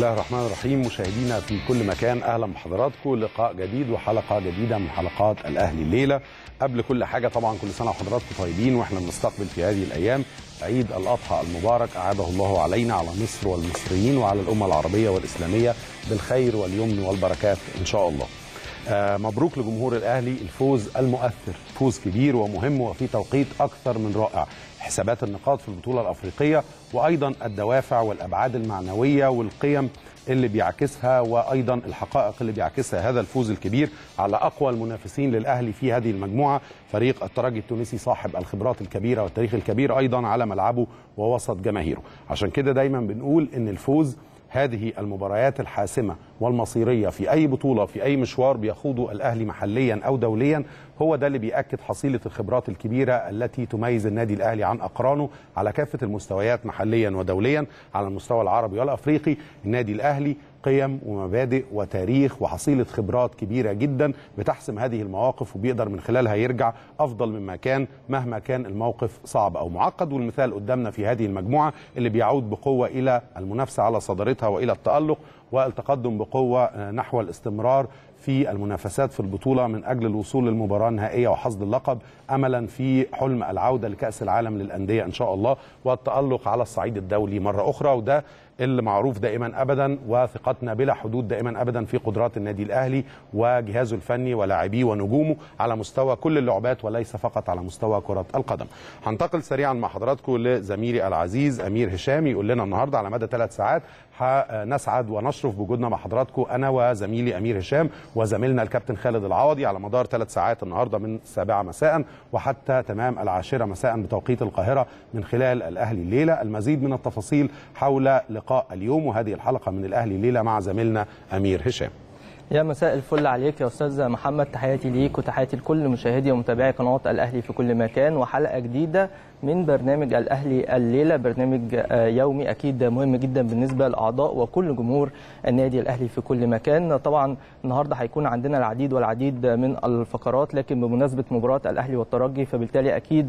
الله الرحمن الرحيم. مشاهدينا في كل مكان، اهلا بحضراتكم. لقاء جديد وحلقه جديده من حلقات الاهلي الليله. قبل كل حاجه طبعا كل سنه وحضراتكم طيبين، واحنا بنستقبل في هذه الايام عيد الاضحى المبارك، اعاده الله علينا، على مصر والمصريين وعلى الامه العربيه والاسلاميه بالخير واليمن والبركات ان شاء الله. مبروك لجمهور الاهلي الفوز المؤثر، فوز كبير ومهم وفي توقيت اكثر من رائع. حسابات النقاط في البطوله الافريقيه، وايضا الدوافع والابعاد المعنويه والقيم اللي بيعكسها، وايضا الحقائق اللي بيعكسها هذا الفوز الكبير على اقوى المنافسين للاهلي في هذه المجموعه، فريق الترجي التونسي صاحب الخبرات الكبيره والتاريخ الكبير ايضا على ملعبه ووسط جماهيره. عشان كده دايما بنقول ان الفوز، هذه المباريات الحاسمة والمصيرية في أي بطولة في أي مشوار بيخوضه الأهلي محليا أو دوليا، هو ده اللي بيأكد حصيلة الخبرات الكبيرة التي تميز النادي الأهلي عن أقرانه على كافة المستويات محليا ودوليا. على المستوى العربي والأفريقي النادي الأهلي قيم ومبادئ وتاريخ وحصيلة خبرات كبيرة جدا بتحسم هذه المواقف، وبيقدر من خلالها يرجع أفضل مما كان مهما كان الموقف صعب أو معقد. والمثال قدامنا في هذه المجموعة اللي بيعود بقوة إلى المنافسة على صدارتها وإلى التألق والتقدم بقوة نحو الاستمرار في المنافسات في البطولة من أجل الوصول للمباراة النهائية وحصد اللقب، أملا في حلم العودة لكأس العالم للأندية إن شاء الله، والتألق على الصعيد الدولي مرة أخرى. وده اللي معروف دائما أبدا، وثقتنا بلا حدود دائما أبدا في قدرات النادي الأهلي وجهازه الفني ولاعبيه ونجومه على مستوى كل اللعبات وليس فقط على مستوى كرة القدم. هنتقل سريعا مع حضراتكم لزميلي العزيز أمير هشام يقول لنا النهارده على مدى 3 ساعات نسعد ونشرف بوجودنا مع حضراتكم أنا وزميلي أمير هشام وزميلنا الكابتن خالد العوضي على مدار 3 ساعات النهارده من 7 مساء وحتى تمام 10 مساء بتوقيت القاهرة من خلال الأهلي الليلة. المزيد من التفاصيل حول لقاء اليوم وهذه الحلقة من الأهلي الليلة مع زميلنا أمير هشام. يا مساء الفل عليك يا أستاذ محمد، تحياتي ليك وتحياتي لكل مشاهدي ومتابعي قناة الأهلي في كل مكان، وحلقة جديدة من برنامج الأهلي الليلة، برنامج يومي أكيد مهم جدا بالنسبة لأعضاء وكل جمهور النادي الأهلي في كل مكان. طبعا النهاردة هيكون عندنا العديد والعديد من الفقرات، لكن بمناسبة مباراة الأهلي والترجي فبالتالي أكيد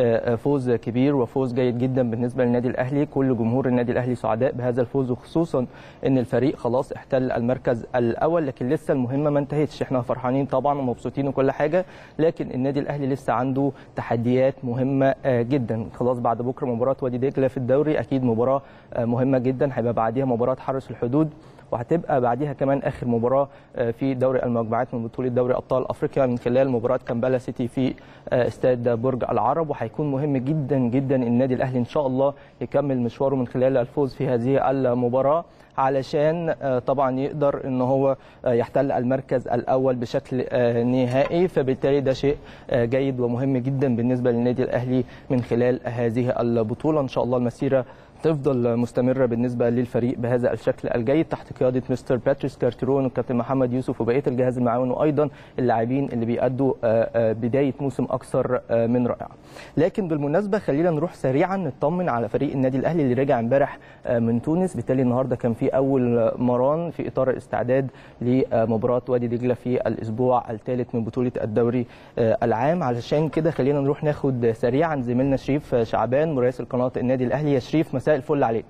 فوز كبير وفوز جيد جدا بالنسبة للنادي الأهلي. كل جمهور النادي الأهلي سعداء بهذا الفوز، وخصوصا أن الفريق خلاص احتل المركز الأول، لكن لسه المهمة ما انتهتش. احنا فرحانين طبعا ومبسوطين وكل حاجة، لكن النادي الأهلي لسه عنده تحديات مهمة جدا. خلاص بعد بكره مباراه وادي دجله في الدوري، اكيد مباراه مهمه جدا، هيبقى بعديها مباراه حرس الحدود، وهتبقى بعديها كمان اخر مباراه في دوري المجموعات من بطوله دوري ابطال افريقيا من خلال مباراه كامبالا سيتي في استاد برج العرب. وهيكون مهم جدا جدا النادي الاهلي ان شاء الله يكمل مشواره من خلال الفوز في هذه المباراه، علشان طبعا يقدر ان هو يحتل المركز الاول بشكل نهائي. فبالتالي ده شيء جيد ومهم جدا بالنسبه للنادي الاهلي من خلال هذه البطوله. ان شاء الله المسيره تفضل مستمرة بالنسبة للفريق بهذا الشكل الجيد تحت قيادة مستر باتريس كارتيرون والكابتن محمد يوسف وبقية الجهاز المعاون، وأيضا اللاعبين اللي بيأدوا بداية موسم أكثر من رائعة. لكن بالمناسبة خلينا نروح سريعا نطمن على فريق النادي الأهلي اللي رجع امبارح من تونس. بالتالي النهاردة كان في أول مران في إطار الاستعداد لمباراة وادي دجلة في الأسبوع الثالث من بطولة الدوري العام. علشان كده خلينا نروح ناخد سريعا زميلنا شريف شعبان مراسل قناة النادي الأهلي. يا شريف مساء الفل عليك.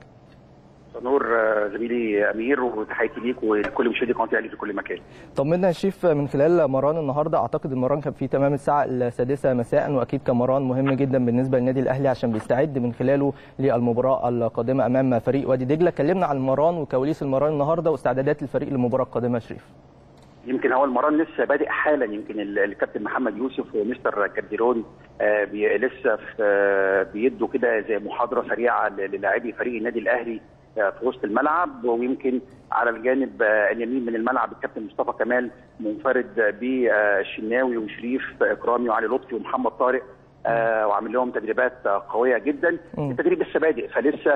نور زميلي امير، وتحياتي ليك ولكل مشاهدي قناه الاهلي في كل مكان. طمنا يا شريف من خلال مران النهارده، اعتقد المران كان في تمام الساعه 6 مساء، واكيد كان مران مهم جدا بالنسبه للنادي الاهلي عشان بيستعد من خلاله للمباراه القادمه امام فريق وادي دجله. كلمنا عن المران وكواليس المران النهارده واستعدادات الفريق للمباراه القادمه يا شريف. يمكن هو المران لسه بادئ حالا، يمكن الكابتن محمد يوسف ومستر كارديرون لسه بيدوا كده زي محاضره سريعه للاعبي فريق النادي الاهلي في وسط الملعب. ويمكن على الجانب اليمين من الملعب الكابتن مصطفى كمال منفرد بالشناوي وشريف اكرامي وعلي لطفي ومحمد طارق، وعامل لهم تدريبات قويه جدا. التدريب لسه بادئ، فلسه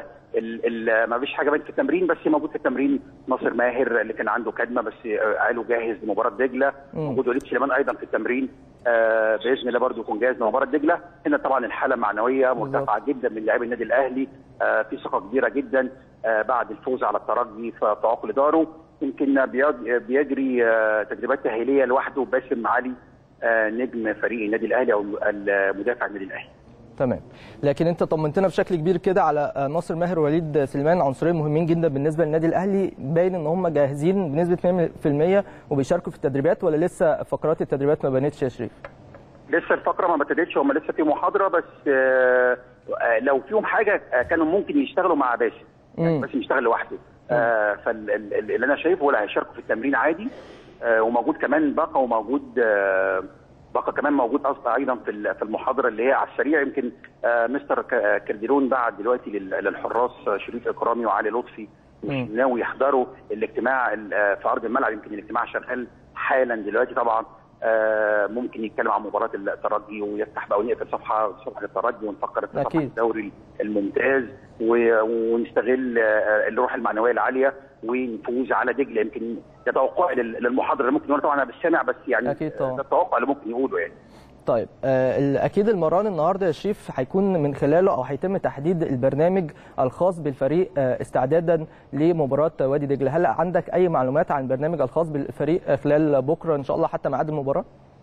ما فيش حاجه بانت في التمرين، بس موجود في التمرين ناصر ماهر اللي كان عنده كدمه بس قالوا جاهز لمباراه دجله. موجود وليد سليمان ايضا في التمرين، باذن الله برضه يكون جاهز لمباراه دجله. هنا طبعا الحاله معنويه مرتفعه جدا من لاعبي النادي الاهلي، في ثقه كبيره جدا بعد الفوز على الترجي في عقل داره. يمكن بيجري تدريبات تاهيليه لوحده باسم علي نجم فريق النادي الاهلي او المدافع النادي الاهلي. تمام. لكن انت طمنتنا بشكل كبير كده على ناصر ماهر ووليد سليمان، عنصرين مهمين جدا بالنسبه للنادي الاهلي، باين ان هم جاهزين بنسبه 100% وبيشاركوا في التدريبات، ولا لسه فقرات التدريبات ما بنتش يا شريف؟ لسه الفقره ما ابتدتش، هم لسه في محاضره بس. لو فيهم حاجه كانوا ممكن يشتغلوا مع باسم، يعني بس يشتغل لوحده. فاللي انا شايفه ولا هيشاركوا في التمرين عادي. وموجود كمان باقه، وموجود باقه كمان موجود اصلا ايضا في المحاضره اللي هي على السريع. يمكن مستر كارديرون بعت دلوقتي للحراس شريف اكرامي وعلي لطفي ناوي يحضروا الاجتماع في ارض الملعب. يمكن الاجتماع شغال حالا دلوقتي طبعا. ممكن يتكلم عن مباراه الترجي ويفتح بقى ونقفل صفحه الترجي ونفكر في صفحه الدوري الممتاز ونستغل الروح المعنويه العاليه ونفوز على دجله. يمكن ده توقع للمحاضره اللي ممكن يقول، طبعا انا بالسمع بس يعني ده التوقع اللي ممكن يقوله يعني. طيب اكيد المران النهارده يا شريف هيكون من خلاله او هيتم تحديد البرنامج الخاص بالفريق استعدادا لمباراه وادي دجله. هل عندك اي معلومات عن البرنامج الخاص بالفريق خلال بكره ان شاء الله حتى ميعاد المباراه؟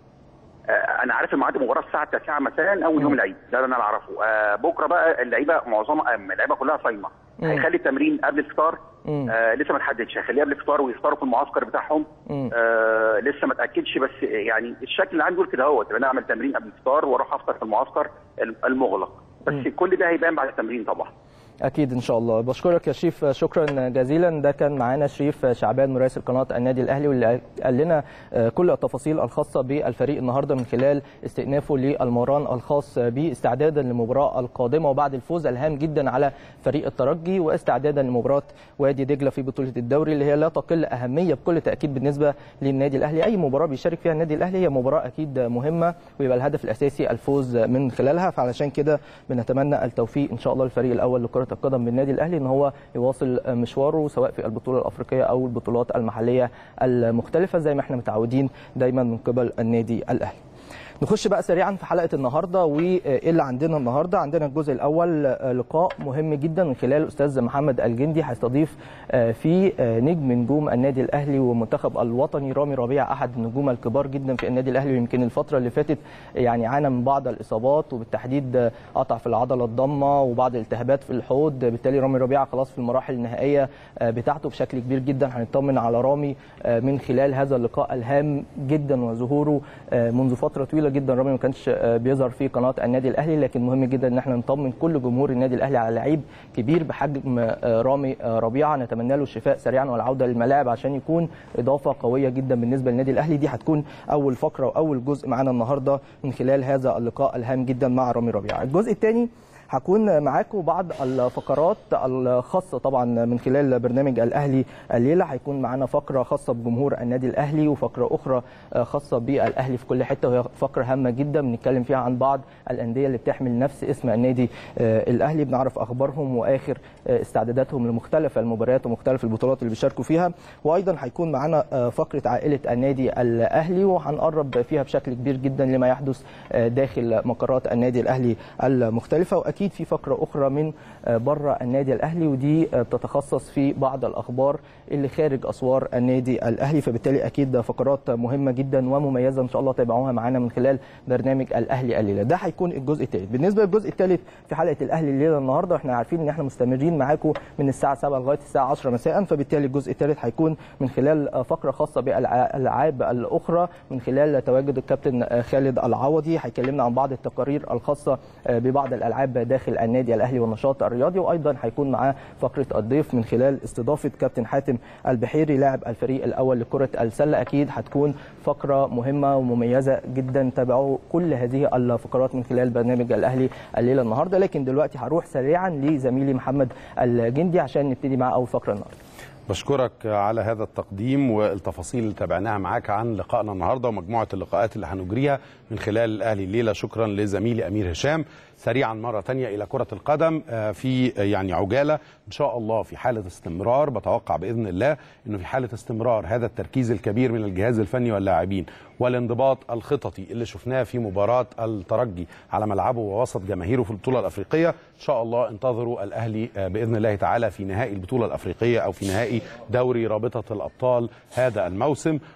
انا عارف ميعاد المباراه الساعه 9 مساء اول يوم العيد، ده اللي انا اعرفه. بكره بقى اللعيبه معظمها اللعيبه كلها صايمه. هيخلي التمرين قبل الفطار. لسه ما تحددش، هيخليه قبل الفطار ويفطروا في المعسكر بتاعهم. لسه ما اتاكدش، بس يعني الشكل اللي عندي كده اهوت، انا اعمل تمرين قبل الفطار واروح افطر في المعسكر المغلق. بس كل ده هيبان بعد التمرين طبعا. اكيد ان شاء الله. بشكرك يا شريف شكرا جزيلا. ده كان معانا شريف شعبان مراسل قناه النادي الاهلي، واللي قال لنا كل التفاصيل الخاصه بالفريق النهارده من خلال استئنافه للمران الخاص به استعدادا للمباراه القادمه، وبعد الفوز الهام جدا على فريق الترجي، واستعدادا لمباراه وادي دجله في بطوله الدوري اللي هي لا تقل اهميه بكل تاكيد بالنسبه للنادي الاهلي. اي مباراه بيشارك فيها النادي الاهلي هي مباراه اكيد مهمه، ويبقى الهدف الاساسي الفوز من خلالها. فعلشان كده بنتمنى التوفيق ان شاء الله للفريق الاول لكره القدم بالنادي الاهلي، ان هو يواصل مشواره سواء في البطوله الافريقيه او البطولات المحليه المختلفه زي ما احنا متعودين دايما من قبل النادي الاهلي. نخش بقى سريعا في حلقه النهارده، وايه اللي عندنا النهارده؟ عندنا الجزء الاول لقاء مهم جدا من خلال الاستاذ محمد الجندي، هيستضيف فيه نجم نجوم النادي الاهلي والمنتخب الوطني رامي ربيعه، احد النجوم الكبار جدا في النادي الاهلي، ويمكن الفتره اللي فاتت يعني عانى من بعض الاصابات، وبالتحديد قطع في العضله الضمه وبعض الالتهابات في الحوض. بالتالي رامي ربيعه خلاص في المراحل النهائيه بتاعته بشكل كبير جدا. هنطمن على رامي من خلال هذا اللقاء الهام جدا، وظهوره منذ فتره طويله جدا رامي ما كانش بيظهر في قناه النادي الاهلي، لكن مهم جدا ان احنا نطمن كل جمهور النادي الاهلي على لعيب كبير بحجم رامي ربيعه. نتمنى له الشفاء سريعا والعوده للملاعب عشان يكون اضافه قويه جدا بالنسبه للنادي الاهلي. دي هتكون اول فقره واول جزء معانا النهارده من خلال هذا اللقاء الهام جدا مع رامي ربيعه. الجزء الثاني هكون معاكم بعض الفقرات الخاصه طبعا من خلال برنامج الاهلي الليله. هيكون معانا فقره خاصه بجمهور النادي الاهلي، وفقره اخرى خاصه بالاهلي في كل حته، وهي فقره هامه جدا بنتكلم فيها عن بعض الانديه اللي بتحمل نفس اسم النادي الاهلي، بنعرف اخبارهم واخر استعداداتهم لمختلف المباريات ومختلف البطولات اللي بيشاركوا فيها. وايضا هيكون معانا فقره عائله النادي الاهلي، وهنقرب فيها بشكل كبير جدا لما يحدث داخل مقرات النادي الاهلي المختلفه. واكيد في فقره اخرى من بره النادي الاهلي، ودي بتتخصص في بعض الاخبار اللي خارج اسوار النادي الاهلي، فبالتالي اكيد فقرات مهمه جدا ومميزه ان شاء الله تابعوها معانا من خلال برنامج الاهلي الليله. ده هيكون الجزء الثالث. بالنسبه للجزء الثالث في حلقه الاهلي الليله النهارده، احنا عارفين ان احنا مستمرين معاكم من الساعه 7 لغايه الساعه 10 مساء، فبالتالي الجزء الثالث هيكون من خلال فقره خاصه بالالعاب الاخرى من خلال تواجد الكابتن خالد العوضي. هيكلمنا عن بعض التقارير الخاصه ببعض الالعاب داخل النادي الاهلي والنشاط الرياضي، وايضا هيكون معاه فقره الضيف من خلال استضافه كابتن حاتم البحيري لاعب الفريق الاول لكره السله. اكيد هتكون فقره مهمه ومميزه جدا. تابعوا كل هذه الفقرات من خلال برنامج الاهلي الليله النهارده. لكن دلوقتي هروح سريعا لزميلي محمد الجندي عشان نبتدي معاه اول فقره النهارده. بشكرك على هذا التقديم والتفاصيل اللي تابعناها معاك عن لقائنا النهارده ومجموعه اللقاءات اللي هنجريها من خلال الاهلي الليله. شكرا لزميلي امير هشام. سريعا مره ثانيه الى كره القدم في يعني عجاله ان شاء الله في حاله استمرار. بتوقع باذن الله انه في حاله استمرار هذا التركيز الكبير من الجهاز الفني واللاعبين والانضباط الخططي اللي شفناه في مباراه الترجي على ملعبه ووسط جماهيره في البطوله الافريقيه. ان شاء الله انتظروا الاهلي باذن الله تعالى في نهائي البطوله الافريقيه او في نهائي دوري رابطه الابطال هذا الموسم.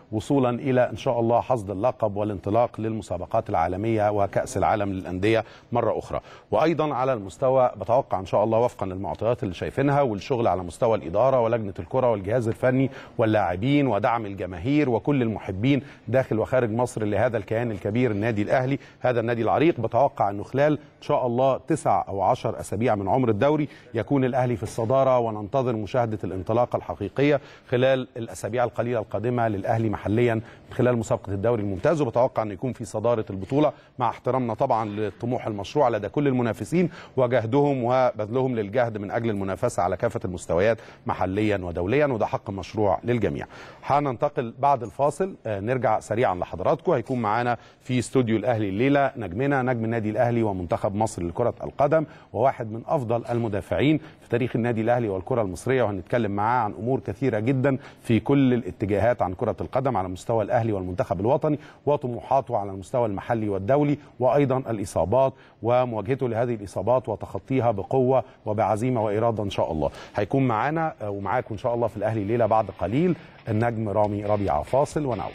وصولا إلى إن شاء الله حصد اللقب والانطلاق للمسابقات العالمية وكأس العالم للأندية مرة أخرى. وأيضا على المستوى بتوقع إن شاء الله وفقا للمعطيات اللي شايفينها والشغل على مستوى الإدارة ولجنة الكرة والجهاز الفني واللاعبين ودعم الجماهير وكل المحبين داخل وخارج مصر لهذا الكيان الكبير النادي الأهلي، هذا النادي العريق. بتوقع أنه خلال إن شاء الله 9 أو 10 أسابيع من عمر الدوري يكون الأهلي في الصدارة، وننتظر مشاهدة الانطلاقة الحقيقية خلال الأسابيع القليلة القادمة للأهلي محليا خلال مسابقة الدوري الممتاز. وبتوقع أن يكون في صدارة البطولة مع احترامنا طبعا للطموح المشروع لدى كل المنافسين وجهدهم وبذلهم للجهد من أجل المنافسة على كافة المستويات محليا ودوليا، وده حق مشروع للجميع. هننتقل بعد الفاصل، نرجع سريعا لحضراتكم. هيكون معانا في استوديو الأهلي الليلة نجمنا نجم النادي الأهلي ومنتخب مصر لكرة القدم وواحد من أفضل المدافعين في تاريخ النادي الأهلي والكرة المصرية، وهنتكلم معاه عن أمور كثيرة جدا في كل الاتجاهات عن كرة القدم على مستوى الأهلي والمنتخب الوطني وطموحاته على المستوى المحلي والدولي، وأيضا الإصابات ومواجهته لهذه الإصابات وتخطيها بقوة وبعزيمة وإرادة إن شاء الله. هيكون معانا ومعاكم إن شاء الله في الأهلي الليلة بعد قليل النجم رامي ربيعة. فاصل ونعود.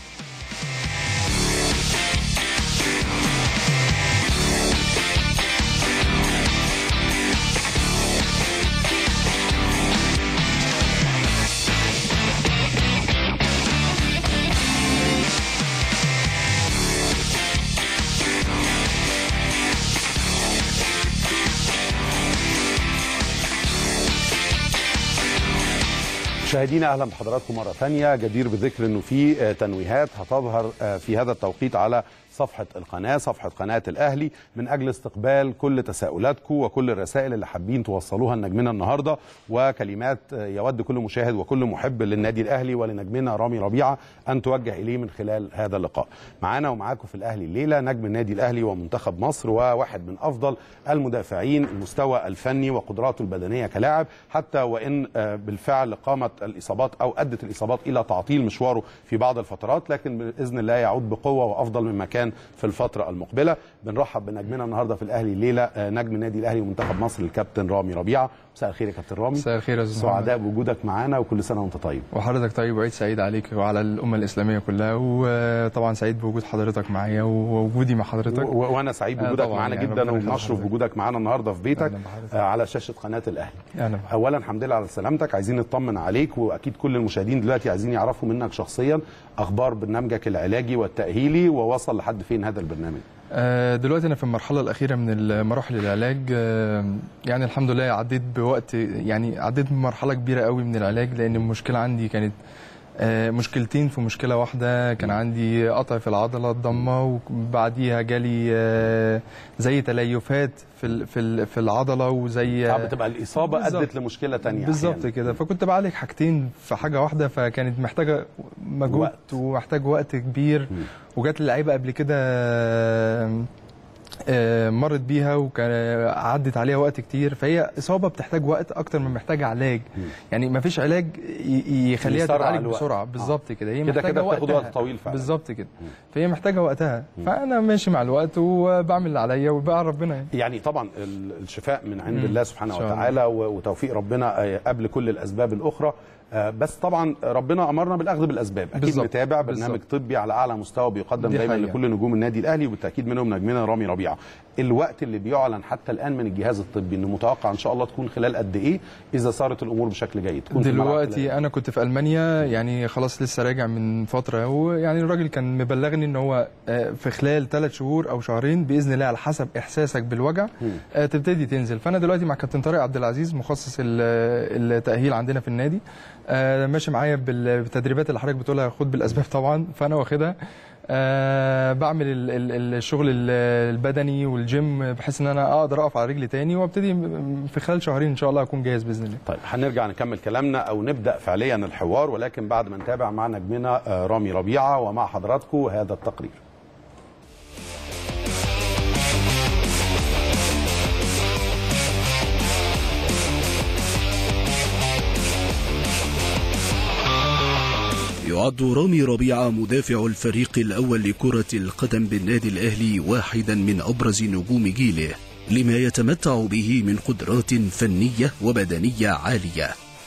مشاهدينا اهلا بحضراتكم مره ثانيه. جدير بالذكر انه في تنويهات هتظهر في هذا التوقيت على صفحة القناة، صفحة قناة الأهلي، من أجل استقبال كل تساؤلاتكم وكل الرسائل اللي حابين توصلوها لنجمنا النهاردة، وكلمات يود كل مشاهد وكل محب للنادي الأهلي ولنجمنا رامي ربيعة أن توجه إليه من خلال هذا اللقاء. معانا ومعاكم في الأهلي الليلة نجم النادي الأهلي ومنتخب مصر وواحد من أفضل المدافعين المستوى الفني وقدراته البدنية كلاعب، حتى وإن بالفعل قامت الإصابات أو أدت الإصابات إلى تعطيل مشواره في بعض الفترات، لكن بإذن الله يعود بقوة وأفضل مما كان في الفترة المقبلة. بنرحب بنجمنا النهارده في الأهلي الليلة نجم النادي الأهلي ومنتخب مصر الكابتن رامي ربيعة. مساء الخير يا كابتن رامي. مساء الخير يا استاذ محمد. سعداء بوجودك معانا وكل سنة وأنت طيب. وحضرتك طيب وعيد سعيد عليك وعلى الأمة الإسلامية كلها، وطبعا سعيد بوجود حضرتك معايا ووجودي مع حضرتك. وأنا سعيد بوجودك معانا يعني جدا، وبنشرف بوجودك معانا النهارده في بيتك على شاشة قناة الأهلي. أولا الحمد لله على سلامتك، عايزين نطمن عليك، وأكيد كل المشاهدين دلوقتي عايزين يعرفوا منك شخصيا أخبار برنامجك العلاجي والتأهيلي، ووصل لحد فين هذا البرنامج؟ دلوقتي أنا في المرحلة الأخيرة من مراحل العلاج، يعني الحمد لله عديت بوقت، يعني عديت بمرحلة كبيرة قوي من العلاج، لأن المشكلة عندي كانت مشكلتين في مشكلة واحدة. كان عندي قطع في العضلة الضمة، وبعديها جالي زي تليفات في العضلة، وزي بتبقى الإصابة أدت لمشكلة تانية بالظبط كده. فكنت بعالج حاجتين في حاجة واحدة، فكانت محتاجة مجهود ومحتاج وقت كبير. وجات اللعيبة قبل كده مرت بيها وكان عدت عليها وقت كتير، فهي إصابة بتحتاج وقت أكتر من محتاج علاج. يعني ما فيش علاج يخليها تتعالج بسرعة. بالظبط كده، هي محتاجة بتاخد وقت طويل فعلا. بالظبط كده، فهي محتاجة وقتها. فأنا ماشي مع الوقت وبعمل اللي عليا وبقى ربنا يعني طبعا الشفاء من عند الله سبحانه وتعالى، وتوفيق ربنا قبل كل الأسباب الأخرى. بس طبعا ربنا امرنا بالاخذ بالاسباب. اكيد متابع برنامج طبي على اعلى مستوى بيقدم دايما لكل نجوم النادي الاهلي، وبالتاكيد منهم نجمنا رامي ربيعه. الوقت اللي بيعلن حتى الان من الجهاز الطبي انه متوقع ان شاء الله تكون خلال قد ايه اذا صارت الامور بشكل جيد؟ دلوقتي انا كنت في المانيا، يعني خلاص لسه راجع من فتره، ويعني الراجل كان مبلغني ان هو في خلال 3 شهور او شهرين باذن الله على حسب احساسك بالوجع تبتدي تنزل. فانا دلوقتي مع كابتن طارق عبد العزيز مخصص التاهيل عندنا في النادي، ماشي معايا بالتدريبات اللي حضرتك بتقولها، خد بالاسباب طبعا، فانا واخدها. بعمل الشغل البدني والجيم بحيث ان انا اقدر اقف على رجلي تاني، وابتدي في خلال شهرين ان شاء الله اكون جاهز باذن الله. طيب هنرجع نكمل كلامنا او نبدا فعليا الحوار، ولكن بعد ما نتابع مع نجمنا رامي ربيعه ومع حضراتكم هذا التقرير. يعد رامي ربيعة مدافع الفريق الأول لكرة القدم بالنادي الأهلي واحدا من أبرز نجوم جيله، لما يتمتع به من قدرات فنية وبدنية عالية.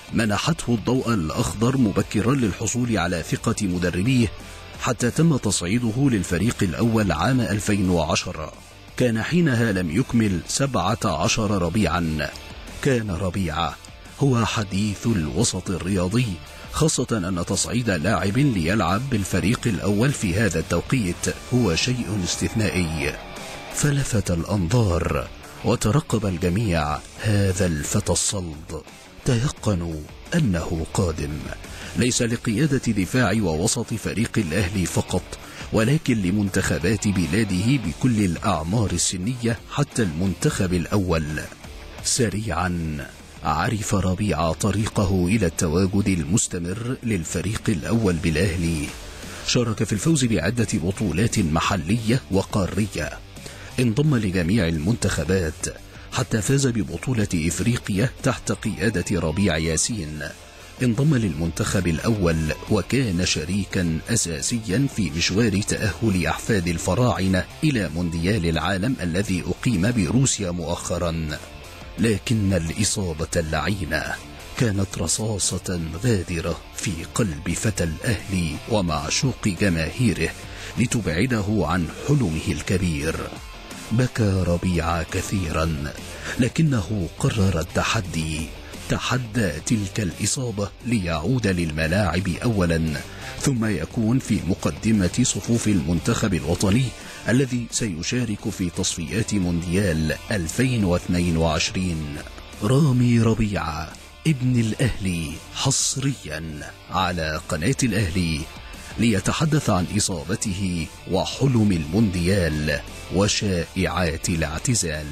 منحته الضوء الأخضر مبكرا للحصول على ثقة مدربيه، حتى تم تصعيده للفريق الأول عام 2010. كان حينها لم يكمل 17 ربيعا. كان ربيعة هو حديث الوسط الرياضي، خاصة أن تصعيد لاعب ليلعب بالفريق الأول في هذا التوقيت هو شيء استثنائي. فلفت الأنظار وترقب الجميع هذا الفتى الصلب، تيقنوا أنه قادم ليس لقيادة دفاع ووسط فريق الأهلي فقط، ولكن لمنتخبات بلاده بكل الأعمار السنية حتى المنتخب الأول. سريعا عرف ربيعة طريقه إلى التواجد المستمر للفريق الأول بالأهلي. شارك في الفوز بعدة بطولات محلية وقارية، انضم لجميع المنتخبات حتى فاز ببطولة إفريقيا تحت قيادة ربيع ياسين. انضم للمنتخب الأول وكان شريكا أساسيا في مشوار تأهل أحفاد الفراعنة إلى مونديال العالم الذي أقيم بروسيا مؤخرا. لكن الإصابة اللعينة كانت رصاصة غادرة في قلب فتى الأهلي ومعشوق جماهيره لتبعده عن حلمه الكبير. بكى ربيعة كثيرا، لكنه قرر التحدي، تحدى تلك الإصابة ليعود للملاعب أولا، ثم يكون في مقدمة صفوف المنتخب الوطني الذي سيشارك في تصفيات مونديال 2022. رامي ربيعة ابن الأهلي حصريا على قناة الأهلي ليتحدث عن إصابته وحلم المونديال وشائعات الاعتزال.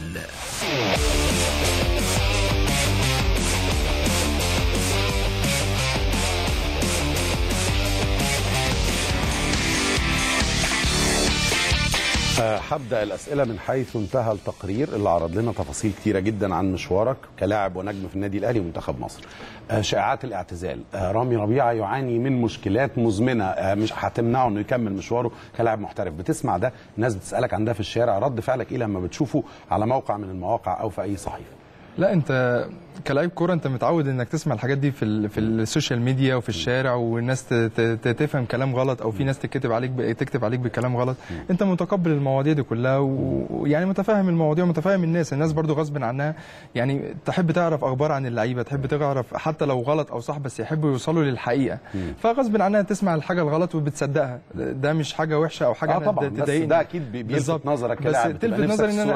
هبدأ الأسئلة من حيث انتهى التقرير اللي عرض لنا تفاصيل كتيرة جدا عن مشوارك كلاعب ونجم في النادي الأهلي ومنتخب مصر. شائعات الاعتزال، رامي ربيعة يعاني من مشكلات مزمنة مش هتمنعه انه يكمل مشواره كلاعب محترف. بتسمع ده، الناس بتسألك عن ده في الشارع، رد فعلك ايه لما بتشوفه على موقع من المواقع او في اي صحيفة؟ لا، انت كلاعب كوره انت متعود انك تسمع الحاجات دي في السوشيال ميديا وفي الشارع، والناس تفهم كلام غلط، او في ناس تكتب عليك بكلام غلط. انت متقبل المواضيع دي كلها، ويعني متفاهم المواضيع ومتفاهم الناس برضو غصب عنها يعني تحب تعرف اخبار عن اللعيبه، تحب تعرف حتى لو غلط او صح، بس يحبوا يوصلوا للحقيقه. فغصب عنها تسمع الحاجه الغلط وبتصدقها. ده مش حاجه وحشه او حاجه طبعا، بس ده اكيد بيلفت نظرك كلاعب، بس تلفت نظري ان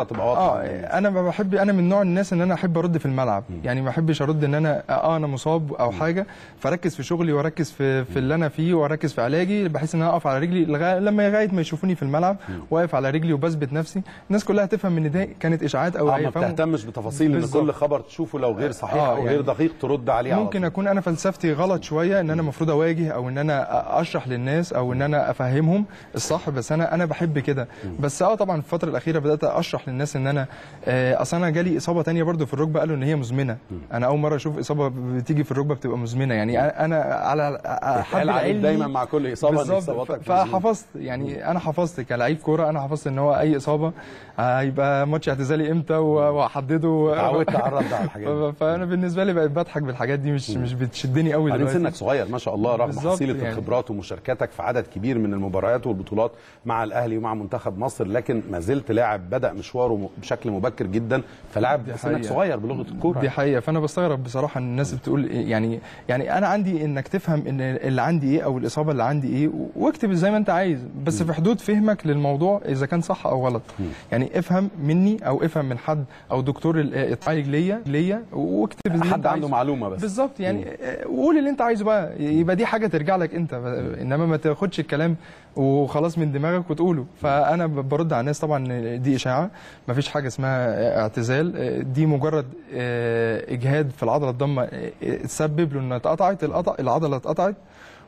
انا من نوع الناس ان انا احب ارد في الملعب. يعني ما احبش ارد ان انا مصاب او حاجه، فركز في شغلي واركز في اللي انا فيه واركز في علاجي، بحيث ان انا اقف على رجلي لغايه ما يشوفوني في الملعب واقف على رجلي وبثبت نفسي. الناس كلها تفهم ان دي كانت اشاعات او ما بتهتمش بتفاصيل ان كل خبر تشوفه لو غير صحيح او غير دقيق ترد عليه. ممكن اكون انا فلسفتي غلط شويه، ان انا المفروض اواجه او ان انا اشرح للناس او ان انا افهمهم الصح، بس انا بحب كده. بس طبعا في الفتره الاخيره بدات اشرح للناس ان انا اصل انا جالي اصابه ثانيه برده في الركبه، قالوا ان هي مزمنه. انا اول مره اشوف اصابه بتيجي في الركبه بتبقى مزمنه. يعني انا على حد علمي دايما مع كل اصابه اصابتك، فحفظت. يعني انا حفظت كلاعب كوره، انا حفظت ان هو اي اصابه هيبقى ماتش اعتزالي امتى واحدده. اتعودت على الرد على الحاجات دي. فانا بالنسبه لي بقيت بضحك بالحاجات دي، مش بتشدني قوي دلوقتي. سنك صغير ما شاء الله، رغم حصيله يعني الخبرات ومشاركتك في عدد كبير من المباريات والبطولات مع الاهلي ومع منتخب مصر، لكن ما زلت لاعب بدا مشواره بشكل مبكر جدا، فلاعب سنك صغير بلغه الكوره. دي حقيقه. فانا بستغرب بصراحه ان الناس بتقول يعني انا عندي انك تفهم ان اللي عندي ايه او الاصابه اللي عندي ايه، واكتب زي ما انت عايز، بس في حدود فهمك للموضوع اذا كان صح او غلط. يعني افهم مني او افهم من حد او دكتور اتعالج ليا واكتب اللي حد عنده معلومه بس بالظبط. يعني وقول اللي انت عايزه بقى، يبقى دي حاجه ترجع لك انت، انما ما تاخدش الكلام وخلاص من دماغك وتقوله. فانا برد على الناس طبعا دي اشاعه، ما فيش حاجه اسمها اعتزال، دي مجرد اجهاد في العضله الضمه تسبب له انها اتقطعت، العضله اتقطعت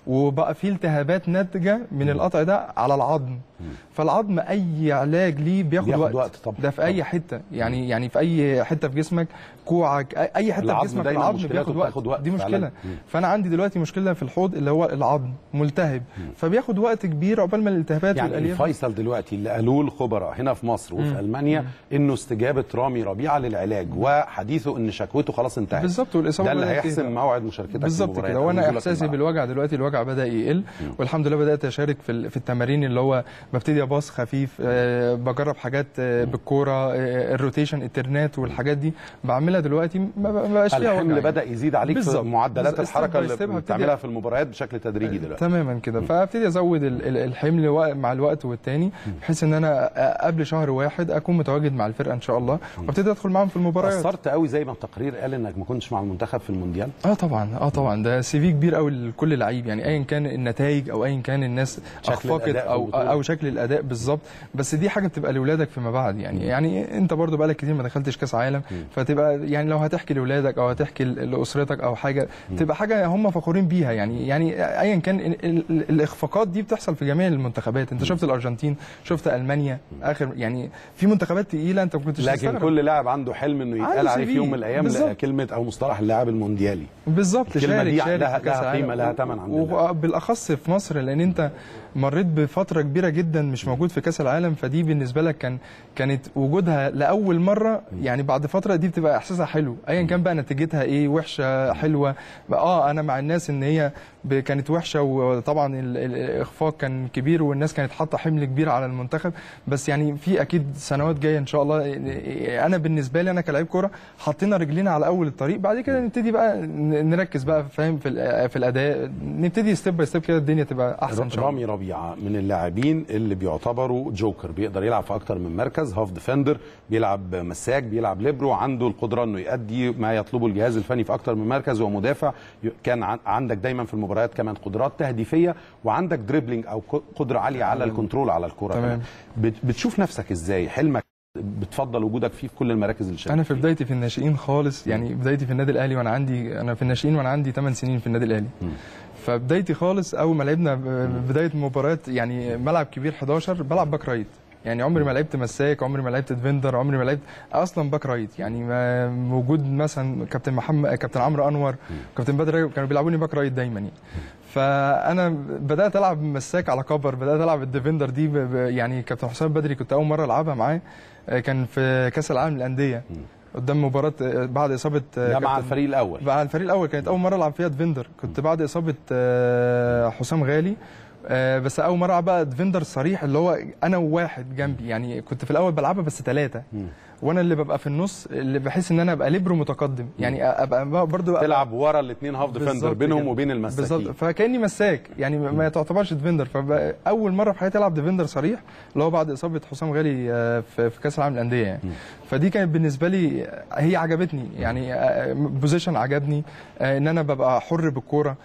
وبقى في التهابات ناتجه من القطع ده على العظم. فالعظم اي علاج ليه بياخد وقت طبعا. ده في اي حته، يعني في اي حته في جسمك، كوعك، اي حته في جسمك العظم بياخد وقت. دي مشكله. فانا عندي دلوقتي مشكله في الحوض اللي هو العظم ملتهب، فبياخد وقت كبير عقبال ما الالتهابات يعني والالياف. الفيصل دلوقتي اللي قالوه الخبراء هنا في مصر وفي المانيا انه استجابه رامي ربيعه للعلاج وحديثه ان شكوته خلاص انتهت بالظبط، والاصابه ده اللي هيحسم موعد مشاركتك بالظبط كده. وانا احساسي بالوجع دلوقتي، الوجع بدا يقل والحمد لله. بدات اشارك في التمارين اللي هو ببتدي اباص خفيف، بجرب حاجات بالكوره، الروتيشن، الترنات والحاجات دي بعملها دلوقتي، ما بقاش فيها وجع. الحمل بدا يزيد عليك في معدلات الحركه اللي بتعملها في المباريات بشكل تدريجي دلوقتي. تماما كده. فابتدي ازود الحمل مع الوقت والتاني، بحيث ان انا قبل شهر واحد اكون متواجد مع الفرقه ان شاء الله، وابتدي ادخل معاهم في المباريات. اثرت قوي زي ما التقرير قال انك ما كنتش مع المنتخب في المونديال؟ طبعا ده سي في كبير قوي لكل لعيب، يعني ايا كان النتائج او ايا كان الناس اخفقت او شكل الاداء بالظبط، بس دي حاجه بتبقى لاولادك فيما بعد. يعني انت برضو بقالك كتير ما دخلتش كاس عالم، فتبقى يعني لو هتحكي لاولادك او هتحكي لاسرتك او حاجه، تبقى حاجه هم فخورين بيها. يعني ايا كان الاخفاقات دي بتحصل في جميع المنتخبات. انت شفت الارجنتين، شفت المانيا، اخر يعني في منتخبات تقيله انت ما كنتش لكن تستغرب. كل لاعب عنده حلم انه يتقال عليه في يوم من الايام كلمه او مصطلح اللاعب المونديالي. بالظبط، الكلمه دي شارك لها قيمه، لها ثمن عندنا، وبالاخص في مصر، لان انت مريت بفتره كبيره جدا مش موجود في كاس العالم. فدي بالنسبه لك كانت وجودها لاول مره، يعني بعد فتره دي بتبقى احساسها حلو، ايا كان بقى نتيجتها ايه، وحشه حلوه. انا مع الناس ان هي كانت وحشه، وطبعا الاخفاق كان كبير والناس كانت حاطه حمل كبير على المنتخب، بس يعني في اكيد سنوات جايه ان شاء الله. انا بالنسبه لي انا كلاعب كوره حطينا رجلينا على اول الطريق، بعد كده نبتدي بقى نركز بقى فاهم في الاداء، نبتدي ستيب باي ستيب كده الدنيا تبقى احسن ان شاء الله. رامي ربيعه من اللاعبين اللي بيعتبروا جوكر، بيقدر يلعب في اكتر من مركز، هاف ديفندر، بيلعب مساك، بيلعب ليبرو، عنده القدره انه يؤدي ما يطلبه الجهاز الفني في اكتر من مركز، ومدافع. كان عندك دايما في المباريات كمان قدرات تهديفيه، وعندك دريبلينج او قدره عاليه على الكنترول على الكره. تمام. بتشوف نفسك ازاي؟ حلمك بتفضل وجودك فيه في كل المراكز اللي شاركت؟ انا في بدايتي في الناشئين خالص، يعني بدايتي في النادي الاهلي انا في الناشئين وانا عندي 8 سنين في النادي الاهلي. فبدايتي خالص اول ما لعبنا بدايه مباريات، يعني ملعب كبير 11 بلعب باك رايت. يعني عمري ما لعبت مساك، عمري ما لعبت ديفندر، عمري ما لعبت اصلا باك رايت. يعني موجود مثلا كابتن عمرو انور، كابتن بدر كانوا بيلعبوني باك رايت دايما يعني. فانا بدات العب مساك على كبر، بدات العب الديفندر دي يعني كابتن حسام بدري كنت اول مره العبها معاه، كان في كاس العالم للانديه قدام مباراه بعد اصابه ده مع الفريق الاول. مع الفريق الاول كانت اول مره العب فيها ديفندر، كنت بعد اصابه حسام غالي. بس اول مره العب بقى ديفندر صريح، اللي هو انا وواحد جنبي. يعني كنت في الاول بلعبها بس 3، وانا اللي ببقى في النص، اللي بحس ان انا ابقى ليبرو متقدم، يعني ابقى برضو تلعب ورا الاثنين هاف ديفندر بينهم وبين المساكين. بالظبط، فكاني مساك يعني ما تعتبرش ديفندر. فاول مره في حياتي العب ديفندر صريح، اللي هو بعد اصابه حسام غالي في كاس العالم للانديه يعني. فدي كانت بالنسبه لي هي عجبتني، يعني بوزيشن عجبني، ان انا ببقى حر بالكوره،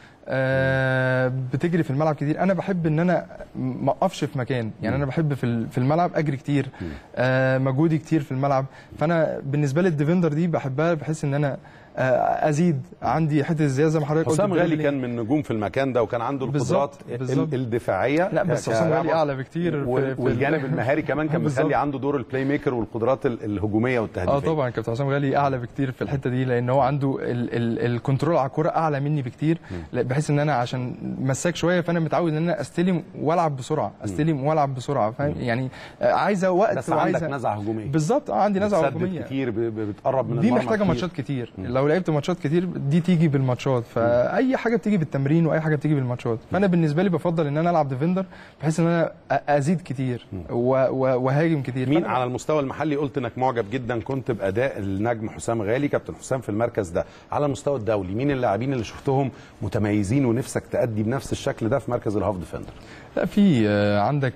بتجري في الملعب كتير. انا بحب ان انا ما اقفش في مكان، يعني انا بحب في الملعب اجري كتير، مجهودي كتير في الملعب. فانا بالنسبه لي الديفندر دي بحبها، بحس ان انا ازيد عندي حته الزياده زي ما حضرتك قلت. حسام غالي كان من نجوم في المكان ده، وكان عنده القدرات الدفاعيه. لا بس حسام غالي اعلى بكتير والجانب المهاري كمان كان مخلي عنده دور البلاي ميكر والقدرات الهجوميه والتهديفيه. طبعا كابتن حسام غالي اعلى بكتير في الحته دي، لان هو عنده الكنترول على الكوره اعلى مني بكتير، بحيث ان انا عشان مساك شويه، فانا متعود ان انا استلم والعب بسرعه، استلم والعب بسرعه، فاهم يعني. عايزه وقت، بس عندك نزعه هجوميه. بالظبط، عندي نزعه هجوميه كتير، بتقرب من دي محتاجه ماتشات كتير. لو لعبت ماتشات كتير دي تيجي بالماتشات، فاي حاجه بتيجي بالتمرين واي حاجه بتيجي بالماتشات. فانا بالنسبه لي بفضل ان انا العب ديفندر، بحيث ان انا ازيد كتير وهاجم كتير. مين على المستوى المحلي قلت انك معجب جدا كنت باداء النجم حسام غالي، كابتن حسام في المركز ده؟ على المستوى الدولي مين اللاعبين اللي شفتهم متميزين ونفسك تأدي بنفس الشكل ده في مركز الهاف ديفندر؟ لا في عندك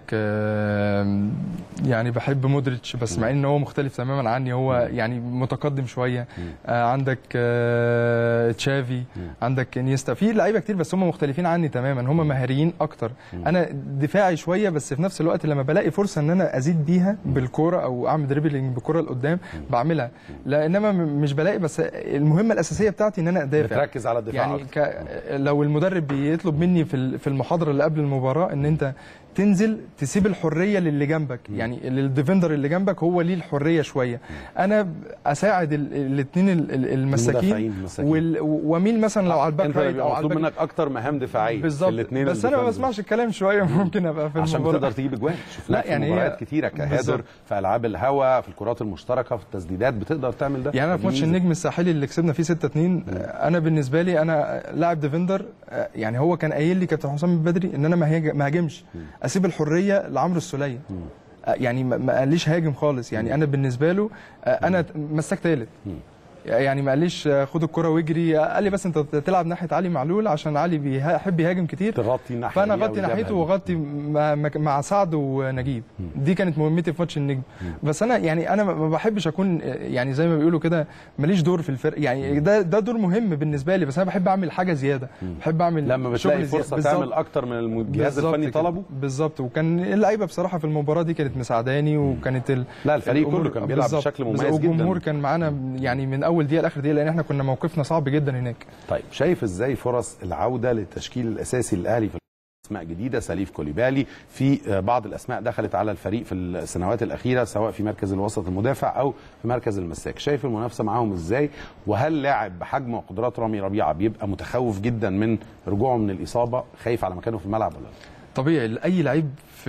يعني بحب مودريتش، بس مع ان هو مختلف تماما عني، هو يعني متقدم شويه. عندك تشافي، عندك انيستا، في لعيبه كتير بس هم مختلفين عني تماما، هم مهاريين اكتر. انا دفاعي شويه، بس في نفس الوقت لما بلاقي فرصه ان انا ازيد بيها بالكوره او اعمل دريبلينج بالكوره لقدام بعملها، لا انما مش بلاقي. بس المهمه الاساسيه بتاعتي ان انا ادافع، بتركز على الدفاع يعني أكتر. لو المدرب بيطلب مني في المحاضره اللي قبل المباراه ان انت تنزل تسيب الحريه للي جنبك، يعني للديفندر اللي جنبك هو ليه الحريه شويه، انا اساعد الاثنين المساكين ومين مثلا لو على الباك رايت او على الباك منك اكتر مهام دفاعيه بالظبط. بس انا ما بسمعش الكلام شويه، ممكن ابقى في عشان تقدر تجيب اجوان. شفنا في مباريات كتيره كهادر في العاب الهوا، في الكرات المشتركه، في التسديدات بتقدر تعمل ده. يعني انا في ماتش النجم الساحلي اللي كسبنا فيه 6-2، انا بالنسبه لي انا لاعب ديفندر، يعني هو كان قايل لي كابتن حسام البدري ان انا ما هاجمش، اسيب الحريه لعمرو السوليه، يعني ما قاليش هاجم خالص. يعني انا بالنسبه له انا مساك ثالث، يعني ما قاليش خد الكره واجري، قال لي بس انت تلعب ناحيه علي معلول عشان علي بيحب يهاجم كتير، تغطي ناحيه، فانا غطي ناحيته وغطي مع سعد ونجيب. دي كانت مهمتي في ماتش النجم. بس انا يعني انا ما بحبش اكون يعني زي ما بيقولوا كده ماليش دور في الفرق، يعني ده دور مهم بالنسبه لي، بس انا بحب اعمل حاجه زياده، بحب اعمل لما بتلاقي فرصه تعمل اكتر من الجهاز الفني طلبه. بالظبط. وكان اللعيبه بصراحه في المباراه دي كانت مساعداني، وكانت لا الفريق كله كان بيلعب بشكل مميز جدا، والجمهور كان معانا يعني من اول دقيقه لاخر دقيقه، لان احنا كنا موقفنا صعب جدا هناك. طيب شايف ازاي فرص العوده للتشكيل الاساسي للاهلي في اسماء جديده؟ سليف كوليبالي، في بعض الاسماء دخلت على الفريق في السنوات الاخيره سواء في مركز الوسط المدافع او في مركز المساك، شايف المنافسه معاهم ازاي؟ وهل لاعب بحجم وقدرات رامي ربيعه بيبقى متخوف جدا من رجوعه من الاصابه، خايف على مكانه في الملعب ولا لا؟ طبيعي، اي لعيب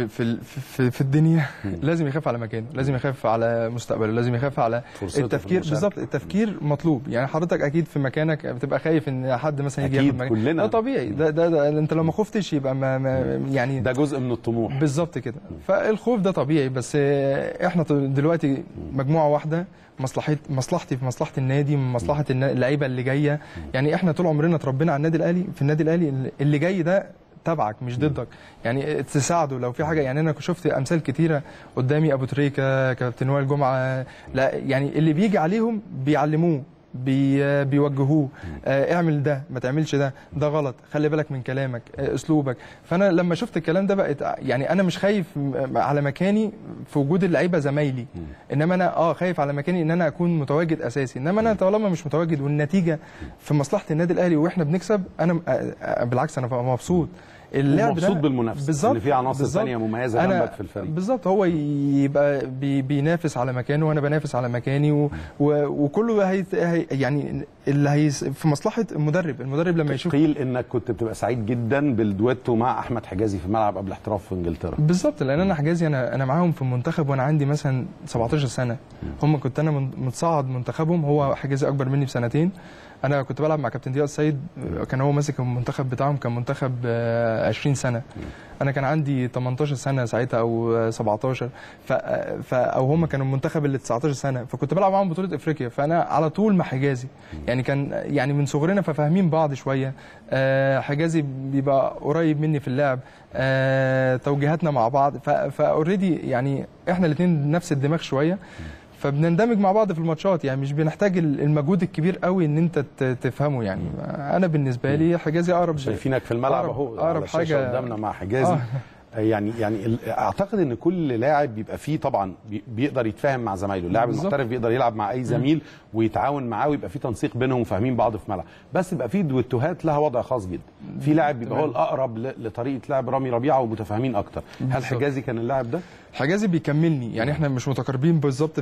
في الدنيا لازم يخاف على مكانه، لازم يخاف على مستقبله، لازم يخاف على التفكير. بالظبط، التفكير مطلوب. يعني حضرتك اكيد في مكانك بتبقى خايف ان حد مثلا يجي ياخد مكانك، كلنا ده طبيعي، ده انت لو ما خفتش يبقى ما يعني ده جزء من الطموح. بالظبط كده، فالخوف ده طبيعي. بس احنا دلوقتي مجموعه واحده، مصلحتي في مصلحه النادي، من مصلحه اللعيبه اللي جايه. يعني احنا طول عمرنا اتربينا على النادي الاهلي، في النادي الاهلي اللي جاي ده تبعك مش ضدك، يعني تساعده لو في حاجه. يعني انا شفت امثال كتيره قدامي، ابو تريكه، كابتن وائل جمعه، لا يعني اللي بيجي عليهم بيعلموه، بيوجهوه، اعمل ده، ما تعملش ده غلط، خلي بالك من كلامك، اسلوبك. فانا لما شفت الكلام ده بقيت يعني انا مش خايف على مكاني في وجود اللعيبه زمايلي، انما انا خايف على مكاني ان انا اكون متواجد اساسي. انما انا طالما مش متواجد والنتيجه في مصلحه النادي الاهلي واحنا بنكسب، انا بالعكس انا مبسوط. اللعب مبسوط بالمنافسه، ان في عناصر ثانيه مميزه جنبك في الفريق. بالظبط، هو يبقى بينافس على مكانه وانا بنافس على مكاني، وكله يعني اللي في مصلحه المدرب لما يشوف. قيل انك كنت بتبقى سعيد جدا بالدويتو مع احمد حجازي في الملعب قبل احتراف في انجلترا. بالظبط، لان انا حجازي انا معاهم في المنتخب وانا عندي مثلا 17 سنه، هم كنت انا متصاعد منتخبهم، هو حجازي اكبر مني بسنتين. انا كنت بلعب مع كابتن ضياء السيد، كان هو ماسك المنتخب بتاعهم، كان منتخب 20 سنه، انا كان عندي 18 سنه ساعتها او 17، او هم كانوا المنتخب اللي 19 سنه، فكنت بلعب معاهم بطوله افريقيا، فانا على طول مع حجازي، يعني كان يعني من صغرنا ففاهمين بعض شويه. حجازي بيبقى قريب مني في اللعب، توجيهاتنا مع بعض، فاوريدي يعني احنا الاثنين نفس الدماغ شويه، فبنندمج مع بعض في الماتشات، يعني مش بنحتاج المجهود الكبير قوي ان انت تفهمه. يعني انا بالنسبه لي حجازي اقرب، شايفينك في الملعب اهو اقرب حاجه قدامنا مع حجازي. يعني اعتقد ان كل لاعب بيبقى فيه طبعا بيقدر يتفاهم مع زمايله، اللاعب المحترف بيقدر يلعب مع اي زميل ويتعاون معاه ويبقى فيه تنسيق بينهم وفاهمين بعض في الملعب، بس يبقى فيه دويتوهات لها وضع خاص جدا. في لاعب بيبقى هو الاقرب لطريقه لعب رامي ربيعه ومتفاهمين اكتر. هل حجازي كان اللاعب ده؟ حجازي بيكملني، يعني احنا مش متقاربين بالظبط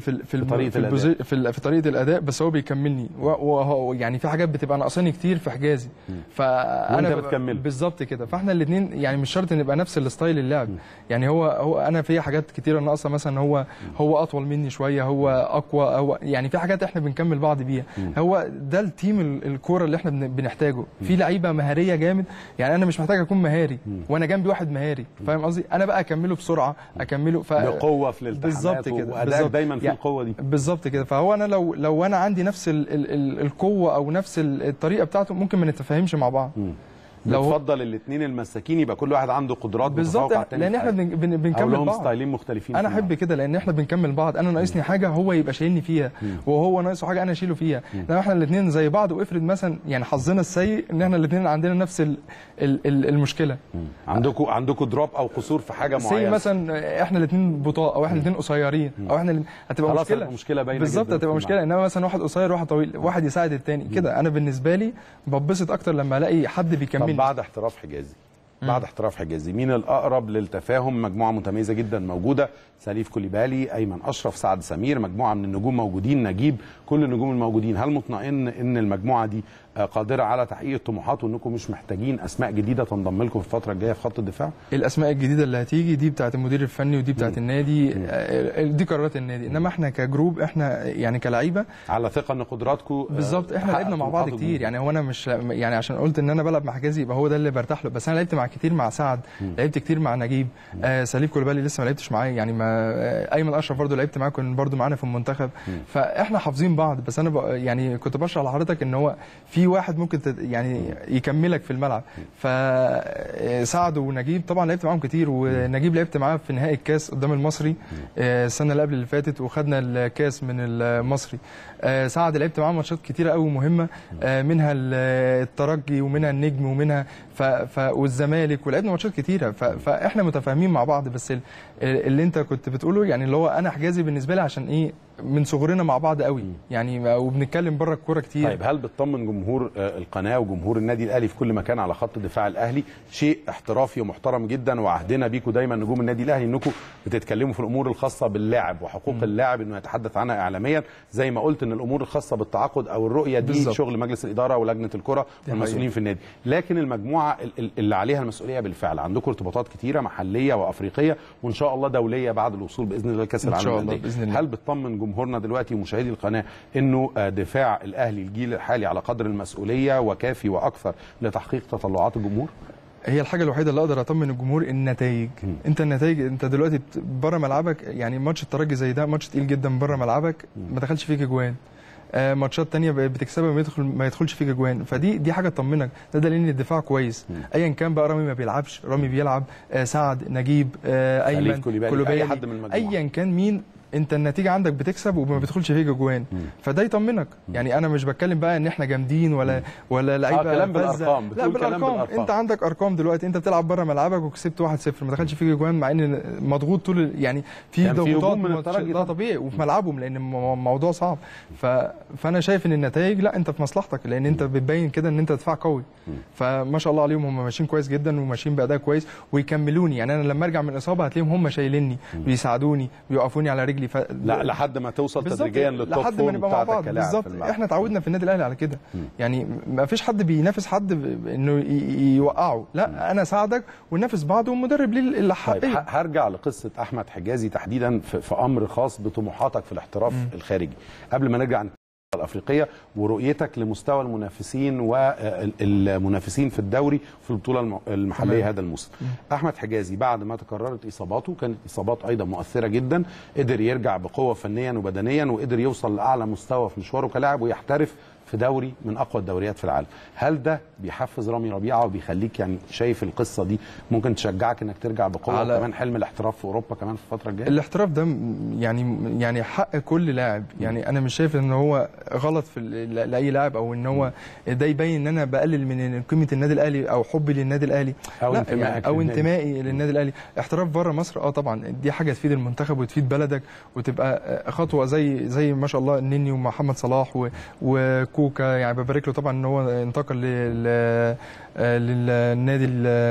في طريقه الاداء، بس هو بيكملني، وهو يعني في حاجات بتبقى ناقصاني كتير في حجازي، فانا بتكمل بالظبط كده. فاحنا الاثنين يعني مش شرط نبقى نفس الستايل اللعب، يعني هو انا في حاجات كتيره ناقصه، مثلا هو اطول مني شويه، هو اقوى، هو يعني في حاجات احنا بنكمل بعض بيها. هو ده التيم الكوره اللي احنا بنحتاجه، في لعيبه مهاريه جامد، يعني انا مش محتاج اكون مهاري وانا جنبي واحد مهاري، فاهم قصدي؟ انا بقى اكمله بسرعه، اكمله بقوه في الالتحامات واداء دايما في القوه دي. بالظبط كده. فهو انا لو انا عندي نفس القوه او نفس الطريقه بتاعته، ممكن ما نتفاهمش مع بعض. بتفضل الاثنين المساكين يبقى كل واحد عنده قدرات بالظبط، لان احنا بنكمل بعض، ستايلين مختلفين. انا احب كده لان احنا بنكمل بعض، انا ناقصني حاجه هو يبقى شايلني فيها، وهو ناقصه حاجه انا اشيله فيها، انما احنا الاثنين زي بعض. وافرض مثلا يعني حظنا السيء ان احنا الاثنين عندنا نفس المشكله، عندكم دروب او قصور في حاجه معينه، مثلا احنا الاثنين بطاء او احنا الاثنين قصيرين او احنا هتبقى مشكله باينه بالظبط، هتبقى مشكله. انما مثلا واحد قصير واحد طويل، واحد يساعد الثاني كده. انا بالنسبه لي ببسط اكتر لما الاقي حد بيكمل. طب بعد احتراف حجازي مين الاقرب للتفاهم؟ مجموعه متميزه جدا موجوده، سليف كوليبالي، ايمن اشرف، سعد سمير، مجموعه من النجوم موجودين، نجيب، كل النجوم الموجودين. هل مطمئن ان المجموعه دي قادره على تحقيق الطموحات وانكم مش محتاجين اسماء جديده تنضم لكم في الفتره الجايه في خط الدفاع؟ الاسماء الجديده اللي هتيجي دي بتاعه المدير الفني ودي بتاعه النادي، دي قرارات النادي. انما احنا كجروب، احنا يعني كلعيبه على ثقه ان قدراتكم بالظبط. احنا لعبنا مع بعض كتير، يعني هو انا مش يعني عشان قلت ان انا بلعب مع حجازي يبقى هو ده اللي برتاح له، بس انا لعبت مع كتير مع سعد، لعبت كتير مع نجيب، سليف كوليبالي لسه ما لعبتش معاه، يعني ما ايمن اشرف برضه لعبت معاه، كان برضه معانا في المنتخب. فاحنا حافظين بعض. بس انا يعني كنت بشرح لحضرتك ان هو في واحد ممكن يعني يكملك في الملعب. فسعد ونجيب طبعا لعبت معاهم كتير، ونجيب لعبت معاه في نهائي الكاس قدام المصري السنه اللي قبل اللي فاتت وخدنا الكاس من المصري. سعد لعبت معاه ماتشات كتيره قوي مهمه، منها الترجي ومنها النجم ومنها والزمالك، ولعبنا ماتشات كتيره. فاحنا متفاهمين مع بعض. بس اللي انت كنت بتقوله يعني اللي هو انا حجازي بالنسبه لي عشان ايه، من صغرنا مع بعض قوي يعني، وبنتكلم بره الكوره كتير. طيب هل بتطمن جمهور القناه وجمهور النادي الاهلي في كل مكان على خط دفاع الاهلي؟ شيء احترافي ومحترم جدا، وعهدنا بيكم دايما نجوم النادي الاهلي انكم بتتكلموا في الامور الخاصه باللاعب وحقوق اللاعب انه يتحدث عنها اعلاميا، زي ما قلت ان الامور الخاصه بالتعاقد او الرؤيه دي بالزبط. شغل مجلس الاداره ولجنه الكره والمسؤولين في النادي. لكن المجموعه اللي عليها المسؤوليه بالفعل عندكم ارتباطات كتيره محليه وافريقيه وان شاء الله دوليه بعد الوصول باذن الله لكاس العالم للانديه. هل بتطمن جمهورنا دلوقتي ومشاهدي القناه انه دفاع الاهلي الجيل الحالي على قدر المسؤوليه وكافي واكثر لتحقيق تطلعات الجمهور؟ هي الحاجه الوحيده اللي اقدر اطمن الجمهور النتائج. النتائج انت دلوقتي بره ملعبك، يعني ماتش الترجي زي ده ماتش تقيل جدا بره ملعبك، ما دخلش فيك اجوان. ماتشات تانية بتكسبها ما يدخلش فيك اجوان، فدي حاجه تطمنك. ده دليل ان الدفاع كويس ايا كان بقى. رامي ما بيلعبش، رامي بيلعب، سعد، نجيب، ايمن، كولوبالي، ايا كان مين، انت النتيجه عندك بتكسب وما بيدخلش فيك اجوان، فده يطمنك. يعني انا مش بتكلم بقى ان احنا جامدين ولا لعيبه كلام بالارقام. لا بالارقام. انت عندك ارقام دلوقتي، انت بتلعب بره ملعبك وكسبت 1-0 ما دخلش فيك اجوان، مع ان مضغوط طول يعني في ضغوطات. ده طبيعي وفي ملعبهم لان الموضوع صعب. فانا شايف ان النتائج لا، انت في مصلحتك لان انت بتبين كده ان انت دفاع قوي. فما شاء الله عليهم، هم ماشيين كويس جدا وماشيين باداء كويس ويكملوني. يعني انا لما ارجع من الاصابه هتلاقيهم هم شايليني، بيساعدوني، بيوقفوني على رجلي. لا لحد ما توصل تدريجيا للتوب لحد ما نبقى مع بعض. بالظبط، احنا اتعودنا في النادي الاهلي على كده. يعني ما فيش حد بينافس حد انه يوقعه، لا انا اساعدك وننافس بعض والمدرب ليه الحقيه. طيب هرجع لقصه احمد حجازي تحديدا في امر خاص بطموحاتك في الاحتراف الخارجي قبل ما نرجع الافريقيه ورؤيتك لمستوى المنافسين والمنافسين في الدوري في البطوله المحليه هذا الموسم. احمد حجازي بعد ما تكررت اصاباته، كانت اصابات ايضا مؤثره جدا، قدر يرجع بقوه فنيا وبدنيا وقدر يوصل لاعلى مستوى في مشواره كلاعب ويحترف في دوري من اقوى الدوريات في العالم. هل ده بيحفز رامي ربيعه وبيخليك يعني شايف القصه دي ممكن تشجعك انك ترجع بقوه وكمان حلم الاحتراف في اوروبا كمان في الفتره الجايه؟ الاحتراف ده يعني حق كل لاعب. يعني انا مش شايف ان هو غلط في لاي لاعب او ان هو ده يبين ان انا بقلل من قيمه النادي الاهلي او حبي للنادي الاهلي او انتمائي للنادي الاهلي. احتراف بره مصر طبعا دي حاجه تفيد المنتخب وتفيد بلدك وتبقى خطوه زي ما شاء الله النني ومحمد صلاح وكوكا. يعني ببارك له طبعا ان هو انتقل للنادي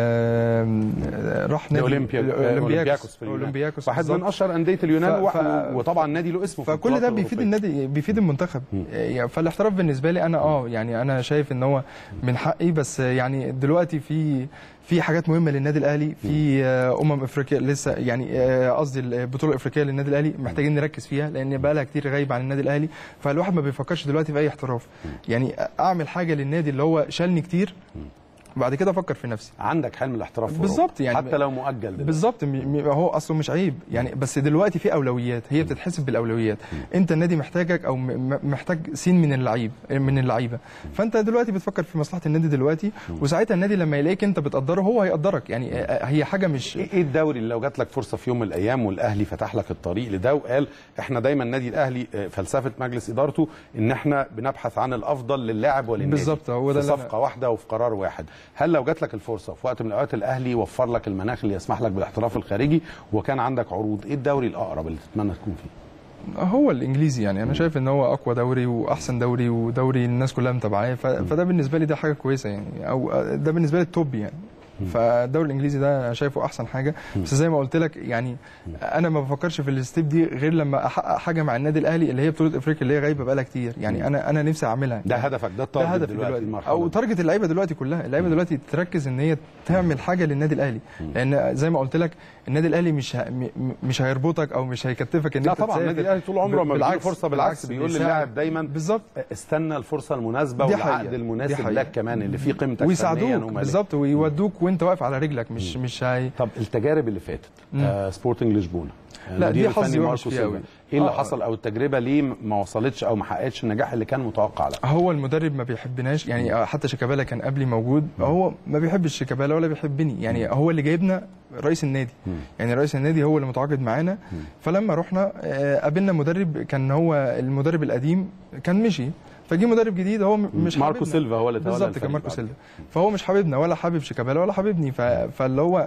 راح نادي اولمبياكوس واحد من اشهر انديه اليونان وطبعا نادي له اسمه. فكل ده بيفيد النادي بيفيد المنتخب. فالاحتراف بالنسبه لي انا يعني انا شايف ان هو من حقي. بس يعني دلوقتي في حاجات مهمه للنادي الاهلي، في افريقيا لسه، يعني قصدي البطوله الافريقيه للنادي الاهلي محتاجين نركز فيها لان بقى لها كتير غايبه عن النادي الاهلي. فالواحد ما بيفكرش دلوقتي في اي احتراف، يعني اعمل حاجه للنادي اللي هو شالني كتير وبعد كده افكر في نفسي. عندك حلم الاحتراف في بالظبط يعني حتى لو مؤجل دلوقتي. بالظبط هو اصله مش عيب يعني، بس دلوقتي في اولويات هي بتتحسب بالاولويات. انت النادي محتاجك او محتاج سين من اللعيبه، فانت دلوقتي بتفكر في مصلحه النادي دلوقتي، وساعتها النادي لما يلاقيك انت بتقدره هو هيقدرك يعني. هي حاجه مش ايه الدوري اللي لو جات لك فرصه في يوم من الايام والاهلي فتح لك الطريق لده وقال احنا دايما النادي الاهلي فلسفه مجلس ادارته ان احنا بنبحث عن الافضل للاعب وللنادي بالظبط، هو ده في صفقه واحده وفي قرار واحد، هل لو جات لك الفرصه في وقت من الاوقات الاهلي وفر لك المناخ اللي يسمح لك بالاحتراف الخارجي وكان عندك عروض، ايه الدوري الاقرب اللي تتمنى تكون فيه؟ هو الانجليزي يعني. انا شايف ان هو اقوى دوري واحسن دوري ودوري الناس كلها متابعاه، فده بالنسبه لي ده حاجه كويسه يعني، او ده بالنسبه لي التوب يعني. فالدوري الانجليزي ده شايفه احسن حاجه، بس زي ما قلت لك يعني انا ما بفكرش في الستيب دي غير لما احقق حاجه مع النادي الاهلي اللي هي بطوله افريقيا اللي هي غايبه بقالها كتير يعني. انا نفسي اعملها. ده هدفك، ده التارجت دلوقتي او تارجت اللعيبه دلوقتي كلها. اللعيبه دلوقتي تركز ان هي تعمل حاجه للنادي الاهلي، لان زي ما قلت لك النادي الاهلي مش هيربطك او مش هيكتفك ان لا انت طبعا النادي الاهلي طول عمره ما بيديله فرصه، بالعكس بيقول للاعب دايما بالظبط استنى الفرصه المناسبه والعقد المناسب لك كمان اللي فيه قيمتك ويساعدوك بالظبط ويودوك وانت واقف على رجلك مش هي. طب التجارب اللي فاتت سبورتنج لشبونه، لا دي حظي وحش فيها قوي. ايه اللي حصل او التجربه ليه ما وصلتش او ما حققتش النجاح اللي كان متوقع لها؟ هو المدرب ما بيحبناش يعني، حتى شيكابالا كان قبلي موجود، هو ما بيحبش شيكابالا ولا بيحبني يعني. هو اللي جايبنا رئيس النادي يعني، رئيس النادي هو اللي متعاقد معانا. فلما رحنا قابلنا مدرب كان هو المدرب القديم كان مشي، فجي مدرب جديد هو مش ماركو سيلفا هو اللي تولى بالظبط، كان ماركو سيلفا. فهو مش حاببنا ولا حابب شيكابالا ولا حاببني، فاللي هو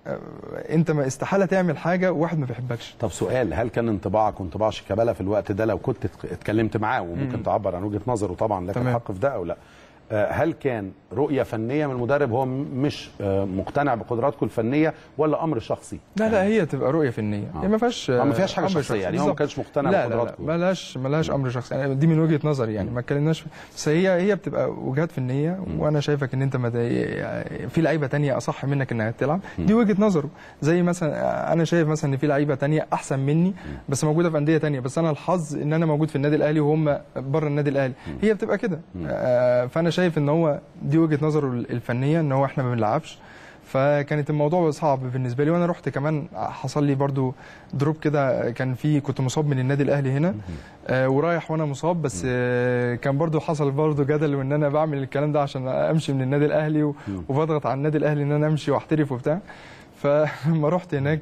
انت ما استحاله تعمل حاجه وواحد ما بيحبكش. طب سؤال، هل كان انطباعك وانطباع شيكابالا في الوقت ده لو كنت اتكلمت معاه وممكن تعبر عن وجهه نظره طبعا لك الحق في ده او لا، هل كان رؤيه فنيه من المدرب هو مش مقتنع بقدراتكم الفنيه ولا امر شخصي؟ لا هي تبقى رؤيه فنيه، هي ما فيهاش حاجه شخصيه يعني. هو ما كانش مقتنع بقدراتكم. لا ملهاش امر شخصي يعني، دي من وجهه نظري يعني. ما اتكلمناش بس هي بتبقى وجهات فنيه، وانا شايفك ان انت في لعيبه ثانيه اصح منك انها تلعب، دي وجهه نظره. زي مثلا انا شايف مثلا ان في لعيبه ثانيه احسن مني بس موجوده في انديه ثانيه، بس انا الحظ ان انا موجود في النادي الاهلي وهم بره النادي الاهلي، هي بتبقى كده. فانا شايف ان هو دي وجهه نظره الفنيه ان هو احنا ما بنلعبش. فكانت الموضوع صعب بالنسبه لي، وانا رحت كمان حصل لي برضو دروب كده، كنت مصاب من النادي الاهلي هنا ورايح وانا مصاب، بس كان برضو حصل برضو جدل وان انا بعمل الكلام ده عشان امشي من النادي الاهلي وبضغط على النادي الاهلي ان انا امشي واحترف وبتاع. فلما رحت هناك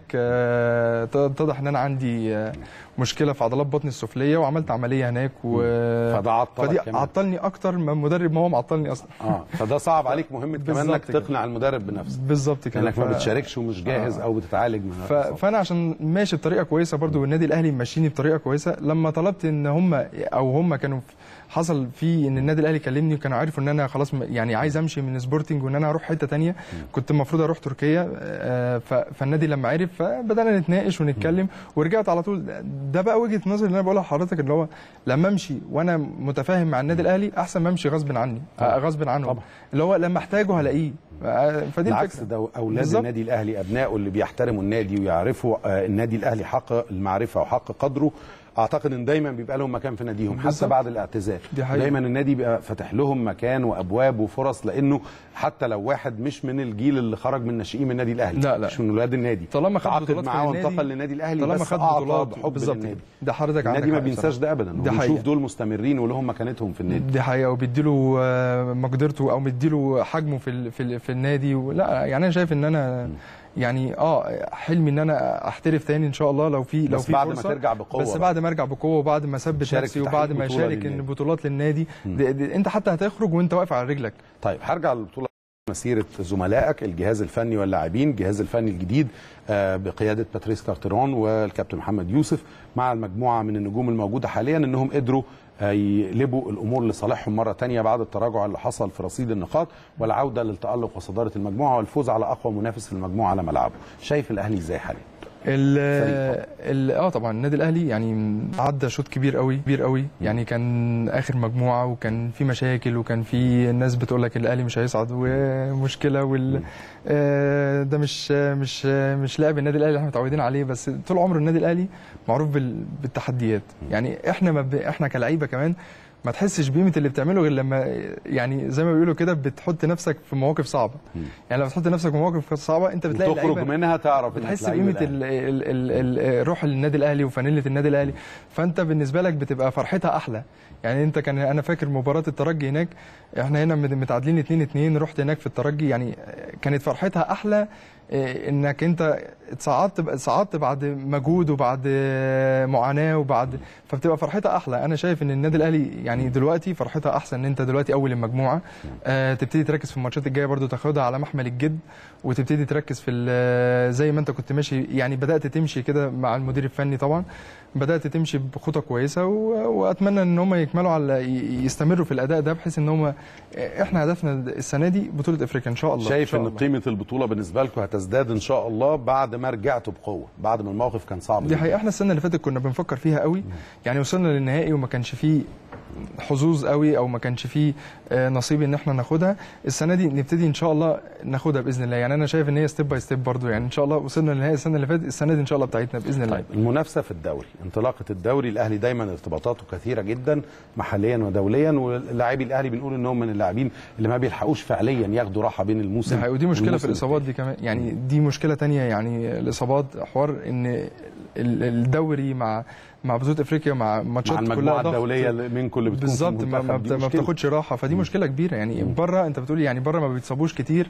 اتضح ان انا عندي مشكله في عضلات بطني السفليه وعملت عمليه هناك فدي عطلني اكتر من المدرب ما هو معطلني اصلا. فده صعب عليك مهمه كمان انك تقنع المدرب بنفسك بالظبط كده، انك ما بتشاركش ومش جاهز او بتتعالج من فانا عشان ماشي بطريقه كويسه برضو والنادي الاهلي ماشيني بطريقه كويسه، لما طلبت ان هم كانوا حصل في ان النادي الاهلي كلمني وكانوا عارفوا ان انا خلاص يعني عايز امشي من سبورتنج وان انا هروح حته ثانيه، كنت المفروض اروح تركيا. فالنادي لما عرف فبدانا نتناقش ونتكلم ورجعت على طول. ده بقى وجهه نظري اللي انا بقولها لحضرتك، اللي هو لما امشي وانا متفاهم مع النادي الاهلي احسن ما امشي غصب عني غصب عنهم، اللي هو لما احتاجه هلاقيه. فدي بالعكس ده اولاد بالزبط. النادي الاهلي ابنائه اللي بيحترموا النادي ويعرفوا النادي الاهلي حق المعرفه وحق قدره، اعتقد ان دايما بيبقى لهم مكان في ناديهم حتى بعد الاعتزال. دايما النادي بيبقى فاتح لهم مكان وابواب وفرص، لانه حتى لو واحد مش من الجيل اللي خرج من ناشئين من النادي الاهلي، لا مش من ولاد النادي، طالما خد بطولات معاه وانتقل للنادي الاهلي بس اعطى بحب للنادي. ده حضرتك النادي ما بينساش ده ابدا، وبنشوف دول مستمرين ولهم مكانتهم في النادي. دي حقيقه، وبيديله مقدرته او مديله حجمه في النادي. لا يعني انا شايف ان انا يعني حلمي ان انا احترف تاني ان شاء الله لو في بعد فرصه، ما ترجع بقوه، بس بعد ما ارجع بقوه وبعد ما اثبت نفسي وبعد ما اشارك ان بطولات للنادي. انت حتى هتخرج وانت واقف على رجلك. طيب هرجع للبطوله، مسيره زملائك الجهاز الفني واللاعبين، الجهاز الفني الجديد بقياده باتريس كارتيرون والكابتن محمد يوسف مع المجموعه من النجوم الموجوده حاليا، انهم قدروا يقلبوا الامور لصالحهم مره ثانيه بعد التراجع اللي حصل في رصيد النقاط والعوده للتالق وصداره المجموعه والفوز على اقوى منافس في المجموعه على ملعبه. شايف الاهلي ازاي حاليا؟ طبعا النادي الاهلي يعني عدى شوط كبير قوي يعني. كان اخر مجموعه وكان في مشاكل وكان في ناس بتقول لك الاهلي مش هيصعد ومشكله ده مش لاعب النادي الاهلي اللي احنا متعودين عليه. بس طول عمر النادي الاهلي معروف بالتحديات يعني. احنا كلاعيبه كمان ما تحسش بقيمه اللي بتعمله غير لما يعني زي ما بيقولوا كده بتحط نفسك في مواقف صعبه. يعني لما تحط نفسك في مواقف صعبه انت بتلاقي تخرج منها تعرف بتحس بقيمه روح النادي الاهلي وفانيله النادي الاهلي. فانت بالنسبه لك بتبقى فرحتها احلى. يعني انت انا فاكر مباراه الترجي هناك، احنا هنا متعادلين 2-2، رحت هناك في الترجي، يعني كانت فرحتها احلى انك انت صعدت بعد مجهود وبعد معاناه وبعد، فبتبقى فرحتها احلى. انا شايف ان النادي الاهلي يعني دلوقتي فرحتها احسن، ان انت دلوقتي اول المجموعه، تبتدي تركز في الماتشات الجايه برضو، تاخدها على محمل الجد، وتبتدي تركز في زي ما انت كنت ماشي، يعني بدات تمشي كده مع المدير الفني طبعا، بدات تمشي بخطى كويسه، واتمنى ان هم يكملوا على يستمروا في الاداء ده، بحيث ان هم احنا هدفنا السنه دي بطوله افريقيا ان شاء الله. شايف ان قيمه البطوله بالنسبه لكم هتزداد ان شاء الله بعد ما رجعتوا بقوه، بعد ما الموقف كان صعب؟ دي حقيقه، احنا السنه اللي فاتت كنا بنفكر فيها قوي، يعني وصلنا للنهائي وما كانش فيه حظوظ قوي، او ما كانش فيه نصيب ان احنا ناخدها. السنه دي نبتدي ان شاء الله ناخدها باذن الله. يعني انا شايف ان هي ستيب باي ستيب برضو، يعني ان شاء الله وصلنا للنهائي السنه اللي فاتت، السنه دي ان شاء الله بتاعتنا باذن الله. طيب المنافسه في الدوري، انطلاقه الدوري، الاهلي دايما ارتباطاته كثيره جدا محليا ودوليا، ولاعبي الاهلي بنقول انهم من اللاعبين اللي ما بيلحقوش فعليا ياخدوا راحه بين الموسم، ودي مشكله في الاصابات دي كمان، يعني دي مشكله ثانيه، يعني الاصابات حوار ان الدوري مع بطوله افريقيا مع ماتشات كلها المجموعه الدوليه منكم اللي بتكون بالظبط ما بتاخدش راحه، فدي مشكله كبيره. يعني بره انت بتقول يعني بره ما بيتصابوش كتير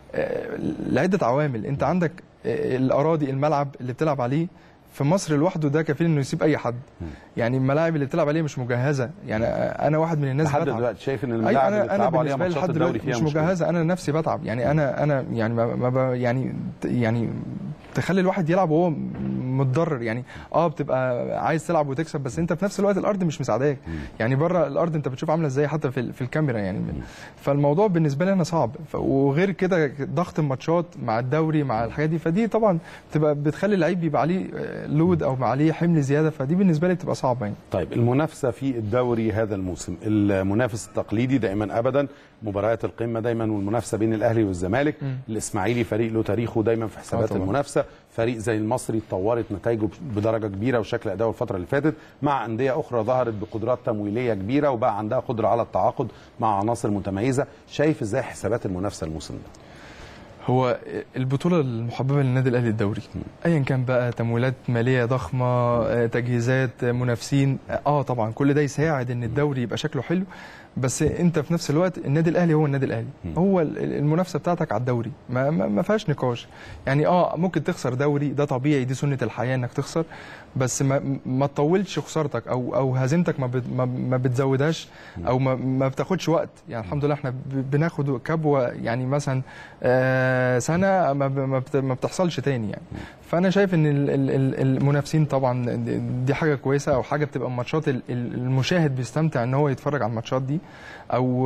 لعده عوامل. انت عندك الاراضي، الملعب اللي بتلعب عليه في مصر لوحده ده كفيل انه يسيب اي حد. يعني الملاعب اللي بتلعب عليها مش مجهزه، يعني انا واحد من الناس لحد دلوقتي شايف ان الملاعب اللي بتلعبوا عليها ماتشات الدوري فيها مش مجهزه. انا نفسي بتعب، يعني انا يعني ما يعني تخلي الواحد يلعب وهو متضرر، يعني بتبقى عايز تلعب وتكسب، بس انت في نفس الوقت الارض مش مساعداك. يعني بره الارض انت بتشوف عامله ازاي حتى في الكاميرا، يعني فالموضوع بالنسبه لي انا صعب. وغير كده ضغط الماتشات مع الدوري مع الحاجات دي، فدي طبعا بتبقى بتخلي اللعيب يبقى عليه لود او عليه حمل زياده، فدي بالنسبه لي بتبقى صعبه يعني. طيب المنافسه في الدوري هذا الموسم، المنافس التقليدي دايما ابدا مباريات القمه دايما، والمنافسه بين الاهلي والزمالك. الاسماعيلي فريق له تاريخه دايما في حسابات المنافسه، فريق زي المصري اتطورت نتائجه بدرجه كبيره وشكل اداؤه الفتره اللي فاتت، مع انديه اخرى ظهرت بقدرات تمويليه كبيره وبقى عندها قدره على التعاقد مع عناصر متميزه. شايف ازاي حسابات المنافسه الموسم ده؟ هو البطوله المحببه للنادي الاهلي الدوري، ايا كان بقى تمويلات ماليه ضخمه، تجهيزات، منافسين، طبعا كل ده يساعد ان الدوري يبقى شكله حلو. بس انت في نفس الوقت النادي الاهلي هو النادي الاهلي، هو المنافسه بتاعتك على الدوري ما فيهاش نقاش. يعني ممكن تخسر دوري، ده طبيعي، دي سنه الحياه انك تخسر، بس ما تطولش خسارتك او هزيمتك ما بتزودهاش او ما بتاخدش وقت. يعني الحمد لله احنا بناخد كبوه، يعني مثلا سنه ما بتحصلش تاني يعني. فانا شايف ان المنافسين طبعا دي حاجه كويسه، او حاجه بتبقى ماتشات المشاهد بيستمتع ان هو يتفرج على الماتشات دي، او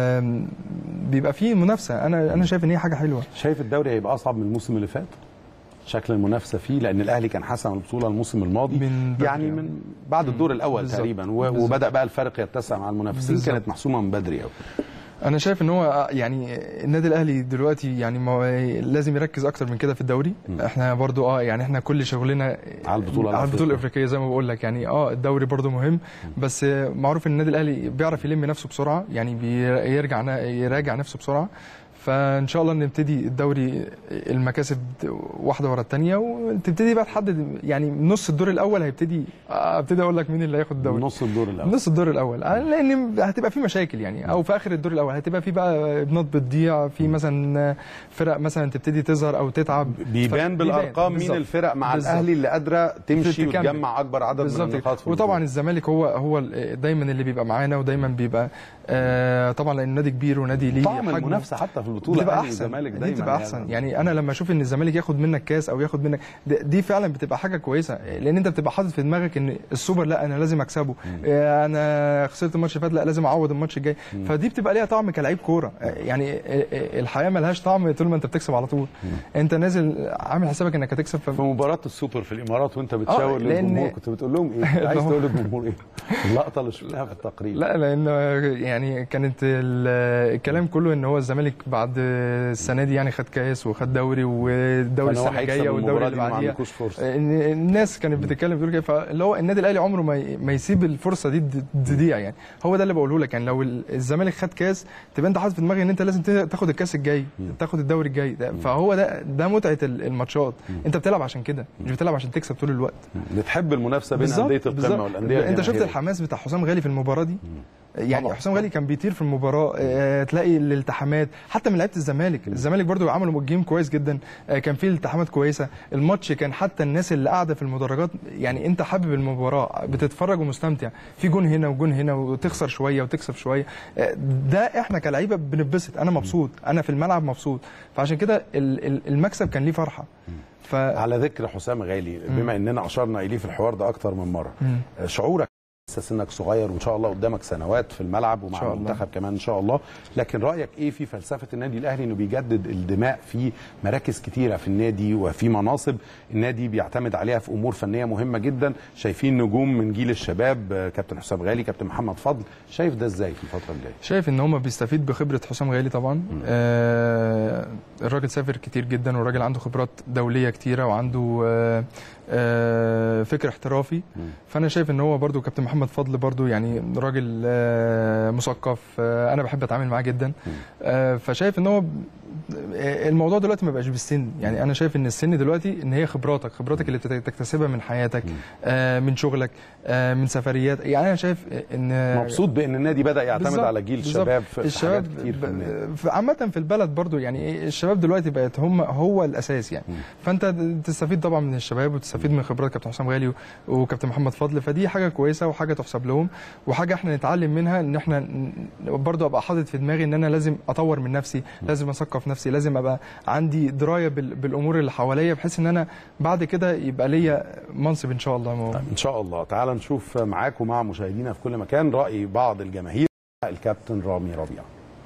بيبقى فيه منافسه. انا شايف ان هي حاجه حلوه. شايف الدوري هيبقى اصعب من الموسم اللي فات شكل المنافسه فيه، لان الاهلي كان حسم البطوله الموسم الماضي يعني من بعد الدور الاول تقريبا، وبدا بقى الفرق يتسع مع المنافسين، كانت محسومه من بدري قوي. انا شايف ان هو يعني النادي الاهلي دلوقتي يعني لازم يركز اكتر من كده في الدوري. احنا برضو يعني احنا كل شغلنا على البطوله الافريقيه زي ما بقول لك، يعني الدوري برضو مهم، بس معروف ان النادي الاهلي بيعرف يلم نفسه بسرعه، يعني يراجع نفسه بسرعه. فان شاء الله نبتدي الدوري المكاسب واحده ورا الثانيه، وتبتدي بقى تحدد يعني نص الدور الاول ابتدي اقول لك مين اللي هياخد الدوري. نص الدور الاول لان هتبقى في مشاكل يعني، او في اخر الدور الاول هتبقى في بقى ابنات بتضيع، في مثلا فرق مثلا تبتدي تظهر او تتعب، بيبان بالارقام مين الفرق مع الاهلي اللي قادره تمشي وتجمع اكبر عدد من النقاط. وطبعا الزمالك هو دايما اللي بيبقى معانا، ودايما بيبقى طبعا لان النادي كبير ونادي ليه طعم المنافسه حتى في البطوله بتبقى احسن. دي بتبقى احسن يعني انا لما اشوف ان الزمالك ياخد منك كاس او ياخد منك دي فعلا بتبقى حاجه كويسه، لان انت بتبقى حاطط في دماغك ان السوبر لا انا لازم اكسبه، انا خسرت الماتش اللي فات لا لازم اعوض الماتش الجاي. فدي بتبقى ليها طعم كلاعب كوره، يعني الحياه ملهاش طعم طول ما انت بتكسب على طول. انت نازل عامل حسابك انك هتكسب. في مباراه السوبر في الامارات وانت بتشاور للجمهور كنت بتقول لهم ايه؟ عايز تقول للجمهور ايه؟ اللقطه اللي شفناها في التقرير. لا لان يعني كانت الكلام كله ان هو الزمالك بعد السنه دي يعني خد كاس وخد دوري والدوري السنه الجايه والدوري اللي بعديها الناس كانت بتتكلم بتقول كده. فاللي هو النادي الاهلي عمره ما يسيب الفرصه دي تضيع. يعني هو ده اللي بقوله لك. يعني لو الزمالك خد كاس تبقى انت حاطط في دماغك ان انت لازم تاخد الكاس الجاي، تاخد الدوري الجاي ده. فهو ده متعه الماتشات. انت بتلعب عشان كده، مش بتلعب عشان تكسب طول الوقت. بتحب المنافسه بين انديه القمه والانديه. انت شفت الحماس بتاع حسام غالي في المباراه دي؟ يعني طبعا. حسام غالي كان بيطير في المباراه. تلاقي الالتحامات حتى من لعيبه الزمالك برضو عملوا جيم كويس جدا. كان فيه التحامات كويسه. الماتش كان حتى الناس اللي قاعده في المدرجات يعني انت حابب المباراه، بتتفرج ومستمتع. في جون هنا وجون هنا وتخسر شويه وتكسب شويه. ده احنا كلعيبه بنتبسط. انا مبسوط، انا في الملعب مبسوط. فعشان كده المكسب كان ليه فرحه. على ذكر حسام غالي، بما اننا اشرنا اليه في الحوار ده اكتر من مره، شعورك سنك صغير وان شاء الله قدامك سنوات في الملعب ومع المنتخب كمان ان شاء الله، لكن رايك ايه في فلسفه النادي الاهلي انه بيجدد الدماء في مراكز كتيره في النادي وفي مناصب النادي بيعتمد عليها في امور فنيه مهمه جدا؟ شايفين نجوم من جيل الشباب، كابتن حسام غالي، كابتن محمد فضل، شايف ده ازاي في الفتره الجايه؟ شايف ان هم بيستفيد بخبره حسام غالي طبعا. الراجل سافر كتير جدا والراجل عنده خبرات دوليه كتيره وعنده فكر احترافي. فانا شايف ان هو برضو كابتن محمد فضل برضو يعني راجل مثقف. انا بحب اتعامل معاه جدا. فشايف ان هو الموضوع دلوقتي ما بقاش بالسن. يعني انا شايف ان السن دلوقتي ان هي خبراتك اللي تكتسبها من حياتك، من شغلك، من سفريات. يعني انا شايف ان مبسوط بان النادي بدا يعتمد على جيل الشباب في حاجات كتير في عامه في البلد برضو. يعني الشباب دلوقتي بقت هو الاساس يعني. فانت تستفيد طبعا من الشباب وتستفيد من خبرات كابتن حسام غالي وكابتن محمد فضل. فدي حاجه كويسه وحاجه تحسب لهم وحاجه احنا نتعلم منها. ان احنا برضو ابقى حاطط في دماغي ان انا لازم اطور من نفسي، لازم اثقف نفسي، لازم ابقى عندي درايه بالامور اللي حواليا بحيث ان انا بعد كده يبقى ليا منصب ان شاء الله. ان شاء الله. تعال نشوف معاك ومع مشاهدينا في كل مكان راي بعض الجماهير. الكابتن رامي ربيعه.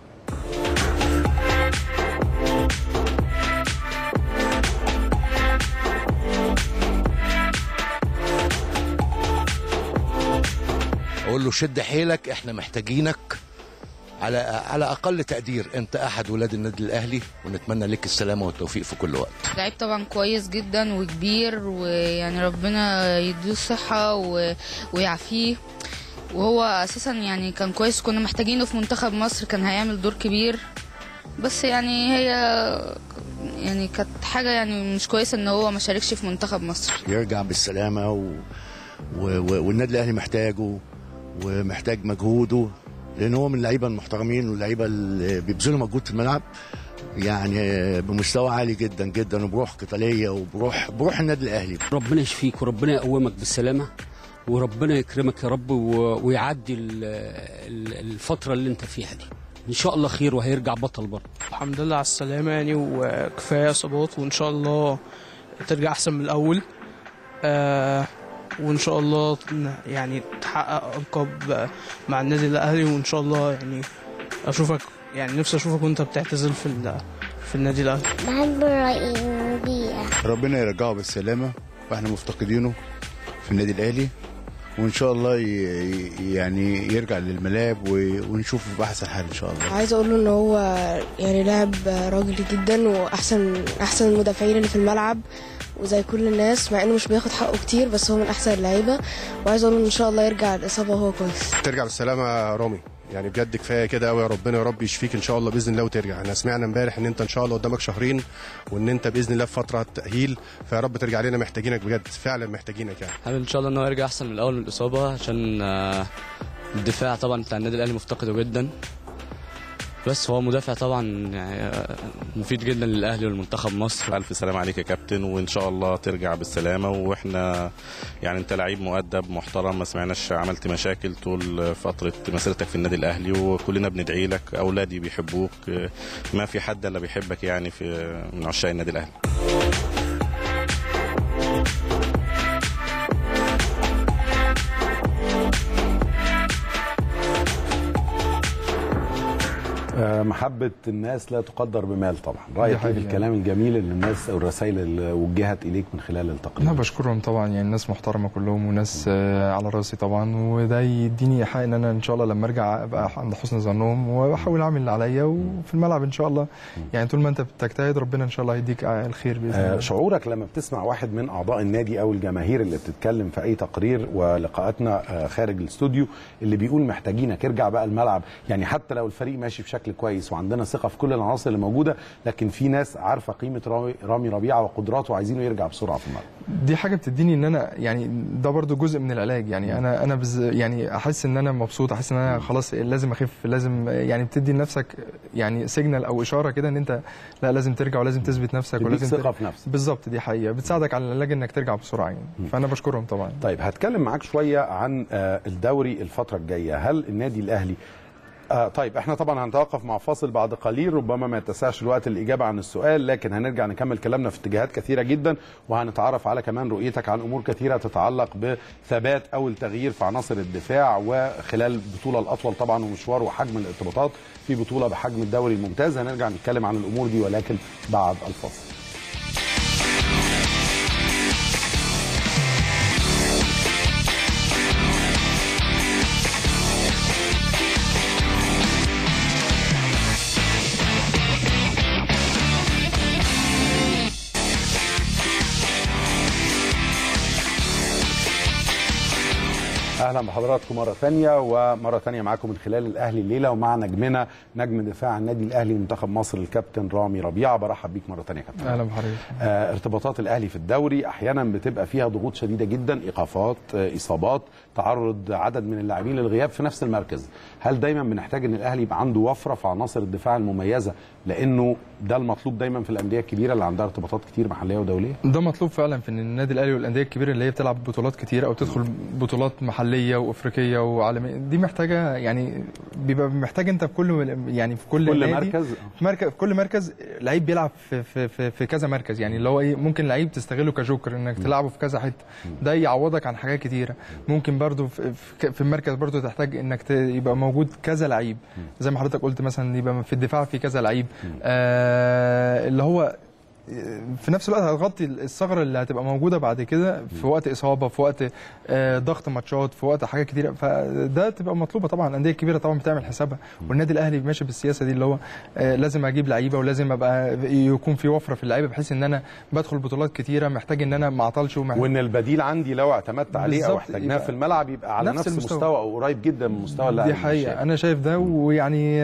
اقول له شد حيلك، احنا محتاجينك على اقل تقدير. انت احد ولاد النادي الاهلي ونتمنى لك السلامه والتوفيق في كل وقت. لعيب طبعا كويس جدا وكبير، ويعني ربنا يديه الصحه ويعافيه. وهو اساسا يعني كان كويس، كنا محتاجينه في منتخب مصر، كان هيعمل دور كبير. بس يعني هي يعني كانت حاجه يعني مش كويسه ان هو ما شاركش في منتخب مصر. يرجع بالسلامه والنادي الاهلي محتاجه ومحتاج مجهوده، لان هو من اللعيبه المحترمين واللعيبه اللي بيبذلوا مجهود في الملعب يعني بمستوى عالي جدا جدا وبروح قتاليه وبروح النادي الاهلي. ربنا يشفيك وربنا يقومك بالسلامه وربنا يكرمك يا رب ويعدي الفتره اللي انت فيها دي ان شاء الله خير وهيرجع بطل برضه. الحمد لله على السلامه يعني، وكفايه اصابات وان شاء الله ترجع احسن من الاول. وان شاء الله يعني تحقق القاب مع النادي الاهلي، وان شاء الله يعني اشوفك، يعني نفسي اشوفك وانت بتعتزل في النادي الاهلي. بحب الرئيسية. ربنا يرجعه بالسلامه واحنا مفتقدينه في النادي الاهلي، وان شاء الله يعني يرجع للملاعب ونشوفه في احسن حال ان شاء الله. عايز اقول له ان هو يعني لاعب راجل جدا واحسن المدافعين اللي في الملعب وزي كل الناس، مع انه مش بياخد حقه كتير بس هو من احسن اللعيبه. وعايز اقول له ان شاء الله يرجع الاصابه وهو كويس. ترجع بالسلامه يا رامي، يعني بجد كفايه كده قوي. يا ربنا يا رب يشفيك ان شاء الله باذن الله وترجع. احنا سمعنا امبارح ان انت ان شاء الله قدامك شهرين وان انت باذن الله في فتره تاهيل، فيا رب ترجع لنا، محتاجينك بجد، فعلا محتاجينك يعني. حابب ان شاء الله ان هو يرجع احسن من الاول من الاصابه، عشان الدفاع طبعا بتاع النادي الاهلي مفتقده جدا. بس هو مدافع طبعا يعني مفيد جدا للاهلي والمنتخب مصر. الف سلام عليك يا كابتن، وان شاء الله ترجع بالسلامه. واحنا يعني انت لعيب مؤدب محترم، ما سمعناش عملت مشاكل طول فتره مسيرتك في النادي الاهلي، وكلنا بندعي لك، اولادي بيحبوك، ما في حد الا بيحبك يعني من عشاق النادي الاهلي. محبة الناس لا تقدر بمال طبعا. رأيك ايه في الكلام الجميل اللي الناس او الرسائل اللي وجهت اليك من خلال التقرير؟ انا بشكرهم طبعا، يعني ناس محترمة كلهم وناس على راسي طبعا، وده يديني حق ان انا ان شاء الله لما ارجع ابقى عند حسن ظنهم واحاول اعمل اللي عليا وفي الملعب ان شاء الله. يعني طول ما انت بتجتهد ربنا ان شاء الله هيديك الخير باذن الله. شعورك لما بتسمع واحد من اعضاء النادي او الجماهير اللي بتتكلم في اي تقرير ولقاءاتنا خارج الاستوديو اللي بيقول محتاجينك ارجع بقى الملعب، يعني حتى لو الفريق ماشي بشكل كويس وعندنا ثقه في كل العناصر اللي موجوده، لكن في ناس عارفه قيمه رامي ربيعه وقدراته وعايزينه يرجع بسرعه في الملعب. دي حاجه بتديني ان انا يعني ده برضو جزء من العلاج، يعني انا يعني احس ان انا مبسوط، احس ان انا خلاص لازم اخف، لازم يعني بتدي لنفسك يعني سيجنال او اشاره كده ان انت لا لازم ترجع ولازم تثبت نفسك ولازم ثقه في نفسك. بالظبط، دي حقيقه بتساعدك على العلاج انك ترجع بسرعه يعني. فانا بشكرهم طبعا. طيب هتكلم معاك شويه عن الدوري الفتره الجايه. هل النادي الاهلي طيب احنا طبعا هنتوقف مع فاصل بعد قليل، ربما ما يتسعش الوقت للاجابه عن السؤال، لكن هنرجع نكمل كلامنا في اتجاهات كثيره جدا، وهنتعرف على كمان رؤيتك عن امور كثيره تتعلق بثبات او التغيير في عناصر الدفاع وخلال البطوله الاطول طبعا ومشوار وحجم الارتباطات في بطوله بحجم الدوري الممتاز. هنرجع نتكلم عن الامور دي ولكن بعد الفاصل. اهلا بحضراتكم مره ثانيه، ومره ثانيه معاكم من خلال الاهلي الليله، ومع نجمنا نجم دفاع النادي الاهلي منتخب مصر الكابتن رامي ربيعه. برحب بيك مره ثانيه يا كابتن. اهلا بحضرتك. ارتباطات الاهلي في الدوري احيانا بتبقى فيها ضغوط شديده جدا، ايقافات، اصابات، تعرض عدد من اللاعبين للغياب في نفس المركز. هل دايما بنحتاج ان الاهلي يبقى عنده وفره في عناصر الدفاع المميزه، لانه ده المطلوب دايما في الانديه الكبيره اللي عندها ارتباطات كتير محليه ودوليه؟ ده مطلوب فعلا في النادي الاهلي والانديه الكبيره اللي هي بتلعب بطولات كتير او تدخل بطولات محليه وافريقيه وعالميه. دي محتاجه يعني بيبقى محتاج انت في كل يعني في كل نادي في كل مركز لعيب بيلعب في كذا مركز، يعني اللي هو ايه ممكن لعيب تستغله كجوكر انك تلعبه في كذا حته، ده يعوضك عن حاجات كتيره. ممكن برضو في المركز برضو تحتاج انك يبقى موجود كذا لعيب، زي ما حضرتك قلت مثلا يبقى في الدفاع في كذا لعيب، اللي هو في نفس الوقت هتغطي الثغره اللي هتبقى موجوده بعد كده في وقت اصابه، في وقت ضغط ماتشات، في وقت حاجات كتيره. فده تبقى مطلوبه طبعا. الانديه الكبيره طبعا بتعمل حسابها، والنادي الاهلي ماشي بالسياسه دي اللي هو لازم اجيب لعيبه ولازم ابقى يكون في وفره في اللعيبه، بحيث ان انا بدخل بطولات كتيره محتاج ان انا ما اعطلش وان البديل عندي لو اعتمدت عليه او احتاجناه في الملعب يبقى على نفس المستوى او قريب جدا من مستوى اللاعب. دي حقيقه انا شايف ده، ويعني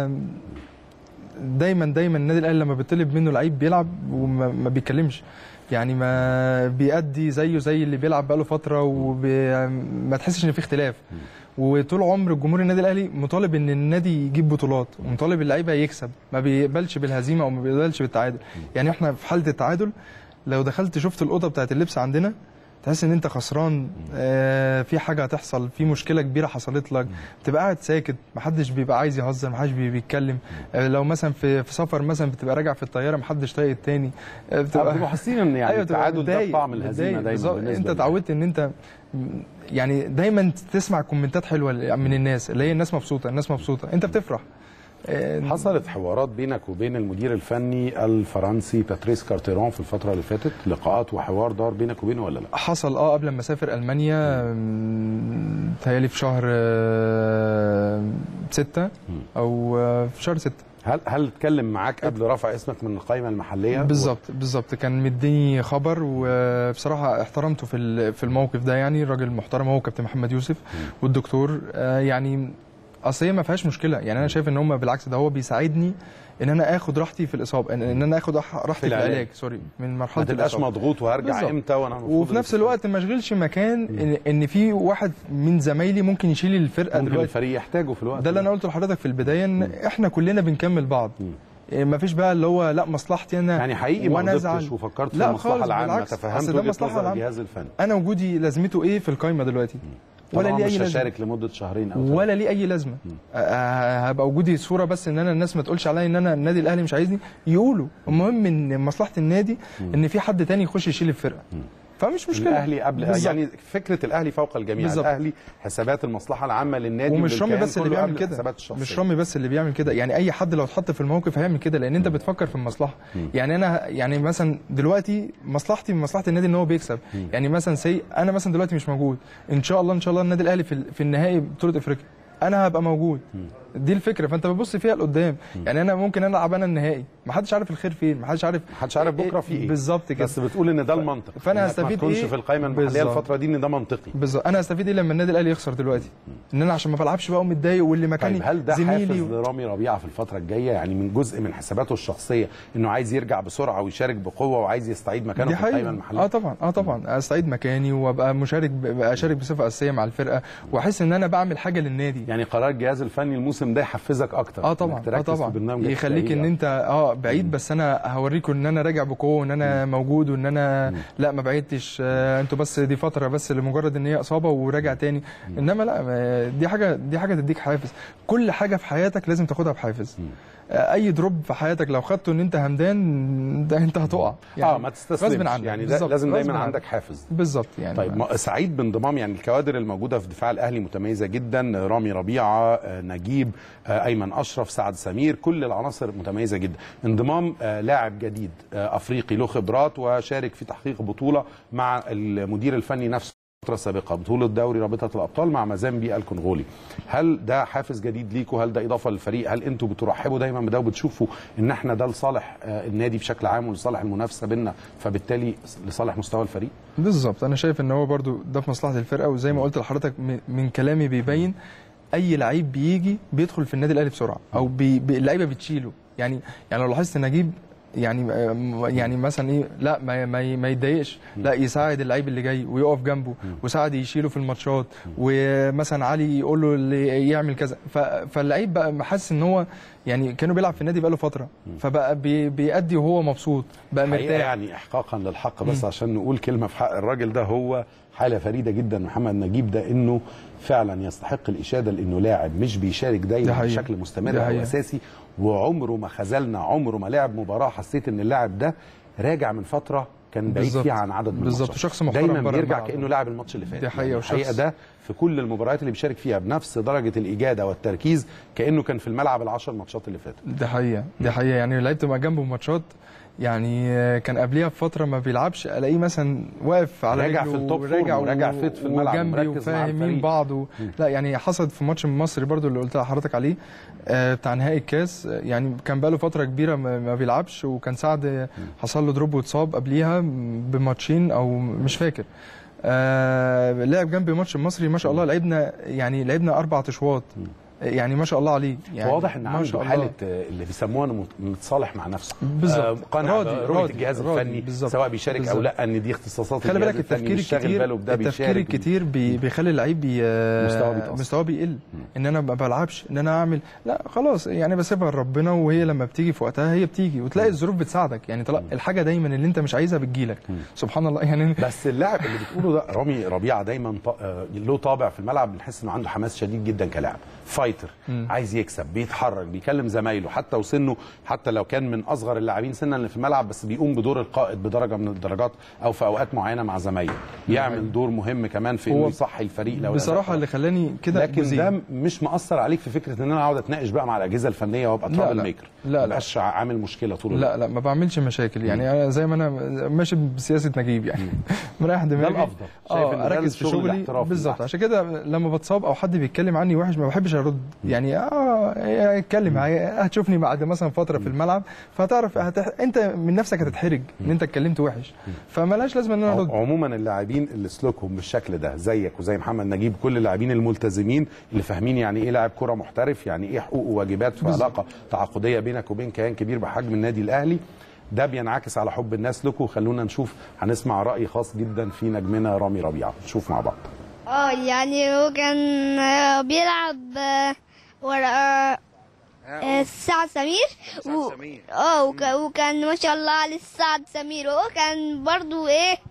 دايما النادي الاهلي لما بيطلب منه لعيب بيلعب وما بيتكلمش، يعني ما بيأدي زي اللي بيلعب بقاله فتره، وما تحسش ان في اختلاف. وطول عمر الجمهور النادي الاهلي مطالب ان النادي يجيب بطولات، ومطالب اللعيبه يكسب، ما بيقبلش بالهزيمه او ما بيقبلش بالتعادل. يعني احنا في حاله التعادل لو دخلت شفت الاوضه بتاعت اللبس عندنا تحس ان انت خسران، في حاجه هتحصل، في مشكله كبيره حصلت لك، بتبقى قاعد ساكت، محدش بيبقى عايز يهزر، محدش بيتكلم. لو مثلا في سفر مثلا بتبقى راجع في الطياره محدش طايق التاني، بتبقى حاسين ان يعني التعادل ده طعم الهزيمه دايما. انت اتعودت ان انت يعني دايما تسمع كومنتات حلوه من الناس، اللي هي الناس مبسوطه، انت بتفرح. حصلت حوارات بينك وبين المدير الفني الفرنسي باتريس كارتيرون في الفترة اللي فاتت، لقاءات وحوار دار بينك وبينه ولا لا؟ حصل قبل ما اسافر المانيا، تهيألي في شهر 6 او في شهر 6. هل اتكلم معاك قبل رفع اسمك من القائمة المحلية؟ بالظبط كان مديني خبر، وبصراحة احترمته في الموقف ده. يعني الراجل محترم هو كابتن محمد يوسف والدكتور، يعني اصل هي ما فيهاش مشكله. يعني انا شايف ان هم بالعكس ده هو بيساعدني ان انا اخد راحتي في الاصابه، ان انا اخد راحتي في العلاج من مرحله ما تبقاش مضغوط وهرجع امتى وانا وفي نفس الوقت ما اشغلش مكان ان في واحد من زمايلي ممكن يشيل الفرقه ممكن دلوقتي الفريق يحتاجه في الوقت ده اللي انا قلته لحضرتك في البدايه، ان احنا كلنا بنكمل بعض. ما فيش بقى اللي هو لا مصلحتي انا يعني حقيقي ما غضبتش وفكرت في المصلحه العامه، تفهمت وجهه نظر الجهاز الفني. انا وجودي لازمته ايه في القايمه دلوقتي؟ ولا لي اي لازمه، مش هشارك لمده شهرين او ولا لي اي لازمه. هبقى وجودي صوره بس ان انا الناس ما تقولش عليا ان انا النادي الاهلي مش عايزني، يقولوا المهم ان مصلحه النادي ان في حد تاني يخش يشيل الفرقه. فمش مشكله. الاهلي قبل بالزبط. يعني فكره الاهلي فوق الجميع. بالزبط. الاهلي حسابات المصلحه العامه للنادي، ومش رامي بس اللي بيعمل كده، مش رامي بس اللي بيعمل كده، يعني اي حد لو اتحط في الموقف هيعمل كده، لان انت بتفكر في المصلحه. يعني انا يعني مثلا دلوقتي مصلحتي من مصلحه النادي ان هو بيكسب. يعني مثلا انا مثلا دلوقتي مش موجود، ان شاء الله النادي الاهلي في النهائي بطوله افريقيا انا هبقى موجود. دي الفكره، فانت بتبص فيها لقدام. يعني انا ممكن العب انا النهائي، ما حدش عارف الخير فين، ما حدش عارف بكره في ايه بالظبط كده. بس بتقول ان ده المنطق، فانا هستفيد ما تكونش في القائمه المحليه الفتره دي ان ده منطقي. بالظبط. انا هستفيد ايه لما النادي الاهلي يخسر دلوقتي؟ ان انا عشان ما بلعبش بقى ومتضايق واللي مكاني طيب هل ده زميلي حافز لرامي ربيعه في الفتره الجايه؟ يعني من جزء من حساباته الشخصيه انه عايز يرجع بسرعه ويشارك بقوه وعايز يستعيد مكانه في القائمه المحليه؟ طبعا استعيد مكاني وابقى اشارك بصفه اساسيه مع الفرقه، واحس ان انا بعمل حاجه للنادي. يعني قرار الجهاز الفني الموسم ده يحفزك اكتر. طبعا يخليك ان انت بعيد، بس انا هوريكم ان انا راجع بقوه وان انا موجود وان انا لا ما بعدتش، انتوا بس دي فتره بس لمجرد ان هي اصابه وراجع تاني. انما لا، دي حاجه تديك حافز. كل حاجه في حياتك لازم تاخدها بحافز. اي دروب في حياتك لو خدته ان انت همدان ده انت هتقع. يعني ما تستسلمش، يعني لازم دايما عندك حافز. بالظبط. يعني طيب سعيد بانضمام يعني الكوادر الموجوده في دفاع الاهلي متميزه جدا، رامي ربيعه، نجيب، ايمن اشرف، سعد سمير، كل العناصر متميزه جدا. انضمام لاعب جديد افريقي له خبرات وشارك في تحقيق بطوله مع المدير الفني نفسه الفترة السابقة، بطولة دوري رابطة الأبطال مع مازامبي الكونغولي. هل ده حافز جديد ليكوا؟ هل ده إضافة للفريق؟ هل أنتوا بترحبوا دايما بده وبتشوفوا إن إحنا ده لصالح النادي بشكل عام ولصالح المنافسة بيننا، فبالتالي لصالح مستوى الفريق؟ بالظبط. أنا شايف إن هو برضو ده في مصلحة الفرقة، وزي ما قلت لحضرتك من كلامي بيبين أي لعيب بيجي بيدخل في النادي الأهلي بسرعة، أو اللعيبة بتشيله. يعني لو لاحظت نجيب يعني مثلا ايه، لا ما يتضايقش، لا يساعد اللعيب اللي جاي ويقف جنبه، وساعد يشيله في الماتشات، ومثلا علي يقول له اللي يعمل كذا. فاللعيب بقى حاسس ان هو يعني كانوا بيلعب في النادي بقاله فتره، فبقى بيأدي وهو مبسوط بقى مرتاح. يعني احقاقا للحق بس عشان نقول كلمه في حق الراجل ده، هو حاله فريده جدا محمد نجيب ده، انه فعلا يستحق الاشاده لانه لاعب مش بيشارك دايما بشكل مستمر او اساسي، وعمره ما خذلنا، عمره ما لعب مباراه حسيت ان اللاعب ده راجع من فتره كان بعيد فيها عن عدد من بالظبط. شخص محترم دايما بيرجع كانه لاعب الماتش اللي فات. دي حقيقه. الحقيقه ده في كل المباريات اللي بيشارك فيها بنفس درجه الاجاده والتركيز كانه كان في الملعب ال10 ماتشات اللي فاتت. دي حقيقه. يعني لعبت مع جنبه ماتشات، يعني كان قبليها بفتره ما بيلعبش، الاقيه مثلا واقف على راجع في التوب وراجع فيت في الملعب وجنبي وفاهمين بعض لا يعني حصلت في ماتش المصري برضو اللي قلت لحضرتك عليه بتاع نهائي الكاس. يعني كان بقاله فتره كبيره ما بيلعبش، وكان سعد حصل له دروب واتصاب قبليها بماتشين او مش فاكر. لعب جنبي ماتش المصري ما شاء الله، لعبنا 4 اشواط، يعني ما شاء الله عليه. يعني واضح ان عنده حاله اللي بيسموها متصالح مع نفسه، بالظبط، قناع برؤيه الجهاز الفني سواء بيشارك او لا، ان دي اختصاصات خلي بالك التفكير الكتير بيخلي اللعيب مستواه بيقل. ان انا ما بلعبش، ان انا اعمل لا خلاص، يعني بسيبها لربنا، وهي لما بتيجي في وقتها هي بتيجي، وتلاقي الظروف بتساعدك. يعني الحاجه دايما اللي انت مش عايزها بتجيلك، سبحان الله. يعني بس اللاعب اللي بتقوله ده رامي ربيعه دايما له طابع في الملعب، بنحس انه عنده حماس شديد جدا كلاعب، فايتر، عايز يكسب، بيتحرك، بيكلم زمايله، حتى وسنه، حتى لو كان من اصغر اللاعبين سنا اللي في الملعب، بس بيقوم بدور القائد بدرجه من الدرجات، او في اوقات معينه مع زمايله، يعمل دور مهم كمان في انه يصحي الفريق. لو بصراحه اللي خلاني كده، لكن ده مش مأثر عليك في فكره ان انا اقعد اتناقش بقى مع الاجهزه الفنيه وابقى ترابل ميكر؟ ما بقاش عامل مشكله طول الوقت؟ لا ما بعملش مشاكل. يعني انا زي ما انا ماشي بسياسه نجيب، يعني مريح دماغي، ده الافضل. شايف ان اركز في شغلي بالظبط. عشان كده لما بتصاب او حد بيتكلم عني وحش ما بحبش ارد. يعني اتكلم هتشوفني بعد مثلا فتره في الملعب، فهتعرف انت من نفسك هتتحرج ان انت اتكلمت وحش، فمالهاش لازمه ان انا ارد. عموما اللاعبين اللي سلوكهم بالشكل ده زيك وزي محمد نجيب، كل اللاعبين الملتزمين اللي فاهمين يعني ايه لاعب كره محترف، يعني ايه حقوق وواجبات في علاقه تعاقديه بينك وبين كيان كبير بحجم النادي الاهلي، ده بينعكس على حب الناس لكم. خلونا نشوف، هنسمع راي خاص جدا في نجمنا رامي ربيعه، نشوف مع بعض. يعني هو كان بيلعب ورا سعد سمير وكان ما شاء الله على سعد سمير. وهو كان برضو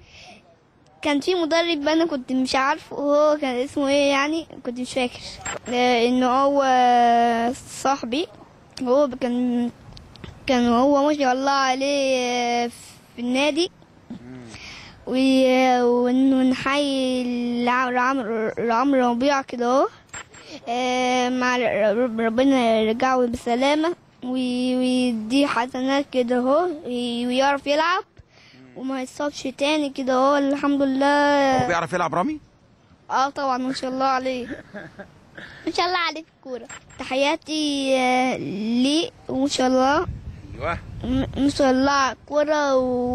كان في مدرب انا كنت مش عارفه هو كان اسمه يعني كنت مش فاكر، انه هو صاحبي. هو كان هو ما شاء الله عليه في النادي، ونحيي العمر ربيع كده اهو، مع ربنا يرجعه بالسلامة ويديه حسنات كده اهو، ويعرف يلعب وما يتصابش تاني كده اهو. الحمد لله. هو بيعرف يلعب رامي؟ طبعا ما شاء الله عليه. ما شاء الله عليه في الكورة. تحياتي ليه وما شاء الله. ايوه ما شاء الله على الكورة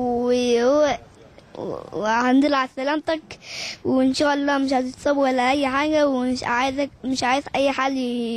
والحمد لله على سلامتك، وان شاء الله مش هتتصاب ولا اي حاجة، ومش عايز اي حد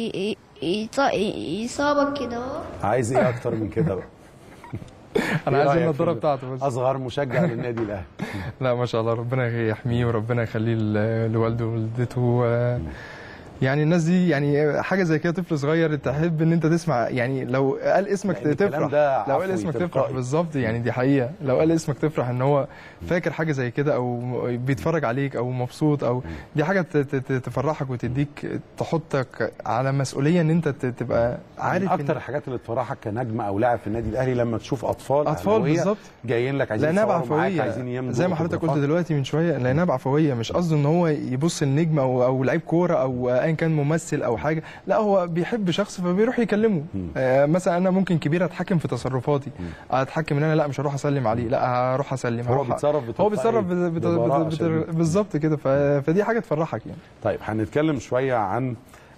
يصابك كده اهو. عايز ايه اكتر من كده بقى؟ انا عايز النضاره بتاعته بس. اصغر مشجع للنادي الاهلي. لا ما شاء الله، ربنا يحميه وربنا يخليه لوالده ووالدته. يعني الناس دي يعني حاجه زي كده، طفل صغير تحب ان انت تسمع، يعني لو قال اسمك تفرح، لو قال اسمك تفرح بالظبط، يعني دي حقيقه. لو قال اسمك تفرح ان هو فاكر حاجه زي كده، او بيتفرج عليك، او مبسوط، او دي حاجه تفرحك وتديك، تحطك على مسؤوليه ان انت تبقى عارف. من اكتر الحاجات اللي تفرحك كنجم او لاعب في النادي الاهلي لما تشوف اطفال بالظبط جايين لك عايزين يصوروا معاك، عايزين يمضوا، زي ما حضرتك قلت دلوقتي من شويه، لانها بعفويه. مش قصده ان هو يبص النجم او لعيب كوره او ايا كان ممثل او حاجه، لا هو بيحب شخص فبيروح يكلمه. مثلا انا ممكن كبير اتحكم في تصرفاتي، اتحكم ان انا لا مش هروح اسلم عليه، لا هروح اسلم. هو بيتصرف بالظبط كده. فدي حاجه تفرحك يعني. طيب هنتكلم شويه عن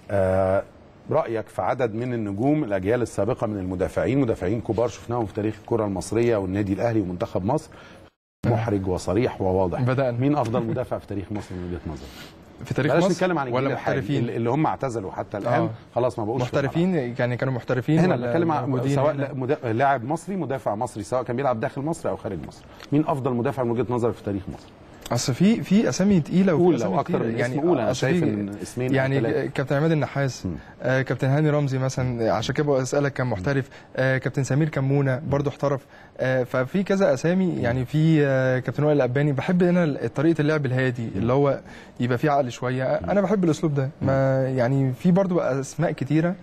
رأيك في عدد من النجوم الأجيال السابقة من مدافعين كبار شفناهم في تاريخ الكرة المصرية والنادي الأهلي ومنتخب مصر، محرج وصريح وواضح. بدأنا. مين أفضل مدافع في تاريخ مصر من وجهة نظرك؟ في تاريخ مصر نتكلم عن ولا محترفين اللي هم اعتزلوا حتى الآن خلاص ما بقوش محترفين، يعني كانوا محترفين. هنا بنتكلم عن سواء لاعب مصري، مدافع مصري، سواء كان بيلعب داخل مصر أو خارج مصر. مين أفضل مدافع من وجهة نظرك في تاريخ مصر؟ اصل في اسامي تقيله وفي اسامي اكتر من يعني اسم. انا شايف ان اسمين يعني كابتن عماد النحاس، كابتن هاني رمزي مثلا، عشان كده بسالك كان محترف. كابتن سمير كمونه برضو احترف. ففي كذا اسامي، يعني في كابتن وائل الاباني. بحب انا طريقه اللعب الهادي اللي هو يبقى فيه عقل شويه. انا بحب الاسلوب ده. ما يعني في برضو اسماء كتيره.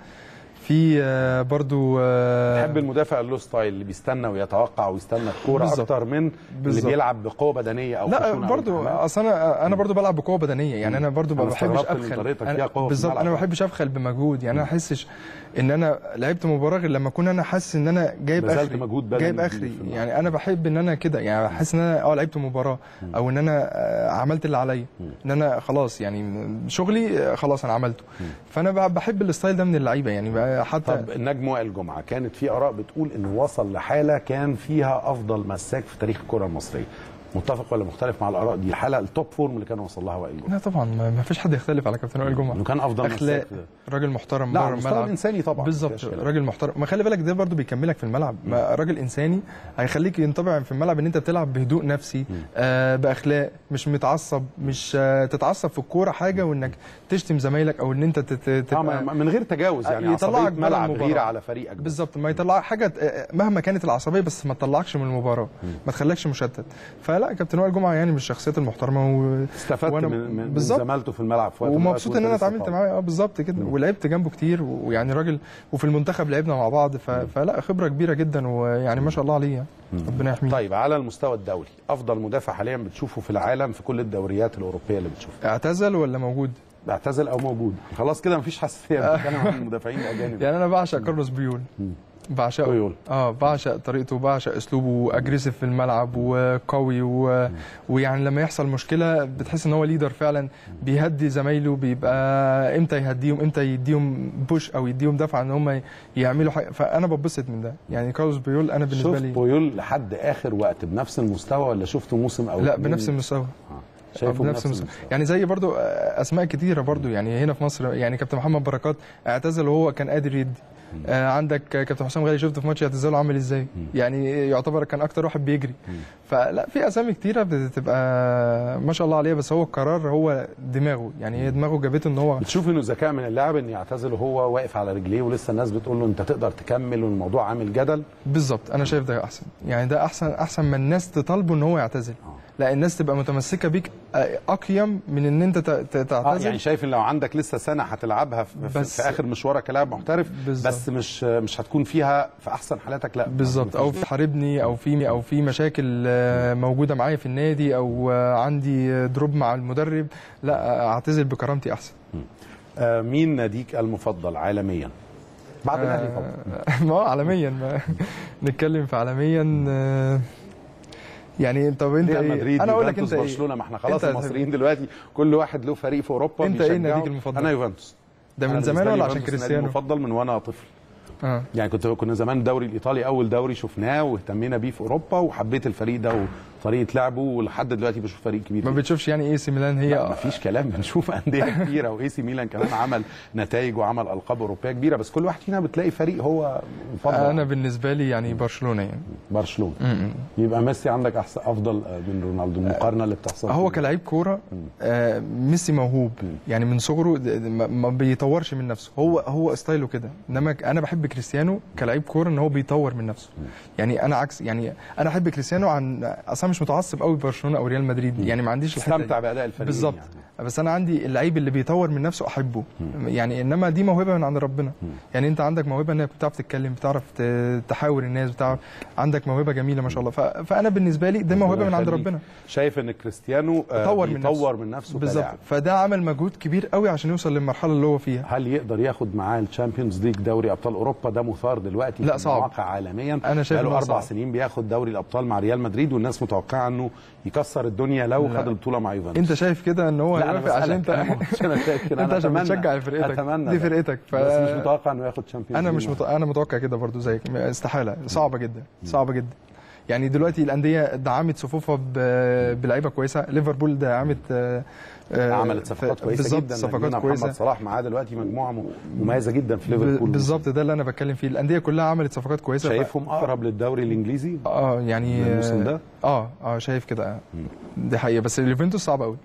في برضو بحب المدافع اللو ستايل اللي بيستنى ويتوقع ويستنى الكوره اكتر من اللي بيلعب بقوه بدنيه او لا برضو. اصل انا برضو بلعب بقوه بدنيه، يعني انا برضو ما بحبش ابخل. بالظبط انا ما بحبش ابخل بمجهود، يعني انا ما احسش ان انا لعبت مباراه غير لما اكون انا حاسس ان انا جايب اخري. يعني انا بحب ان انا كده، يعني احس ان انا لعبت مباراه، او ان انا عملت اللي عليا، ان انا خلاص يعني شغلي خلاص انا عملته. فانا بحب الستايل ده من اللعيبه يعني. حتى طب النجم وائل جمعه، كانت في اراء بتقول انه وصل لحاله كان فيها افضل مساك في تاريخ الكره المصريه. متفق ولا مختلف مع الاراء دي؟ الحاله التوب فورم اللي كان وصل لها وائل جمعه. لا طبعا ما فيش حد يختلف على كابتن وائل جمعه. انه كان افضل مساك، راجل محترم بره الملعب، انساني طبعا. بالظبط، راجل محترم. ما خلي بالك ده برضو بيكملك في الملعب. راجل انساني هيخليك ينطبع في الملعب ان انت بتلعب بهدوء نفسي، باخلاق، مش متعصب، مش تتعصب في الكوره حاجه وانك تشتم زمايلك، او ان انت تبقى من غير تجاوز، يعني يطلعك ملعب غيره على فريقك. بالظبط، ما يطلع حاجه مهما كانت العصبيه، بس ما تطلعكش من المباراه، ما تخليكش مشتت. فلا كابتن وائل جمعه يعني من الشخصيات المحترمه، استفدت من زمالته في الملعب في وقت ومبسوط ان انا اتعاملت معاه. بالظبط كده. ولعبت جنبه كتير، ويعني راجل، وفي المنتخب لعبنا مع بعض. فلا خبره كبيره جدا، ويعني ما شاء الله عليه، ربنا يحميه. طيب على المستوى الدولي، افضل مدافع حاليا بتشوفه في العالم في كل الدوريات الاوروبيه اللي بتشوفها؟ اعتزل ولا موجود؟ اعتزل او موجود، خلاص كده مفيش حساسيه. بنتكلم عن المدافعين الاجانب. يعني انا بعشق كارلوس بيول، بعشقه. بعشق طريقته، بعشق اسلوبه، اجريسيف في الملعب وقوي ويعني لما يحصل مشكله بتحس ان هو ليدر فعلا، بيهدي زمايله، بيبقى امتى يهديهم، امتى يديهم بوش او يديهم دفعه ان هم يعملوا حاجه. فانا ببسط من ده. يعني كارلوس بيول انا بالنسبه لي، شفت بيول لحد اخر وقت بنفس المستوى ولا شفته موسم او لا بنفس المستوى؟ شايفه بنفس المستوى. يعني زي برضو اسماء كتيره برضو، يعني هنا في مصر، يعني كابتن محمد بركات اعتزل وهو كان قادر يدي. عندك كابتن حسام غالي، شفته في ماتش اعتزاله عامل ازاي، يعني يعتبر كان اكتر واحد بيجري. فلا في اسامي كتيره بتبقى ما شاء الله عليها، بس هو القرار هو دماغه، يعني هي دماغه جابته ان هو. بتشوف انه ذكاء من اللاعب ان يعتزل وهو واقف على رجليه ولسه الناس بتقول له انت تقدر تكمل والموضوع عامل جدل؟ بالظبط، انا شايف ده احسن، يعني ده احسن من الناس تطالبه ان هو يعتزل. لا الناس تبقى متمسكه بيك اقيم من ان انت تعتزل. يعني شايف ان لو عندك لسه سنه هتلعبها في اخر مشوارك كلاعب محترف بس مش هتكون فيها في احسن حالاتك، لا بالظبط، او تحاربني او في مشاكل موجوده معايا في النادي او عندي دروب مع المدرب، لا اعتزل بكرامتي احسن. مين ناديك المفضل عالميا؟ بعد الاهلي طبعا. ما عالميا نتكلم في عالميا يعني. طب انت ايه؟ انا اقول لك انت برشلونه، ما احنا خلاص المصريين دلوقتي كل واحد له فريق في اوروبا. انت ايه ناديك المفضل؟ انا يوفنتوس. ده من زمان ولا عشان كريستيانو؟ المفضل من وانا طفل. يعني كنا زمان الدوري الايطالي اول دوري شفناه واهتمينا بيه في اوروبا، وحبيت الفريق ده وطريقه لعبه، ولحد دلوقتي بشوف فريق كبير. ما بتشوفش يعني اي سي ميلان هي؟ ما فيش كلام، بنشوف انديه كبيره، واي سي ميلان كمان عمل نتائج وعمل القاب اوروبيه كبيره، بس كل واحد فينا بتلاقي فريق هو مفضل. انا بالنسبه لي يعني برشلونه. يعني برشلونه. يبقى ميسي عندك افضل من رونالدو المقارنه اللي بتحصل؟ هو كلاعب كوره ميسي موهوب، يعني من صغره ما بيطورش من نفسه، هو ستايله كده. انما انا بحب كريستيانو كلاعب كوره ان هو بيطور من نفسه. يعني انا عكس، يعني انا احب كريستيانو عن اصلا مش متعصب قوي برشلونه او ريال مدريد، يعني ما عنديش استمتع باداء الفريق بالظبط يعني. بس انا عندي اللعيب اللي بيطور من نفسه احبه يعني. انما دي موهبه من عند ربنا. يعني انت عندك موهبه انك بتعرف تتكلم، بتعرف تحاور الناس، بتعرف، عندك موهبه جميله ما شاء الله. فانا بالنسبه لي ده موهبه من عند ربنا. شايف ان كريستيانو بيطور من نفسه بالظبط، فده عمل مجهود كبير قوي عشان يوصل للمرحله اللي هو فيها. هل يقدر ياخد معاه الشامبيونز ليج، دوري ابطال اوروبا؟ ده مثار دلوقتي لا في صعب. المواقع عالميا. انا شايف بقاله 4 سنين بياخد دوري الابطال مع ريال مدريد، والناس متوقعه انه يكسر الدنيا لو خد البطوله مع يوفنتوس. انت شايف كده ان هو يوافق عشان انت انت عشان بتشجع فرقتك، دي فرقتك. بس مش متوقع انه ياخد شامبيونز. انا متوقع كده برضو زيك، استحاله، صعبه جدا، صعبه جدا. يعني دلوقتي الانديه دعمت صفوفها بلعيبه كويسه. ليفربول دعمت عملت صفقات كويسه جدا، صفقات كويسه. محمد صلاح معاه دلوقتي مجموعه مميزه جدا في ليفربول. بالظبط، ده اللي انا بتكلم فيه. الانديه كلها عملت صفقات كويسه. شايفهم اقرب للدوري الانجليزي يعني الموسم ده. شايف كده. دي حقيقه، بس اليوفنتوس صعب قوي.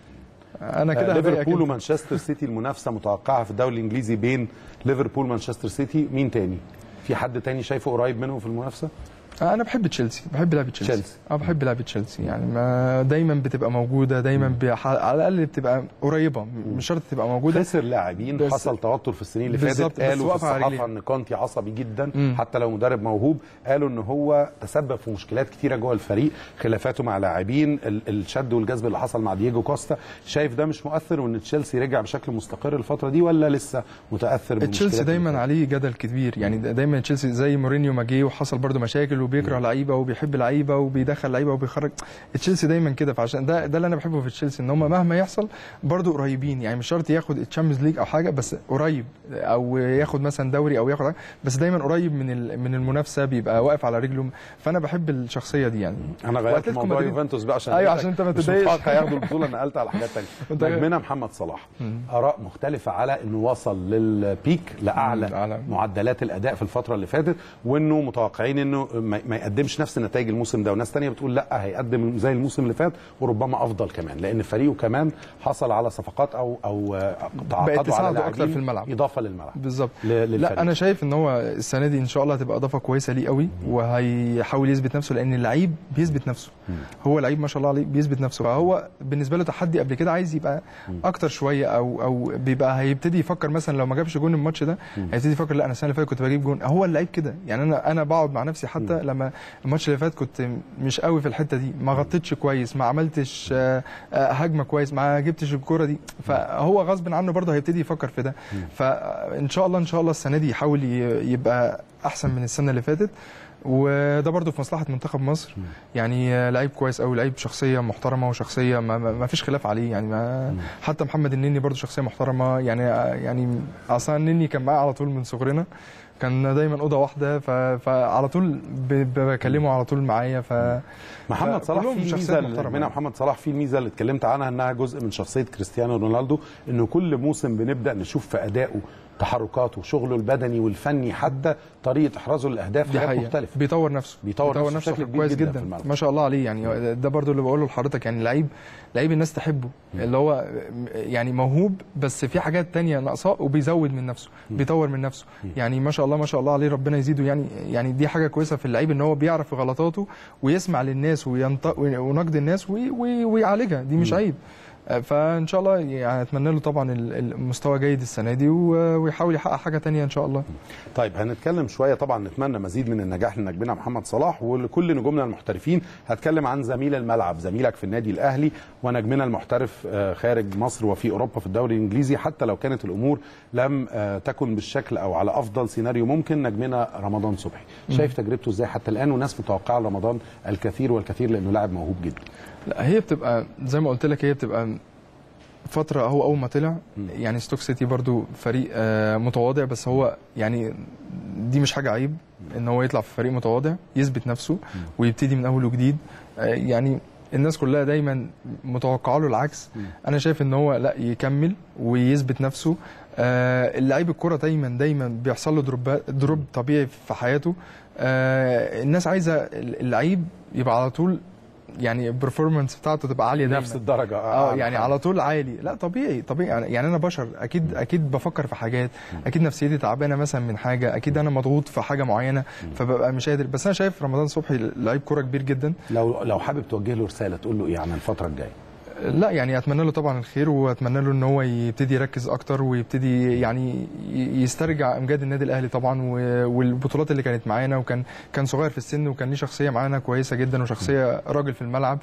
انا كده ليفربول ومانشستر سيتي المنافسه متوقعه في الدوري الانجليزي بين ليفربول ومانشستر سيتي. مين تاني؟ في حد تاني شايفه قريب منهم في المنافسه؟ انا بحب تشيلسي، بحب لعبه تشيلسي. بحب لعبه تشيلسي، يعني ما دايما بتبقى موجوده، دايما على الاقل بتبقى قريبه، مش شرط تبقى موجوده. خسر لاعبين، حصل توتر في السنين اللي فاتت، قالوا في الصحافه ان كونتي عصبي جدا. حتى لو مدرب موهوب قالوا ان هو تسبب في مشكلات كتيره جوه الفريق، خلافاته مع لاعبين، الشد والجذب اللي حصل مع دييجو كوستا. شايف ده مش مؤثر، وان تشيلسي رجع بشكل مستقر الفتره دي، ولا لسه متاثر بمشكلات؟ تشيلسي دايما عليه جدل كبير، يعني دايما تشيلسي زي مورينيو ما جه وحصل برده مشاكل، وبيكره لعيبه وبيحب لعيبه وبيدخل لعيبه وبيخرج. تشيلسي دايما كده، فعشان ده اللي انا بحبه في تشيلسي، ان هم مهما يحصل برضو قريبين. يعني مش شرط ياخد الشامبيونز ليج او حاجه، بس قريب، او ياخد مثلا دوري او ياخد حاجة، بس دايما قريب من المنافسه، بيبقى واقف على رجله. فانا بحب الشخصيه دي يعني. انا غيرت موضوع يوفنتوس بقى عشان عشان انت ما تتضايقش. مش هياخدوا البطوله، نقلت على حاجات ثانيه. نجمنا محمد صلاح، اراء مختلفه على انه وصل للبيك، لاعلى معدلات الاداء في الفتره اللي فاتت، وانه متوقعين انه ما يقدمش نفس النتائج الموسم ده، وناس تانية بتقول لا هيقدم زي الموسم اللي فات وربما افضل كمان، لان فريقه كمان حصل على صفقات او تعاقدوا على لاعبين اكتر في الملعب، اضافه للملعب بالظبط. لا انا شايف ان هو السنه دي ان شاء الله هتبقى اضافه كويسه ليه قوي، وهيحاول يثبت نفسه، لان اللعيب بيثبت نفسه. هو لعيب ما شاء الله عليه بيثبت نفسه، فهو بالنسبه له تحدي قبل كده، عايز يبقى اكتر شويه، او بيبقى هيبتدي يفكر مثلا لو ما جابش جون الماتش ده هيبتدي يفكر لا انا السنه اللي فاتت كنت بجيب جون. هو اللعيب كده يعني. انا بقعد مع نفسي حتى لما الماتش اللي فات كنت مش قوي في الحته دي، ما غطيتش كويس، ما عملتش هجمه كويس، ما جبتش الكوره دي، فهو غصب عنه برضه هيبتدي يفكر في ده. فان شاء الله السنه دي يحاول يبقى احسن من السنه اللي فاتت، وده برضه في مصلحه منتخب مصر. يعني لعيب كويس قوي، لعيب شخصيه محترمه، وشخصيه ما فيش خلاف عليه يعني. حتى محمد النني برضه شخصيه محترمه يعني اصلا النني كان معاه على طول من صغرنا، كان دايما اوضه واحده، فعلى طول بكلمه على طول معايا. محمد صلاح في ميزه منها، محمد صلاح في الميزه اللي اتكلمت عنها انها جزء من شخصيه كريستيانو رونالدو، انه كل موسم بنبدا نشوف في ادائه تحركاته، شغله البدني والفني، حتى طريقه احرازه للاهداف دي حاجات حقيقة. مختلفه. بيطور نفسه بيطور نفسه بشكل كويس كبير جدا في ما شاء الله عليه. يعني ده برضو اللي بقوله لحضرتك، يعني لعيب الناس تحبه، اللي هو يعني موهوب بس في حاجات تانية ناقصاه وبيزود من نفسه، بيطور من نفسه. يعني ما شاء الله عليه، ربنا يزيده. يعني دي حاجه كويسه في اللعيب، ان هو بيعرف غلطاته ويسمع للناس ونقد الناس ويعالجها، دي مش عيب. فان شاء الله يعني اتمنى له طبعا المستوى جيد السنه دي، ويحاول يحقق حاجه تانية ان شاء الله. طيب هنتكلم شويه، طبعا نتمنى مزيد من النجاح لنجمنا محمد صلاح ولكل نجومنا المحترفين. هتكلم عن زميل الملعب، زميلك في النادي الاهلي ونجمنا المحترف خارج مصر وفي اوروبا في الدوري الانجليزي، حتى لو كانت الامور لم تكن بالشكل او على افضل سيناريو ممكن، نجمنا رمضان صبحي. شايف تجربته ازاي حتى الان؟ والناس متوقعه رمضان الكثير والكثير لانه لاعب موهوب جدا. لا هي بتبقى زي ما قلت لك، هي بتبقى فتره. هو اول ما طلع يعني ستوك سيتي برضو فريق متواضع، بس هو يعني دي مش حاجه عيب ان هو يطلع في فريق متواضع، يثبت نفسه ويبتدي من اول وجديد. يعني الناس كلها دايما متوقعه له العكس. انا شايف ان هو لا، يكمل ويثبت نفسه. اللعيب الكرة دايما بيحصل له دروب طبيعي في حياته. الناس عايزه اللعيب يبقى على طول يعني البرفورمانس بتاعته تبقى عاليه دايما، نفس الدرجه. يعني على طول عالي. لا طبيعي يعني انا بشر، اكيد بفكر في حاجات، اكيد نفسيتي تعبانه مثلا من حاجه، اكيد انا مضغوط في حاجه معينه فببقى مش قادر. بس انا شايف رمضان صبحي لعيب كوره كبير جدا. لو حابب توجه له رساله تقول له ايه عن الفتره الجايه؟ لا يعني اتمنى له طبعا الخير، واتمنى له ان هو يبتدي يركز اكتر، ويبتدي يعني يسترجع امجاد النادي الاهلي طبعا، والبطولات اللي كانت معانا. كان صغير في السن، وكان ليه شخصيه معانا كويسه جدا، وشخصيه راجل في الملعب.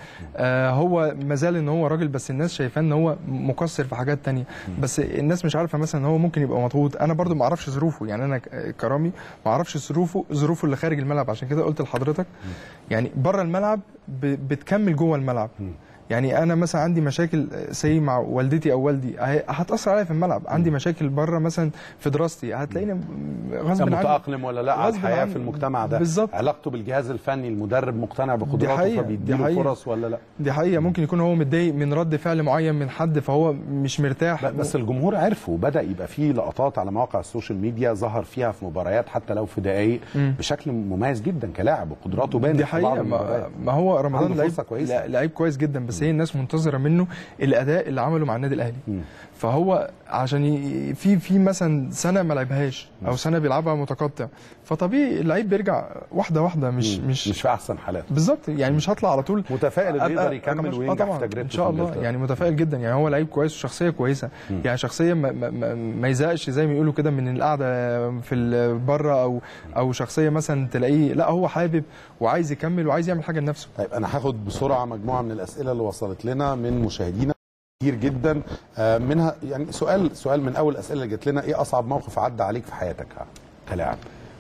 هو مازال ان هو راجل، بس الناس شايفاه ان هو مقصر في حاجات تانية. بس الناس مش عارفه مثلا ان هو ممكن يبقى مضغوط. انا برضو ما اعرفش ظروفه، يعني انا كرامي ما اعرفش ظروفه اللي خارج الملعب. عشان كده قلت لحضرتك يعني بره الملعب بتكمل جوه الملعب. يعني انا مثلا عندي مشاكل مع والدتي او والدي، هتاثر عليا في الملعب. عندي مشاكل بره مثلا في دراستي، هتلاقيني غصب عني متاقلم ولا لا على الحياه في المجتمع ده. بالظبط. علاقته بالجهاز الفني، المدرب مقتنع بقدراته فبيديله فرص ولا لا؟ دي حقيقه. ممكن يكون هو متضايق من رد فعل معين من حد، فهو مش مرتاح. بس الجمهور عرفه، وبدا يبقى فيه لقطات على مواقع السوشيال ميديا ظهر فيها في مباريات حتى لو في دقائق بشكل مميز جدا كلاعب، وقدراته بانت. دي حقيقه. ما هو رمضان لعيب كويس جدا، بس هي الناس منتظره منه الاداء اللي عمله مع النادي الاهلي. فهو عشان في مثلا سنه ما لعبهاش او سنه بيلعبها متقطع، فطبيعي اللعيب بيرجع واحده مش في احسن حالاته. بالظبط. يعني مش هطلع على طول. متفائل انه يقدر يكمل وينجح في تجربته ان شاء الله. يعني متفائل جدا. يعني هو لعيب كويس وشخصيه كويسه. يعني شخصيه ما يزهقش زي ما يقولوا كده من القعده في بره، او شخصيه مثلا تلاقيه لا، هو حابب وعايز يكمل وعايز يعمل حاجه لنفسه. طيب انا هاخد بسرعه مجموعه من الاسئله اللي وصلت لنا من مشاهدينا كتير جدا، منها يعني سؤال من اول الاسئله اللي جت لنا: ايه اصعب موقف عدى عليك في حياتك كلاعب؟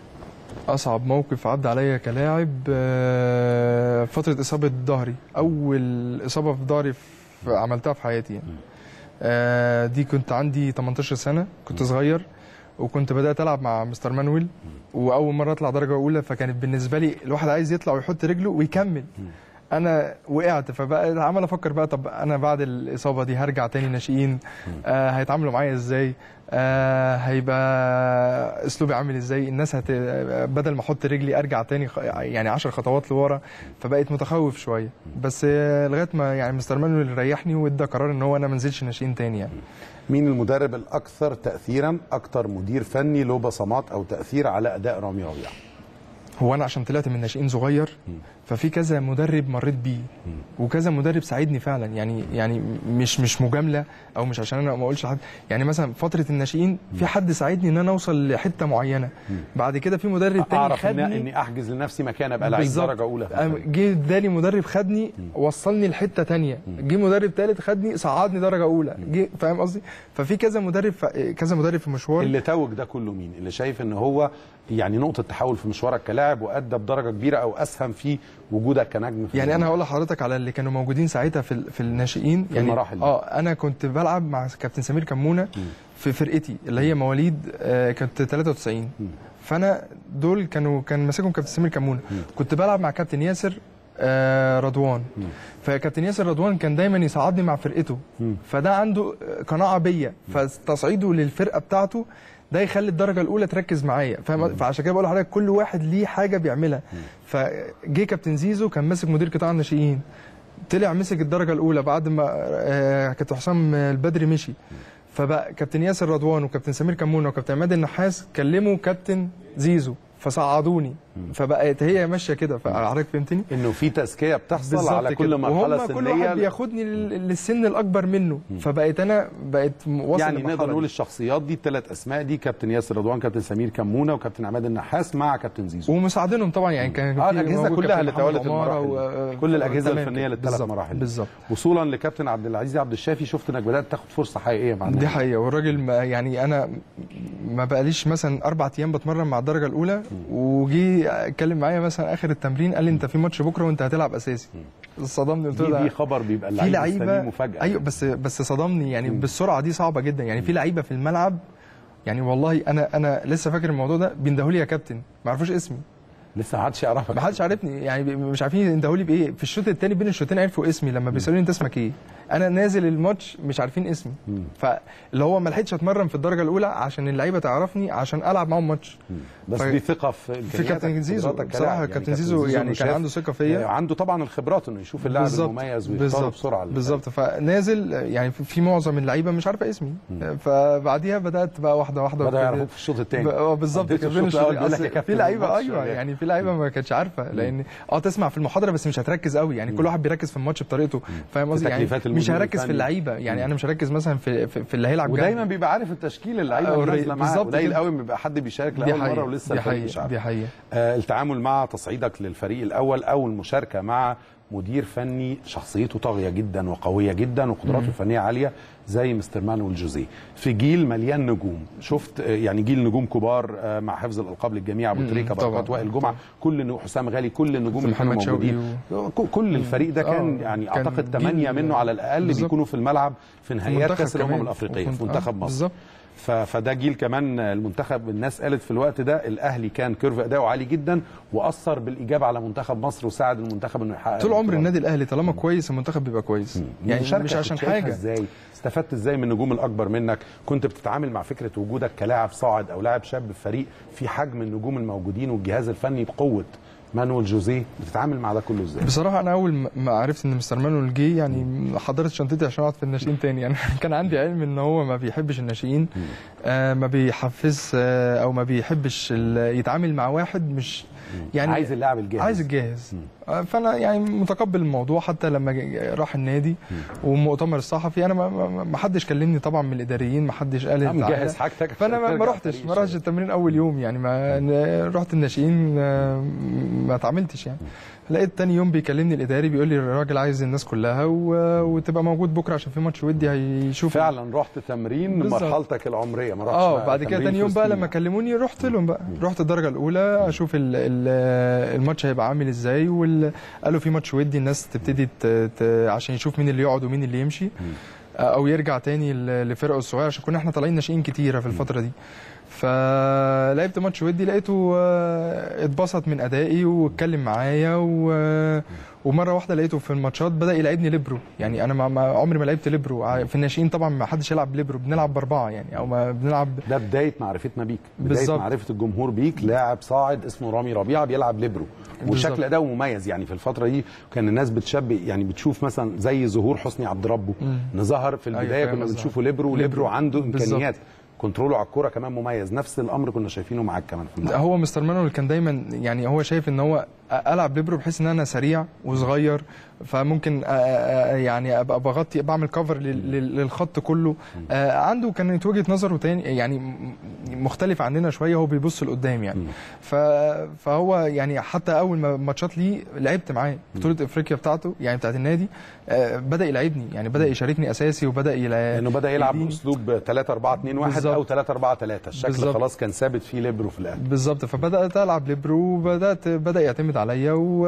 اصعب موقف عدى عليا كلاعب فتره اصابه ظهري، اول اصابه في ظهري عملتها في حياتي يعني. دي كنت عندي 18 سنه، كنت صغير، وكنت بدات العب مع مستر مانويل، واول مره اطلع درجه اولى، فكانت بالنسبه لي الواحد عايز يطلع ويحط رجله ويكمل. انا وقعت، فبقى عمال افكر بقى طب انا بعد الاصابه دي هرجع تاني ناشئين، هيتعاملوا معايا ازاي، هيبقى اسلوبي عامل ازاي، الناس بدل ما احط رجلي ارجع تاني يعني 10 خطوات لورا. فبقيت متخوف شويه، بس لغايه ما يعني مستر مانويل ريحني وادى قرار ان هو انا ما انزلش ناشئين تاني يعني. مين المدرب الاكثر تاثيرا، اكتر مدير فني له بصمات او تاثير على اداء رامي ربيعه؟ هو انا عشان طلعت من ناشئين صغير، ففي كذا مدرب مريت بيه، وكذا مدرب ساعدني فعلا. يعني مش مجامله، او مش عشان انا ما اقولش لحد. يعني مثلا فتره الناشئين في حد ساعدني ان انا اوصل لحته معينه. بعد كده في مدرب تاني اعرف خدني اني احجز لنفسي مكان ابقى لعيب درجه اولى. جه اداني مدرب خدني وصلني لحته ثانيه، جه مدرب ثالث خدني صعدني درجه اولى. فاهم قصدي؟ ففي كذا مدرب في مشوار. اللي توج ده كله مين؟ اللي شايف ان هو يعني نقطه تحول في مشوارك كلاعب وادى بدرجه كبيره او اسهم في وجودك كنجم في يعني انا هقول لحضرتك على اللي كانوا موجودين ساعتها في الناشئين في يعني المراحل دي. انا كنت بلعب مع كابتن سمير كمونه في فرقتي اللي هي مواليد كانت 93. فانا دول كان ماسكهم كابتن سمير كمونه. كنت بلعب مع كابتن ياسر رضوان. فكابتن ياسر رضوان كان دايما يصعدني مع فرقته، فده عنده قناعه بيا، فتصعيده للفرقه بتاعته ده يخلي الدرجه الاولى تركز معايا، فاهم؟ فعشان كده بقول لحضرتك كل واحد ليه حاجه بيعملها. فجه كابتن زيزو كان ماسك مدير قطاع الناشئين، طلع مسك الدرجه الاولى بعد ما كابتن حسام البدري مشي، فبقى كابتن ياسر رضوان وكابتن سمير كمونه وكابتن عماد النحاس كلموا كابتن زيزو فصعدوني، فبقت هي ماشيه كده. فحضرتك فهمتني؟ انه في تزكيه بتحصل على كل مرحله سنيه، كل واحد بياخدني للسن الاكبر منه، فبقيت انا واصل يعني نقدر نقول الشخصيات دي الثلاث اسماء دي كابتن ياسر رضوان، كابتن سمير كمونه، وكابتن عماد النحاس مع كابتن زيزو، ومساعدينهم طبعا. يعني كان الاجهزه كلها اللي تولت المراحل، كل الاجهزه الفنيه للثلاث مراحل بالظبط. وصولا لكابتن عبد العزيز عبد الشافي، شفت انك بدات تاخد فرصه حقيقيه مع دي حقيقه. والراجل يعني انا ما بقاليش مثلا 4 ايام بتمرن مع الدرجه الاولى، وجي اتكلم معايا مثلا اخر التمرين قال لي انت في ماتش بكره وانت هتلعب اساسي. صدمني، قلت له دي خبر بيبقى اللعيبه مفاجاه. ايوه بس صدمني يعني بالسرعه دي صعبه جدا. يعني في لعيبه في الملعب، يعني والله انا لسه فاكر الموضوع ده، بيندهوا لي يا كابتن، ما عرفوش اسمي، لسه ما حدش يعرفك، ما حدش عارفني، يعني مش عارفين يندهوا لي بايه. في الشوط الثاني بين الشوطين عرفوا اسمي، لما بيسالوني انت اسمك ايه، انا نازل الماتش مش عارفين اسمي. فاللي هو ما لحقتش اتمرن في الدرجه الاولى عشان اللعيبه تعرفني عشان العب معاهم ماتش. بس دي ثقه في كابتن زيزو بصراحه. يعني كابتن زيزو يعني كان عنده ثقه فيا، عنده طبعا الخبرات انه يشوف اللاعب المميز ويختاره بسرعه. بالظبط. فنازل يعني في معظم اللعيبه مش عارفه اسمي، فبعديها بدات بقى واحده واحده بدا يعرفوك في الشوط الثاني. بالظبط. في لعيبه ايوه يعني في لعيبه ما كانتش عارفه، لان تسمع في المحاضره بس مش هتركز قوي. يعني كل واحد بيركز في الماتش بطريقته، فاهم قصدي؟ يعني مش هركز في اللعيبه، يعني انا مش هركز مثلا في اللي هيلعب، ودايما بيبقى عارف التشكيل اللعيبه اللي نازله معاه. قليل قوي بيبقى حد بيشارك لاول مره ولسه الفريق مش عارف. دي حقيقه. التعامل مع تصعيدك للفريق الاول او المشاركه مع مدير فني شخصيته طاغيه جدا وقويه جدا وقدراته الفنيه عاليه زي مستر مانويل جوزيه، في جيل مليان نجوم. شفت يعني جيل نجوم كبار مع حفظ الالقاب للجميع، ابو تريكه، بركات، وائل جمعه، كل حسام غالي، كل النجوم اللي كانوا موجودين. كل الفريق ده كان يعني اعتقد 8 منه على الاقل بيكونوا في الملعب في نهائيات كاس الامم الافريقيه في منتخب مصر. فده جيل كمان المنتخب. الناس قالت في الوقت ده الاهلي كان كيرف اداؤه عالي جدا واثر بالايجاب على منتخب مصر وساعد المنتخب انه يحقق. طول عمر النادي الاهلي طالما كويس المنتخب بيبقى كويس. يعني مش عشان حاجه. ازاي استفدت ازاي من النجوم الاكبر منك؟ كنت بتتعامل مع فكره وجودك كلاعب صاعد او لاعب شاب في فريق في حجم النجوم الموجودين والجهاز الفني بقوه مانويل جوزيه، بتتعامل مع ده كله ازاي؟ بصراحه انا اول ما عرفت ان مستر مانويل جه يعني حضرت شنطتي عشان اقعد في الناشئين تاني. يعني كان عندي علم ان هو ما بيحبش الناشئين، ما بيحفز او ما بيحبش يتعامل مع واحد مش يعني عايز اللاعب الجاهز، عايز الجاهز. فانا يعني متقبل الموضوع. حتى لما راح النادي والمؤتمر الصحفي انا ما حدش كلمني طبعا من الاداريين، ما حدش قال لي مجهز حاجتك، فانا ما رحتش التمرين اول يوم. يعني ما رحت الناشئين ما اتعاملتش. يعني لقيت تاني يوم بيكلمني الاداري بيقول لي الراجل عايز الناس كلها وتبقى موجود بكره عشان في ماتش ودي هيشوف. فعلا رحت تمرين مرحلتك العمريه، ما رحتش بعد كده تاني يوم بقى لما كلموني رحت لهم بقى، رحت الدرجه الاولى اشوف الماتش هيبقى عامل ازاي. قالوا في ماتش ودي الناس تبتدي عشان يشوف مين اللي يقعد ومين اللي يمشي او يرجع تاني لفرقه الصغيره، عشان كنا احنا طالعين ناشئين كتيره في الفتره دي. فلعبت ماتش ودي لقيته اتبسط من ادائي واتكلم معايا ومره واحده لقيته في الماتشات بدا يلعبني ليبرو. يعني انا عمري ما لعبت ليبرو في الناشئين، طبعا ما حدش يلعب ليبرو، بنلعب باربعه يعني او ما بنلعب. ده بدايه معرفتنا بيك، بدايه معرفه الجمهور بيك. لاعب صاعد اسمه رامي ربيعه بيلعب ليبرو وشكل اداؤه مميز. يعني في الفتره دي كان الناس بتشبه، يعني بتشوف مثلا زي ظهور حسني عبد ربه ظهر في البدايه كنا بنشوفه ليبرو عنده امكانيات كنتروله على الكوره كمان مميز. نفس الامر كنا شايفينه معاك كمان في الملعب. هو مستر مانويل كان دايما يعني هو شايف ان هو العب ليبرو بحيث ان انا سريع وصغير، فممكن يعني ابقى بغطي بعمل كفر للخط كله. عنده كانت وجهه نظره تاني يعني مختلف عننا شويه، هو بيبص لقدام يعني. فهو يعني حتى اول ما ماتشات ليه لعبت معاه بطوله افريقيا بتاعته يعني بتاعت النادي، بدا يلعبني يعني بدا يشاركني اساسي وبدا لانه بدا يلعب باسلوب 3-4-2-1 او 3-4-3. الشكل بالزبط. خلاص كان ثابت فيه ليبرو في الاخر بالظبط. فبدات العب ليبرو وبدا يعتمد عليا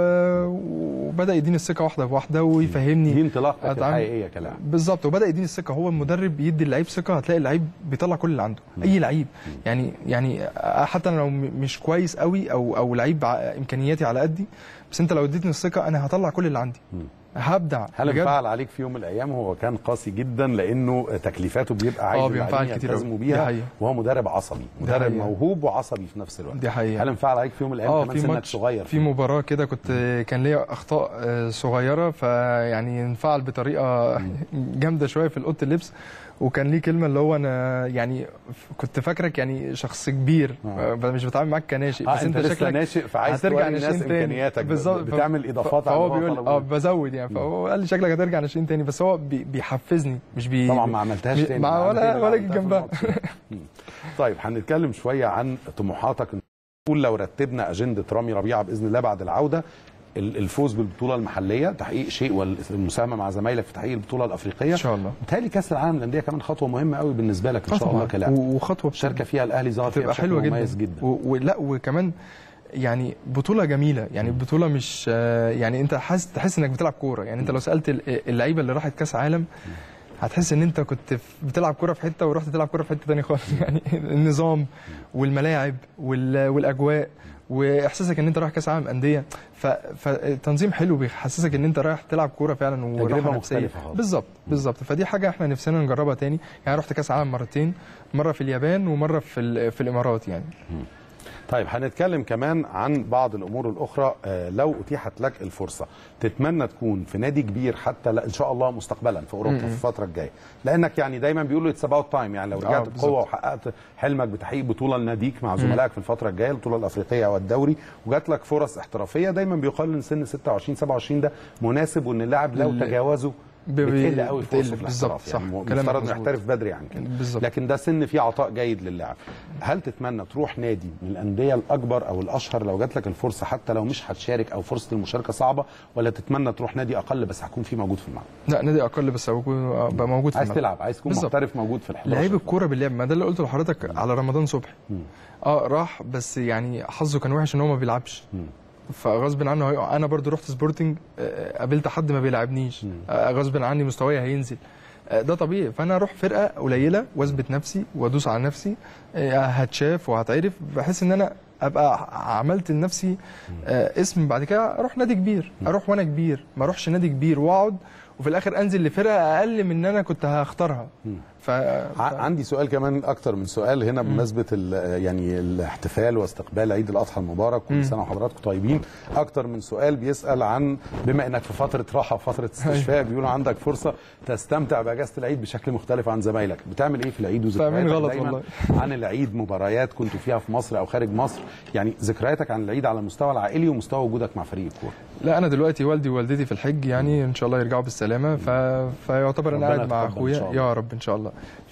وبدا يديني الثقه واحده بواحده ويفهمني. دي انطلاقتك الحقيقيه كلاعب بالظبط. وبدا يديني الثقه. هو المدرب يدي اللعيب ثقه هتلاقي اللعيب بيطلع كل اللي عنده. اي لعيب يعني حتى لو مش كويس قوي او لعيب امكانياتي على قدي، بس انت لو اديتني الثقه انا هطلع كل اللي عندي. هبدع. هل انفعل عليك في يوم من الايام؟ هو كان قاسي جدا لانه تكليفاته بيبقى عايز بينفعل كتير يلتزموا بيها، وهو مدرب عصبي، مدرب موهوب وعصبي في نفس الوقت. دي حقيقة. هل انفعل عليك في يوم من الايام كمان سنك صغير؟ في مباراه كده كان ليا اخطاء صغيره، فيعني انفعل بطريقه جامده شويه في اوضه اللبس، وكان ليه كلمه اللي هو انا يعني كنت فاكرك يعني شخص كبير مش بتعامل معاك كناشئ، بس انت شكلك ناشئ فعايز هترجع ناشئين امكانياتك بتعمل اضافات على بيقول بزود يعني. فهو قال لي شكلك هترجع ناشئين تاني، بس هو بيحفزني مش طبعا ما عملتهاش تاني ولا جيت جنبها. طيب هنتكلم شويه عن طموحاتك. نقول لو رتبنا اجنده رامي ربيعه باذن الله بعد العوده، الفوز بالبطوله المحليه تحقيق شيء، والمساهمه مع زمايلك في تحقيق البطوله الافريقيه ان شاء الله. بالتالي كاس العالم للانديه كمان خطوه مهمه قوي بالنسبه لك ان شاء الله كلاعب، وخطوه شاركه فيها الاهلي ظهر فيها بشكل مميز جدا. ولا وكمان يعني بطوله جميله، يعني بطوله مش يعني انت تحس انك بتلعب كوره. يعني انت لو سالت اللعيبه اللي راحت كاس عالم هتحس ان انت كنت بتلعب كوره في حته ورحت تلعب كوره في حته ثانيه خالص. يعني النظام والملاعب والاجواء واحساسك ان انت رايح كاس عالم انديه، فالتنظيم حلو بيحسسك ان انت رايح تلعب كوره فعلا وراحه نفسيه. بالظبط. فدي حاجه احنا نفسنا نجربها تاني. يعني رحت كاس عالم مرتين، مره في اليابان ومره في الامارات يعني. طيب هنتكلم كمان عن بعض الامور الاخرى. لو اتيحت لك الفرصه تتمنى تكون في نادي كبير حتى ان شاء الله مستقبلا في اوروبا في الفتره الجايه، لانك يعني دايما بيقولوا اتس اباوت تايم، يعني لو رجعت بقوه وحققت حلمك بتحقيق بطوله لناديك مع زملائك في الفتره الجايه، البطوله الافريقيه او الدوري، وجات لك فرص احترافيه، دايما بيقال ان سن 26 27 ده مناسب، وان اللاعب لو تجاوزه بتقل قوي فرصه في الاحتراف. يعني مفترض يحترف بدري عن كده، لكن ده سن فيه عطاء جيد للاعب. هل تتمنى تروح نادي من الانديه الاكبر او الاشهر لو جات لك الفرصه حتى لو مش هتشارك او فرصه المشاركه صعبه، ولا تتمنى تروح نادي اقل بس هكون فيه موجود في الملعب؟ لا، نادي اقل بس ابقى موجود في الملعب. عايز تلعب، عايز تكون محترف موجود في ال11. لعيب الكوره باللعب، ما ده اللي قلته لحضرتك على رمضان صبحي. راح بس يعني حظه كان وحش ان هو ما بيلعبش، فغصب عنه. انا برضو رحت سبورتنج، قابلت حد ما بيلعبنيش، غصب عني مستواي هينزل، ده طبيعي. فانا اروح فرقه قليله واثبت نفسي وادوس على نفسي، هتشاف وهتعرف، بحيث ان انا ابقى عملت لنفسي اسم. بعد كده اروح نادي كبير، اروح وانا كبير، ما اروحش نادي كبير واقعد وفي الاخر انزل لفرقه اقل من ان انا كنت هختارها. عندي سؤال كمان اكتر من سؤال هنا بمناسبه يعني الاحتفال واستقبال عيد الاضحى المبارك، كل سنه وحضراتكم طيبين. اكتر من سؤال بيسال عن بما انك في فتره راحه وفتره استشفاء، بيقولوا عندك فرصه تستمتع باجازه العيد بشكل مختلف عن زمايلك، بتعمل ايه في العيد وذكرياتك غلط والله عن العيد؟ مباريات كنتوا فيها في مصر او خارج مصر، يعني ذكرياتك عن العيد على المستوى العائلي ومستوى وجودك مع فريق الكوره. لا، انا دلوقتي والدي ووالدتي في الحج، يعني ان شاء الله يرجعوا بالسلامه، فيعتبر انا قاعد مع اخويا يا رب ان شاء الله.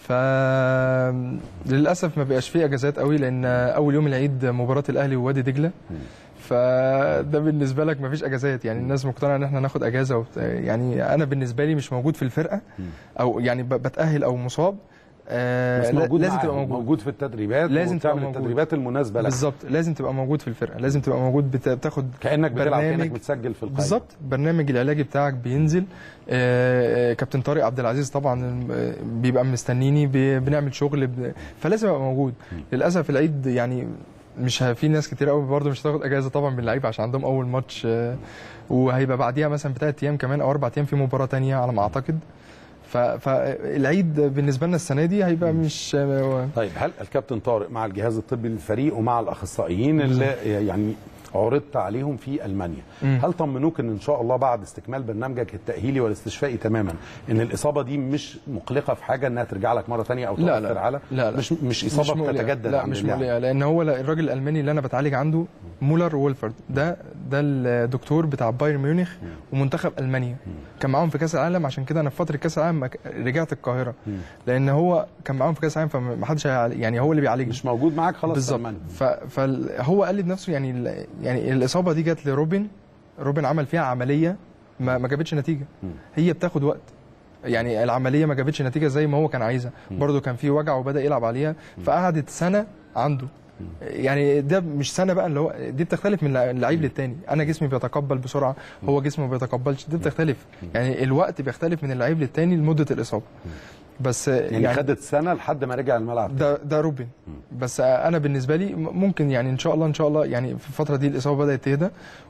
فللاسف ما بقاش فيه اجازات قوي، لان اول يوم العيد مباراه الاهلي ووادي دجله، فده بالنسبه لك ما فيش اجازات. يعني الناس مقتنعه ان احنا ناخد اجازه يعني انا بالنسبه لي مش موجود في الفرقه، او يعني بتاهل او مصاب، بس لازم تبقى موجود في التدريبات، لازم تعمل التدريبات المناسبه لك. بالظبط، لازم تبقى موجود في الفرقه، لازم تبقى موجود، بتاخد كانك بتلعب، كانك متسجل في القائمه. بالظبط، برنامج العلاجي بتاعك بينزل، كابتن طارق عبد العزيز طبعا بيبقى مستنيني، بنعمل شغل، فلازم ابقى موجود. للاسف العيد يعني مش في ناس كتير قوي برضه مش هتاخد اجازه طبعا من اللعيبه عشان عندهم اول ماتش، وهيبقى بعديها مثلا ب3 ايام كمان او 4 ايام في مباراه ثانيه على ما اعتقد. فالعيد بالنسبه لنا السنه دي هيبقى مش. طيب، هل الكابتن طارق مع الجهاز الطبي للفريق ومع الاخصائيين اللي يعني عرضت عليهم في المانيا، هل طمنوك ان شاء الله بعد استكمال برنامجك التاهيلي والاستشفائي تماما ان الاصابه دي مش مقلقه في حاجه انها ترجع لك مره ثانيه او تاثر على؟ لا مش اصابه بتتجدد؟ لا، مش مقلقه، لان هو الراجل الالماني اللي انا بتعالج عنده مولر وولفرد، ده الدكتور بتاع بايرن ميونخ ومنتخب المانيا، كان معاهم في كاس العالم. عشان كده انا في فتره كاس العالم رجعت القاهره، لان هو كان معاهم في كاس العالم، فما حدش يعني هو اللي بيعالجني، مش موجود معاك خلاص بالظبط. فهو قال لي بنفسه يعني الاصابه دي جت لروبن عمل فيها عمليه ما جابتش نتيجه، هي بتاخد وقت. يعني العمليه ما جابتش نتيجه زي ما هو كان عايزها، برده كان في وجع وبدا يلعب عليها، فقعدت سنه عنده. يعني ده مش سنه بقى، اللي هو دي بتختلف من لعيب للتاني. انا جسمي بيتقبل بسرعه، هو جسمه ما بيتقبلش، دي بتختلف. يعني الوقت بيختلف من اللعيب للتاني لمده الاصابه. بس يعني خدت سنه لحد ما رجع الملعب. ده روبن. بس انا بالنسبه لي ممكن يعني ان شاء الله يعني في الفتره دي الاصابه بدات تهدى،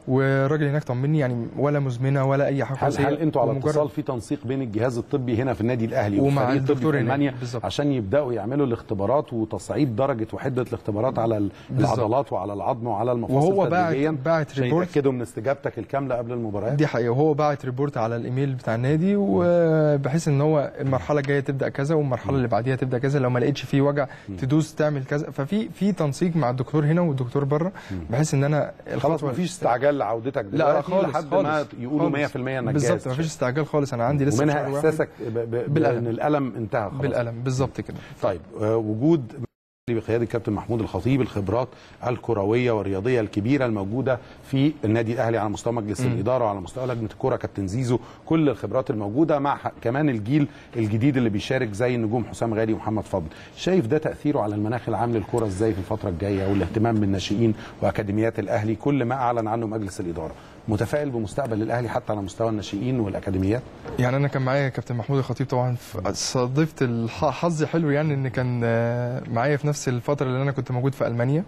والراجل هناك طمني يعني ولا مزمنه ولا اي حاجه. هل انتوا على اتصال في تنسيق بين الجهاز الطبي هنا في النادي الاهلي ومع الدكتور المانيا عشان يبداوا يعملوا الاختبارات وتصعيد درجه وحده الاختبارات على العضلات وعلى العظم وعلى المفاصل وهو باعت ريبورت يتاكدوا من استجابتك الكامله قبل المباريات؟ دي حقيقه، وهو باعت ريبورت على الايميل بتاع النادي وبحيث ان هو المرحله الجايه تبدا كذا والمرحله اللي بعديها تبدا كذا، لو ما لقيتش فيه وجع تدوس تعمل كذا. ففي تنسيق مع الدكتور هنا والدكتور بره بحيث ان انا خلاص مفيش استعجال لعودتك دلوقتي لحد ما يقولوا 100% انك بالظبط مفيش استعجال خالص. انا عندي لسه ومنها احساسك بان الالم انتهى خلاص. بالالم بالظبط كده. طيب وجود بقياده الكابتن محمود الخطيب الخبرات الكرويه والرياضيه الكبيره الموجوده في النادي الاهلي على مستوى مجلس الاداره وعلى مستوى لجنه الكره كابتن زيزو، كل الخبرات الموجوده مع كمان الجيل الجديد اللي بيشارك زي النجوم حسام غالي ومحمد فضل، شايف ده تاثيره على المناخ العام للكره ازاي في الفتره الجايه والاهتمام بالناشئين واكاديميات الاهلي كل ما اعلن عنه مجلس الاداره؟ متفائل بمستقبل الاهلي حتى على مستوى الناشئين والاكاديميات؟ يعني انا كان معايا كابتن محمود الخطيب طبعا، صادفت الحظ حلو يعني ان كان معايا في نفس الفتره اللي انا كنت موجود في المانيا.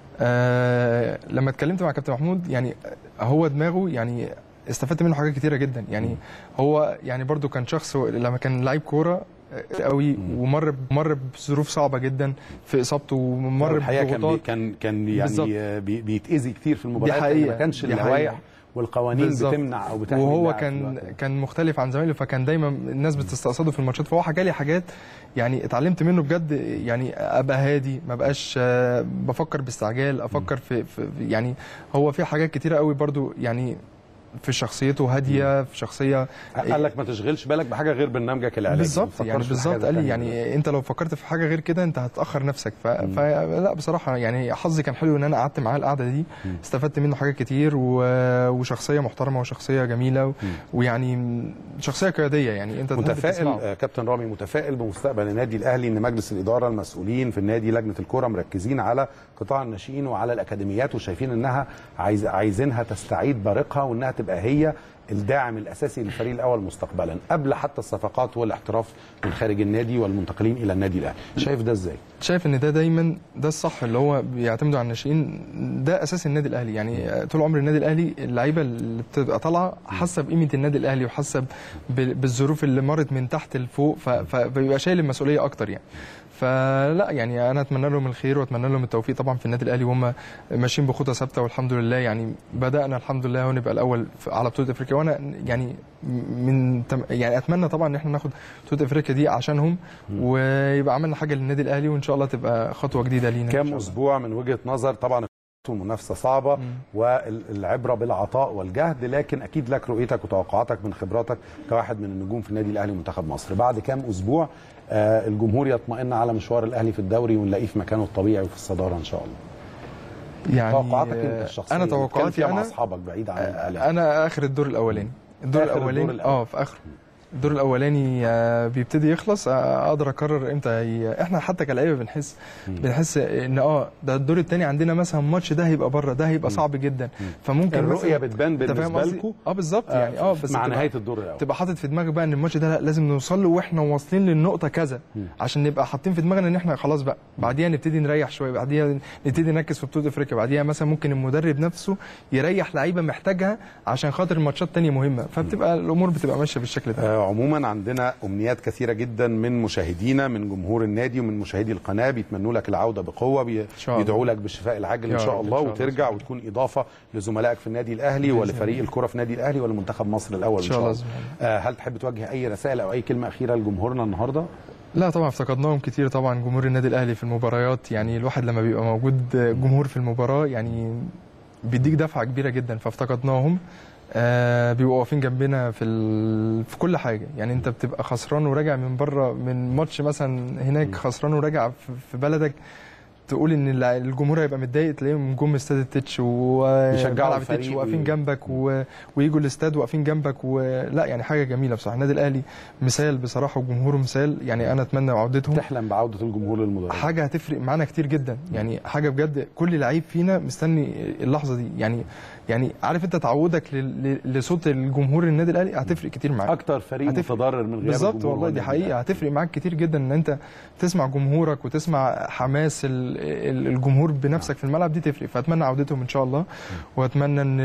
لما اتكلمت مع كابتن محمود يعني هو دماغه يعني استفدت منه حاجات كتيره جدا. يعني هو يعني برضو كان شخص لما كان لعيب كوره قوي ومر بظروف صعبه جدا في اصابته ومر بضغوطات. كان يعني بيتاذي كتير في المباريات، ما كانش اللوائح والقوانين بتمنع او بتحمي. وهو كان مختلف عن زمايله، فكان دايما الناس بتستقصده في الماتشات. فهو حكى لي حاجات يعني اتعلمت منه بجد، يعني ابقى هادي، ما بقاش بفكر باستعجال، افكر في يعني هو في حاجات كتيره قوي برضو يعني في شخصيته هاديه، في شخصيه. قال لك ما تشغلش بالك بحاجه غير برنامجك العلاجي. بالظبط يعني بالظبط قال لي يعني انت لو فكرت في حاجه غير كده انت هتاخر نفسك. فلا بصراحه يعني حظي كان حلو ان انا قعدت معاه القعده دي، استفدت منه حاجات كتير وشخصيه محترمه وشخصيه جميله ويعني شخصيه قياديه. يعني انت متفائل كابتن رامي، متفائل بمستقبل النادي الاهلي ان مجلس الاداره المسؤولين في النادي لجنه الكره مركزين على قطاع الناشئين وعلى الاكاديميات وشايفين انها عايزينها تستعيد بريقها وانها تبقى هي الداعم الاساسي للفريق الاول مستقبلا قبل حتى الصفقات والاحتراف من خارج النادي والمنتقلين الى النادي الاهلي؟ شايف ده ازاي؟ شايف ان ده دايما ده الصح، اللي هو بيعتمدوا على الناشئين، ده اساس النادي الاهلي. يعني طول عمر النادي الاهلي اللعيبه اللي بتبقى طالعه حاسه بقيمه النادي الاهلي وحاسه بالظروف اللي مرت من تحت لفوق، فبيبقى شايل المسؤوليه اكتر يعني. فلا يعني انا اتمنى لهم الخير واتمنى لهم التوفيق طبعا في النادي الاهلي، وهم ماشيين بخطى ثابته والحمد لله. يعني بدانا الحمد لله ونبقى الاول على بطوله افريقيا، وانا يعني يعني اتمنى طبعا ان احنا ناخد بطوله افريقيا دي عشانهم ويبقى عملنا حاجه للنادي الاهلي، وان شاء الله تبقى خطوه جديده لينا. كام اسبوع من وجهه نظر طبعا المنافسه صعبه والعبره بالعطاء والجهد، لكن اكيد لك رؤيتك وتوقعاتك من خبراتك كواحد من النجوم في النادي الاهلي ومنتخب مصر. بعد كام اسبوع الجمهور يطمئن على مشوار الاهلي في الدوري ونلاقيه في مكانه الطبيعي وفي الصداره ان شاء الله؟ يعني توقعاتك انت الشخصيه؟ انا توقعاتي مع اصحابك بعيد عن الاهلي. انا اخر الدور الاولاني، الدور الاولاني في اخره الدور الاولاني بيبتدي يخلص، اقدر اقرر امتى. احنا حتى كلاعيبه بنحس ان ده الدور الثاني عندنا مثلا ماتش ده هيبقى بره، ده هيبقى صعب جدا، فممكن الرؤيه بتبان بالنسبه لكم بالظبط يعني بس مع نهايه الدور الاول تبقى حاطط في دماغك بقى ان الماتش ده لازم نوصل له واحنا واصلين للنقطه كذا، عشان نبقى حاطين في دماغنا ان احنا خلاص بقى بعديها نبتدي نريح شويه، بعديها نبتدي نركز في بطوله افريقيا، بعديها مثلا ممكن المدرب نفسه يريح لعيبه محتاجها عشان خاطر الماتشات الثانيه مهمه، فبتبقى الامور بتبقى ماشيه بالشكل ده. عموما عندنا امنيات كثيره جدا من مشاهدينا، من جمهور النادي ومن مشاهدي القناه، بيتمنوا لك العوده بقوه، بيدعوا لك بالشفاء العاجل ان شاء الله، وترجع وتكون اضافه لزملائك في النادي الاهلي ولفريق الكره في النادي الاهلي ولمنتخب مصر الاول ان شاء الله. هل تحب توجه اي رسائل او اي كلمه اخيره لجمهورنا النهارده؟ لا طبعا افتقدناهم كتير طبعا، جمهور النادي الاهلي في المباريات. يعني الواحد لما بيبقى موجود جمهور في المباراه يعني بيديك دفعه كبيره جدا، فافتقدناهم. بيبقوا واقفين جنبنا في كل حاجه. يعني انت بتبقى خسران وراجع من بره من ماتش مثلا هناك، خسران وراجع في بلدك، تقول ان الجمهور هيبقى متضايق، تلاقيهم جم استاد التتش وبيشجعوا التتش واقفين جنبك ويجوا الاستاد واقفين جنبك لا يعني حاجه جميله بصراحه. النادي الاهلي مثال بصراحه وجمهوره مثال، يعني انا اتمنى عودتهم. تحلم بعوده الجمهور للمدرج؟ حاجه هتفرق معانا كتير جدا، يعني حاجه بجد كل لعيب فينا مستني اللحظه دي. يعني عارف انت تعودك لصوت الجمهور النادي الاهلي هتفرق كتير معاك. اكتر فريق متضرر من غياب بالظبط والله دي حقيقه، هتفرق معاك كتير جدا ان انت تسمع جمهورك وتسمع حماس الجمهور بنفسك في الملعب دي تفرق. فاتمنى عودتهم ان شاء الله، واتمنى ان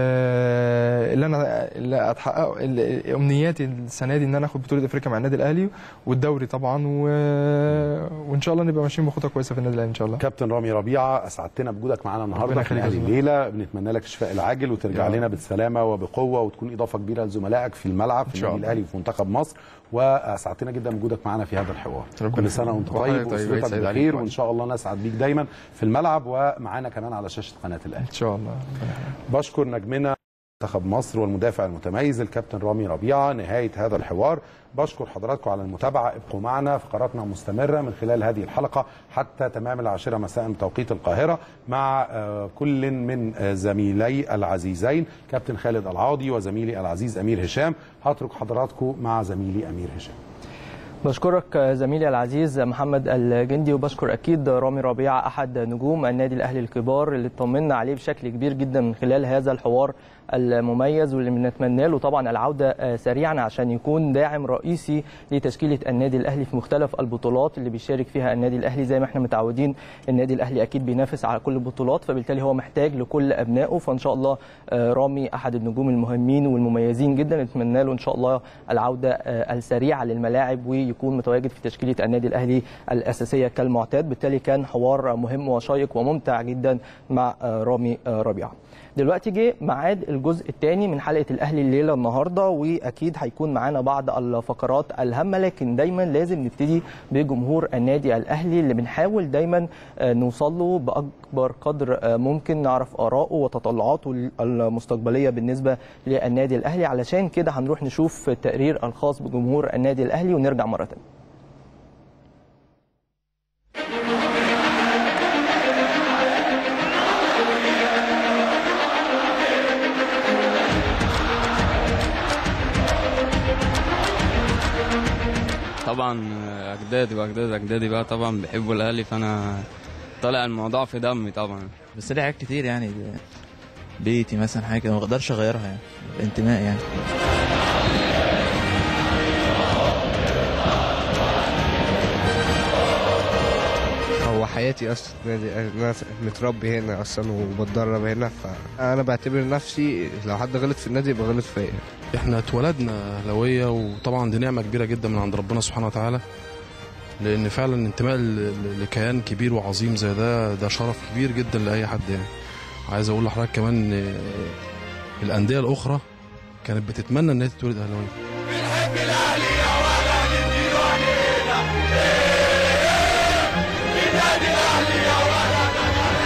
اللي اتحقق امنياتي السنه دي ان انا اخد بطوله افريقيا مع النادي الاهلي والدوري طبعا، وان شاء الله نبقى ماشيين بخطوه كويسه في النادي الاهلي ان شاء الله. كابتن رامي ربيعه، اسعدتنا بوجودك معانا النهارده في الاهلي الليله. بنتمنى لك الشفاء العاجل وترجع لنا بالسلامه وبقوه، وتكون اضافه كبيره لزملائك في الملعب في النادي الاهلي وفي منتخب مصر. واسعدتنا جدا بوجودك معانا في هذا الحوار. كل سنه وانت طيب واسرتك بخير، وان شاء الله نسعد بيك دايما في الملعب ومعانا كمان على شاشه قناه الاهلي ان شاء الله. بشكر نجمنا منتخب مصر والمدافع المتميز الكابتن رامي ربيعه. نهايه هذا الحوار. بشكر حضراتكم على المتابعه. ابقوا معنا، فقراتنا مستمره من خلال هذه الحلقه حتى تمام 10 مساء بتوقيت القاهره مع كل من زميلي العزيزين كابتن خالد العاضي وزميلي العزيز امير هشام. هترك حضراتكم مع زميلي امير هشام. بشكرك زميلي العزيز محمد الجندي، وبشكر اكيد رامي ربيعه احد نجوم النادي الاهلي الكبار اللي اطمنا عليه بشكل كبير جدا من خلال هذا الحوار المميز، واللي بنتمنى له طبعا العوده سريعا عشان يكون داعم رئيسي لتشكيله النادي الاهلي في مختلف البطولات اللي بيشارك فيها النادي الاهلي. زي ما احنا متعودين النادي الاهلي اكيد بينافس على كل البطولات، فبالتالي هو محتاج لكل ابنائه. فان شاء الله رامي احد النجوم المهمين والمميزين جدا، نتمنى له ان شاء الله العوده السريعه للملاعب ويكون متواجد في تشكيله النادي الاهلي الاساسيه كالمعتاد. بالتالي كان حوار مهم وشيق وممتع جدا مع رامي ربيعه. دلوقتي جه ميعاد الجزء الثاني من حلقه الاهلي الليله النهارده، واكيد هيكون معانا بعض الفقرات الهامه، لكن دايما لازم نبتدي بجمهور النادي الاهلي اللي بنحاول دايما نوصل له باكبر قدر ممكن، نعرف اراءه وتطلعاته المستقبليه بالنسبه للنادي الاهلي. علشان كده هنروح نشوف التقرير الخاص بجمهور النادي الاهلي ونرجع مره ثانيه. طبعا اجدادي واجداد اجدادي بقى طبعا بيحبوا الاهلي، فانا طالع الموضوع في دمي طبعا. بس لي حاجات كتير يعني، بيتي مثلا حاجه كده ما اقدرش اغيرها يعني، الانتماء يعني. هو حياتي اصلا انا متربي هنا اصلا وبتدرب هنا، فانا بعتبر نفسي لو حد غلط في النادي يبقى غلط فيا. احنا اتولدنا اهلاويه، وطبعا دي نعمه كبيره جدا من عند ربنا سبحانه وتعالى، لان فعلا الانتماء لكيان كبير وعظيم زي ده شرف كبير جدا لاي حد يعني. عايز اقول لحضرتك كمان ان الانديه الاخرى كانت بتتمنى ان هي تتولد اهلاويه. بنحب الاهلي يا ولد نديله علينا، النادي الاهلي يا ولد.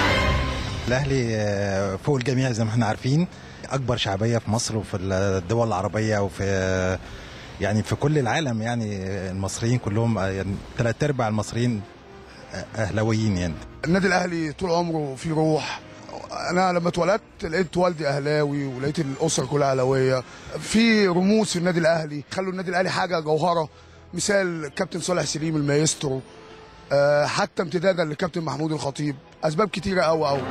الاهلي فوق الجميع زي ما احنا عارفين، اكبر شعبيه في مصر وفي الدول العربيه وفي يعني في كل العالم. يعني المصريين كلهم يعني 3/4 المصريين اهلاويين يعني. النادي الاهلي طول عمره فيه روح. انا لما اتولدت لقيت والدي اهلاوي ولقيت الاسره كلها اهلاويه. في رموز في النادي الاهلي خلوا النادي الاهلي حاجه جوهره، مثال كابتن صالح سليم المايسترو، حتى امتدادا لكابتن محمود الخطيب. اسباب كتيره قوي قوي.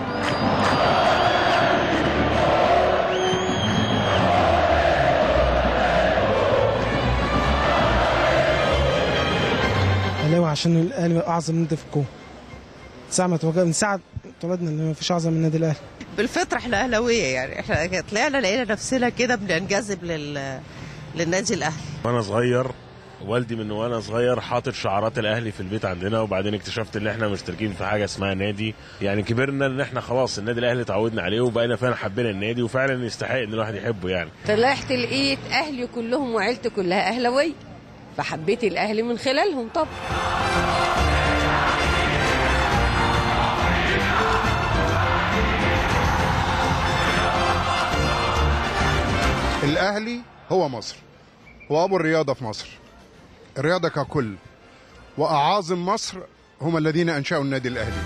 اهلاوي عشان الاهلي اعظم نادي في الكون. من ساعه اتولدنا اللي ما فيش اعظم من النادي الاهلي. بالفطره احنا اهلاويه يعني، احنا طلعنا لقينا نفسنا كده بننجذب للنادي الاهلي. وانا صغير والدي من وانا صغير حاطط شعارات الاهلي في البيت عندنا، وبعدين اكتشفت ان احنا مشتركين في حاجه اسمها نادي. يعني كبرنا ان احنا خلاص النادي الاهلي اتعودنا عليه وبقينا فعلا حبينا النادي، وفعلا يستحق ان الواحد يحبه يعني. طلعت لقيت اهلي كلهم وعيلتي كلها اهلاويه، فحبيت الاهلي من خلالهم طبعا. الاهلي هو مصر، هو ابو الرياضه في مصر، الرياضه ككل، واعاظم مصر هم الذين انشأوا النادي الاهلي.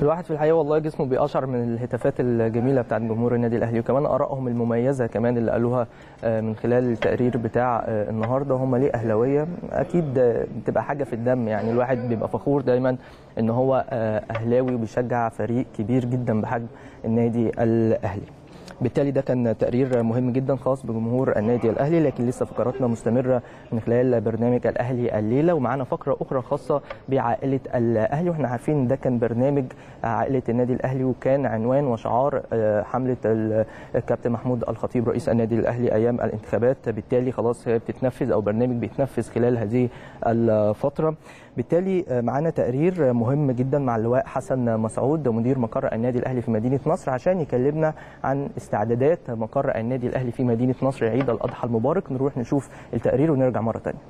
الواحد في الحقيقه والله جسمه بيقشعر من الهتافات الجميله بتاعت جمهور النادي الاهلي، وكمان ارائهم المميزه كمان اللي قالوها من خلال التقرير بتاع النهارده. هم ليه اهلاويه؟ اكيد بتبقى حاجه في الدم، يعني الواحد بيبقى فخور دايما ان هو اهلاوي وبيشجع فريق كبير جدا بحجم النادي الاهلي. بالتالي ده كان تقرير مهم جدا خاص بجمهور النادي الاهلي، لكن لسه فقراتنا مستمره من خلال برنامج الاهلي الليله، ومعانا فقره اخرى خاصه بعائله الاهلي. واحنا عارفين ان ده كان برنامج عائله النادي الاهلي، وكان عنوان وشعار حمله الكابتن محمود الخطيب رئيس النادي الاهلي ايام الانتخابات. بالتالي خلاص هي بتتنفذ او برنامج بيتنفذ خلال هذه الفتره. بالتالي معانا تقرير مهم جدا مع اللواء حسن مسعود مدير مقر النادي الاهلي في مدينه نصر، عشان يكلمنا عن استعدادات مقر النادي الاهلي في مدينه نصر عيد الاضحى المبارك. نروح نشوف التقرير ونرجع مره ثانيه.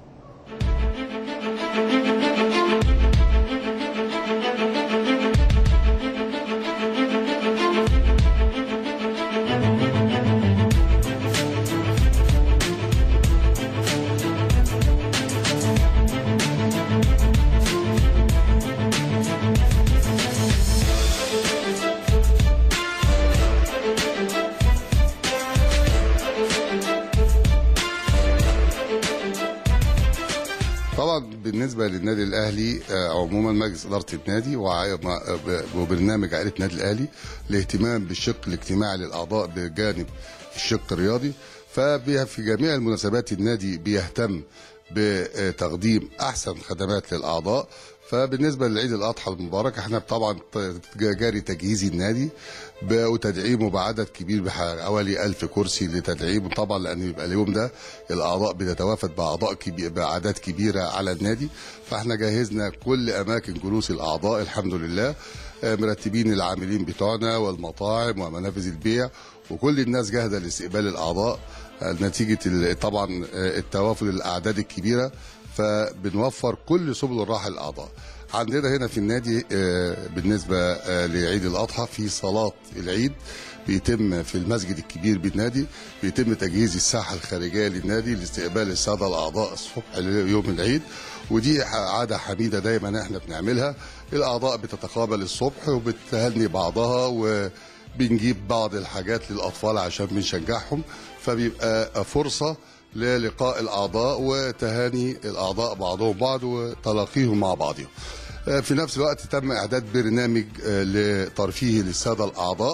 طبعا بالنسبه للنادي الاهلي عموما مجلس اداره النادي وبرنامج عائله النادي الاهلي الاهتمام بالشق الاجتماعي للاعضاء بجانب الشق الرياضي، ففي جميع المناسبات النادي بيهتم بتقديم احسن خدمات للاعضاء. فبالنسبه للعيد الاضحى المبارك احنا طبعا جاري تجهيز النادي وتدعيمه بعدد كبير بحوالي 1000 كرسي لتدعيمه، طبعا لان يبقى اليوم ده الاعضاء بتتوافد باعضاء باعداد كبيره على النادي. فاحنا جهزنا كل اماكن جلوس الاعضاء الحمد لله، مرتبين العاملين بتوعنا والمطاعم ومنافذ البيع، وكل الناس جاهزه لاستقبال الاعضاء نتيجه طبعا التوافد الاعداد الكبيره. فبنوفر كل سبل الراحه للاعضاء. عندنا هنا في النادي بالنسبه لعيد الاضحى في صلاه العيد بيتم في المسجد الكبير بالنادي، بيتم تجهيز الساحه الخارجيه للنادي لاستقبال الساده الاعضاء الصبح يوم العيد، ودي عاده حميده دايما احنا بنعملها. الاعضاء بتتقابل الصبح وبتهني بعضها، وبنجيب بعض الحاجات للاطفال عشان بنشجعهم، فبيبقى فرصه للقاء الاعضاء وتهاني الاعضاء بعضهم بعض وتلاقيهم مع بعضهم. في نفس الوقت تم اعداد برنامج لترفيه للساده الاعضاء.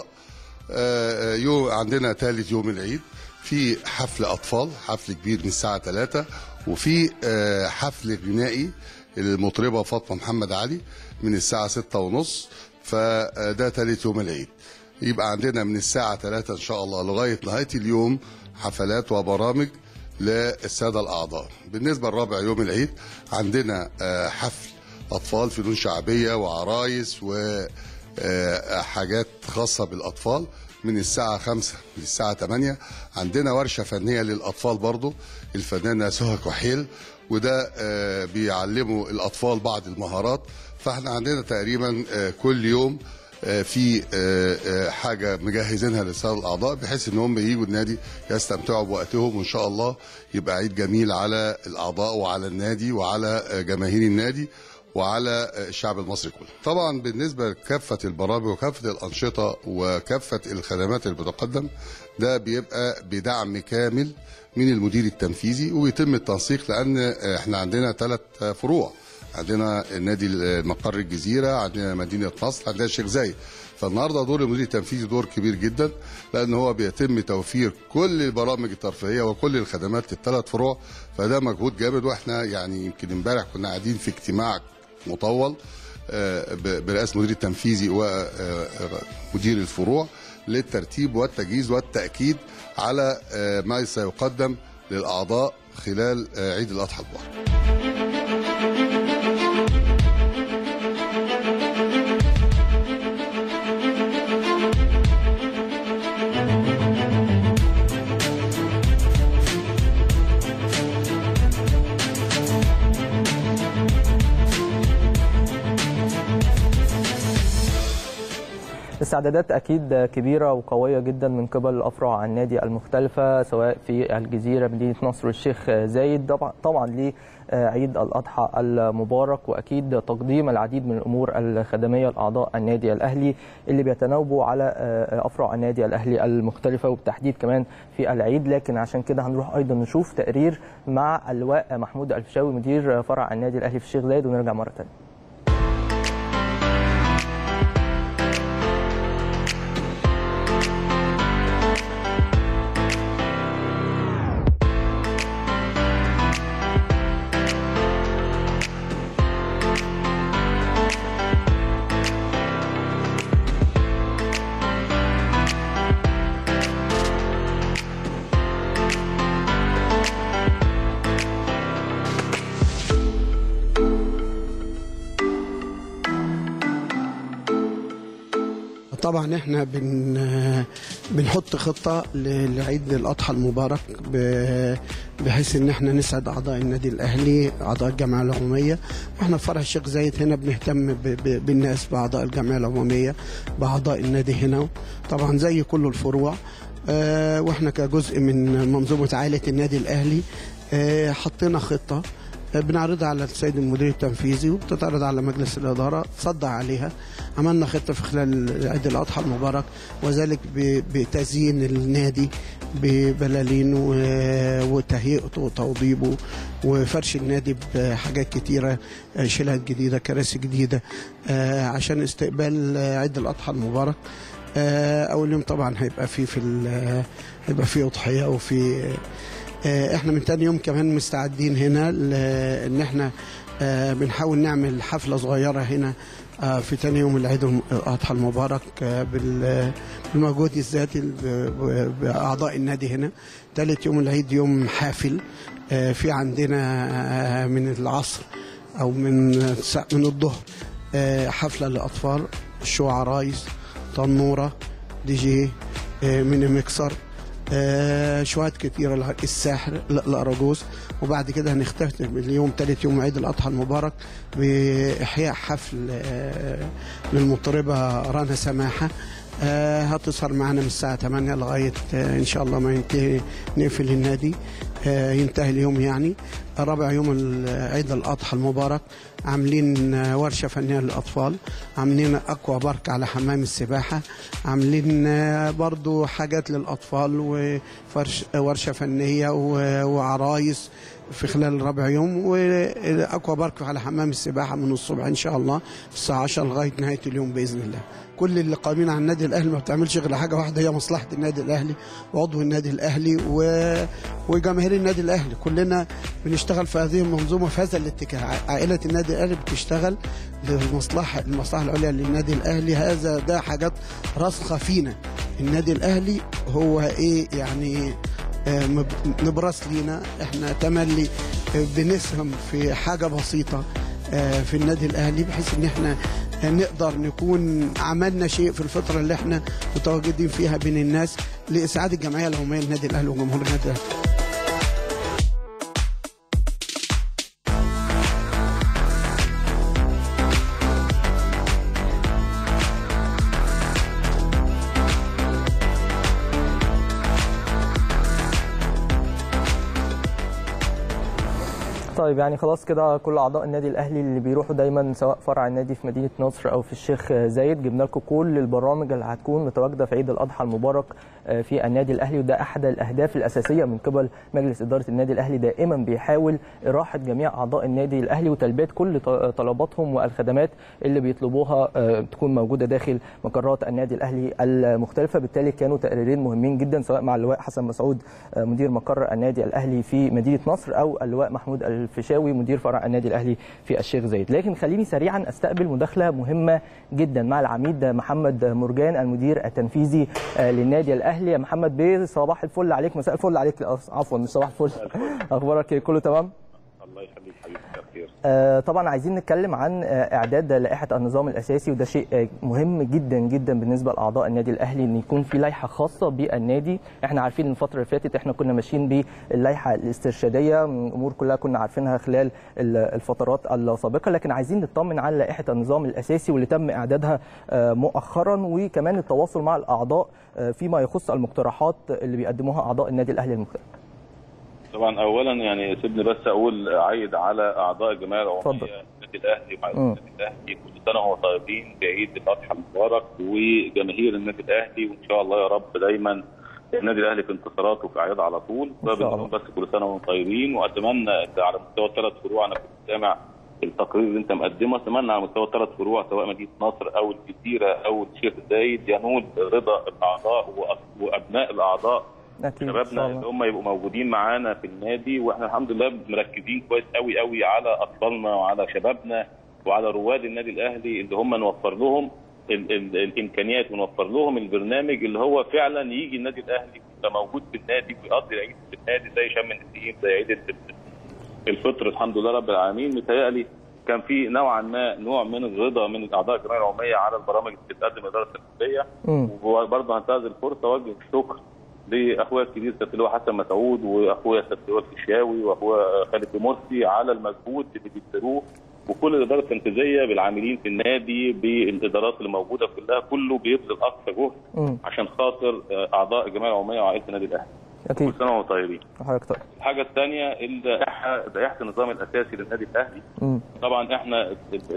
عندنا ثالث يوم العيد في حفل اطفال، حفل كبير من الساعه 3، وفي حفل غنائي المطربه فاطمه محمد علي من الساعه 6:30. فده ثالث يوم العيد. يبقى عندنا من الساعه 3 ان شاء الله لغايه نهايه اليوم حفلات وبرامج للساده الاعضاء. بالنسبه لرابع يوم العيد عندنا حفل اطفال، فنون شعبيه وعرايس وحاجات خاصه بالاطفال من الساعه 5 للساعه 8. عندنا ورشه فنيه للاطفال برضو الفنانه سهى كحيل، وده بيعلموا الاطفال بعض المهارات. فاحنا عندنا تقريبا كل يوم في حاجه مجهزينها للساده الاعضاء بحيث ان هم ييجوا النادي يستمتعوا بوقتهم، وان شاء الله يبقى عيد جميل على الاعضاء وعلى النادي وعلى جماهير النادي وعلى الشعب المصري كله. طبعا بالنسبه لكافه البرامج وكافه الانشطه وكافه الخدمات اللي بتقدم، ده بيبقى بدعم كامل من المدير التنفيذي، ويتم التنسيق لان احنا عندنا 3 فروع. عندنا النادي مقر الجزيره، عندنا مدينه نصر، عندنا الشيخ زايد. فالنهارده دور المدير التنفيذي دور كبير جدا، لان هو بيتم توفير كل البرامج الترفيهيه وكل الخدمات لل3 فروع. فده مجهود جامد، واحنا يعني يمكن امبارح كنا قاعدين في اجتماع مطول برئاسه المدير التنفيذي ومدير الفروع للترتيب والتجهيز والتاكيد على ما سيقدم للاعضاء خلال عيد الاضحى المبارك. استعدادات اكيد كبيره وقويه جدا من قبل افرع النادي المختلفه سواء في الجزيره مدينه نصر والشيخ زايد طبعا لعيد الاضحى المبارك، واكيد تقديم العديد من الامور الخدميه لاعضاء النادي الاهلي اللي بيتناوبوا على افرع النادي الاهلي المختلفه وبالتحديد كمان في العيد. لكن عشان كده هنروح ايضا نشوف تقرير مع اللواء محمود الفيشاوي مدير فرع النادي الاهلي في الشيخ زايد ونرجع مره ثانيه. طبعا احنا بنحط خطه لعيد الاضحى المبارك بحيث ان احنا نسعد اعضاء النادي الاهلي، اعضاء الجمعيه العموميه. واحنا في فرع الشيخ زايد هنا بنهتم بالناس، باعضاء الجمعيه العموميه، باعضاء النادي هنا طبعا زي كل الفروع. واحنا كجزء من منظومه عائله النادي الاهلي حطينا خطه بنعرضها على السيد المدير التنفيذي وبتتعرض على مجلس الإدارة، تصدع عليها. عملنا خطة في خلال عيد الأضحى المبارك، وذلك بتزيين النادي ببلالين وتهيئته وتوضيبه وفرش النادي بحاجات كتيرة، شيلات جديدة، كراسي جديدة عشان استقبال عيد الأضحى المبارك. أول يوم طبعا هيبقى فيه أضحية وفي احنا من تاني يوم كمان مستعدين هنا ان احنا بنحاول نعمل حفلة صغيرة هنا في تاني يوم العيد الأضحى المبارك بالمجهود الذاتي بأعضاء النادي هنا. ثالث يوم العيد يوم حافل، في عندنا من العصر أو من الظهر حفلة للأطفال، شو عرايس، تنورة، دي جي، من ميكسر، شوات كتيرة، الساحر، الأراجوز. وبعد كده هنختتم اليوم ثالث يوم عيد الأضحى المبارك بإحياء حفل للمطربة رنا سماحة، هتظهر معنا من الساعة 8 لغاية إن شاء الله ما ينتهي نقفل النادي، ينتهي اليوم يعني. رابع يوم عيد الأضحى المبارك عاملين ورشة فنية للأطفال، عاملين أكوا بارك على حمام السباحة، عاملين برضو حاجات للأطفال وورشة فنية وعرايس في خلال رابع يوم، وأكوا بارك على حمام السباحة من الصبح إن شاء الله الساعة 10 لغاية نهاية اليوم بإذن الله. كل اللي قائمين على النادي الأهلي ما بتعملش غير حاجة واحدة، هي مصلحة النادي الأهلي وعضو النادي الأهلي وجماهير النادي الأهلي. كلنا بنشتغل في هذه المنظومة في هذا الاتجاه. عائلة النادي الأهلي بتشتغل للمصلحة العليا للنادي الأهلي. ده حاجات راسخة فينا. النادي الأهلي هو إيه يعني نبرس لينا، احنا تملي بنسهم في حاجة بسيطة في النادي الأهلي بحيث ان احنا نقدر نكون عملنا شيء في الفترة اللي احنا متواجدين فيها بين الناس لإسعاد الجمعية العمومية للنادي الأهلي وجمهور النادي الأهلي. طيب يعني خلاص كده كل اعضاء النادي الاهلي اللي بيروحوا دايما سواء فرع النادي في مدينه نصر او في الشيخ زايد، جبنا لكم كل البرامج اللي هتكون متواجده في عيد الاضحى المبارك في النادي الاهلي. وده احد الاهداف الاساسيه من قبل مجلس اداره النادي الاهلي، دائما بيحاول اراحه جميع اعضاء النادي الاهلي وتلبيه كل طلباتهم والخدمات اللي بيطلبوها تكون موجوده داخل مقرات النادي الاهلي المختلفه. بالتالي كانوا تقريرين مهمين جدا سواء مع اللواء حسن مسعود مدير مقر النادي الاهلي في مدينه نصر او اللواء محمود الفيشاوي مدير فرع النادي الاهلي في الشيخ زايد. لكن خليني سريعا استقبل مداخله مهمه جدا مع العميد محمد مرجان المدير التنفيذي للنادي الاهلي. يا محمد بيه صباح الفل عليك، مساء الفل عليك، عفوا مش صباح الفل. اخبارك كله تمام؟ الله يخليك حبيبي، بخير. طبعا عايزين نتكلم عن اعداد لائحه النظام الاساسي، وده شيء مهم جدا جدا بالنسبه لاعضاء النادي الاهلي ان يكون في لائحه خاصه بالنادي. احنا عارفين الفتره اللي فاتت احنا كنا ماشيين باللائحه الاسترشاديه، الامور كلها كنا عارفينها خلال الفترات السابقه، لكن عايزين نطمن على لائحه النظام الاساسي واللي تم اعدادها مؤخرا، وكمان التواصل مع الاعضاء فيما يخص المقترحات اللي بيقدموها اعضاء النادي الاهلي المختلف. طبعا اولا يعني سيبني بس اقول اعيد على اعضاء الجمعيه العموميه النادي الاهلي وعائله النادي الاهلي كل سنه وهم طيبين بعيد الاضحى المبارك، وجماهير النادي الاهلي، وان شاء الله يا رب دايما النادي الاهلي في انتصاراته وفي اعياد على طول. بس كل سنه وهم طيبين، واتمنى على مستوى الثلاث فروع، انا كنت سامع التقرير اللي انت مقدمه، اتمنى على مستوى الثلاث فروع سواء مدينه نصر او الجزيره او الشيخ زايد ينول رضا الاعضاء وابناء الاعضاء شبابنا اللي هم يبقوا موجودين معانا في النادي، واحنا الحمد لله مركزين كويس قوي قوي على اطفالنا وعلى شبابنا وعلى رواد النادي الاهلي اللي هم نوفر لهم الامكانيات ونوفر لهم البرنامج اللي هو فعلا يجي النادي الاهلي يبقى موجود في النادي ويقضي العيد في النادي زي شم النسيم زي عيد الفطر. الحمد لله رب العالمين. متهيألي كان في نوعا ما نوع من الرضا من اعضاء الجمعيه العموميه على البرامج اللي بتقدم اداره التنفيذيه، وبرضه هنتهز الفرصه اوجه الشكر لاخويا الكبير سياده اللواء حسن مسعود واخويا سياده اللواء الفيشاوي واخويا خالد مرسي على المجهود اللي بيبذلوه، وكل الاداره التنفيذيه بالعاملين في النادي بالادارات اللي موجوده كلها، كله بيبذل اقصى جهد عشان خاطر اعضاء الجمعيه العموميه وعائله النادي الاهلي. اكيد. كل سنه وانتم طيبين. حضرتك طيب. الحاجه الثانيه لائحه النظام الاساسي للنادي الاهلي. طبعا احنا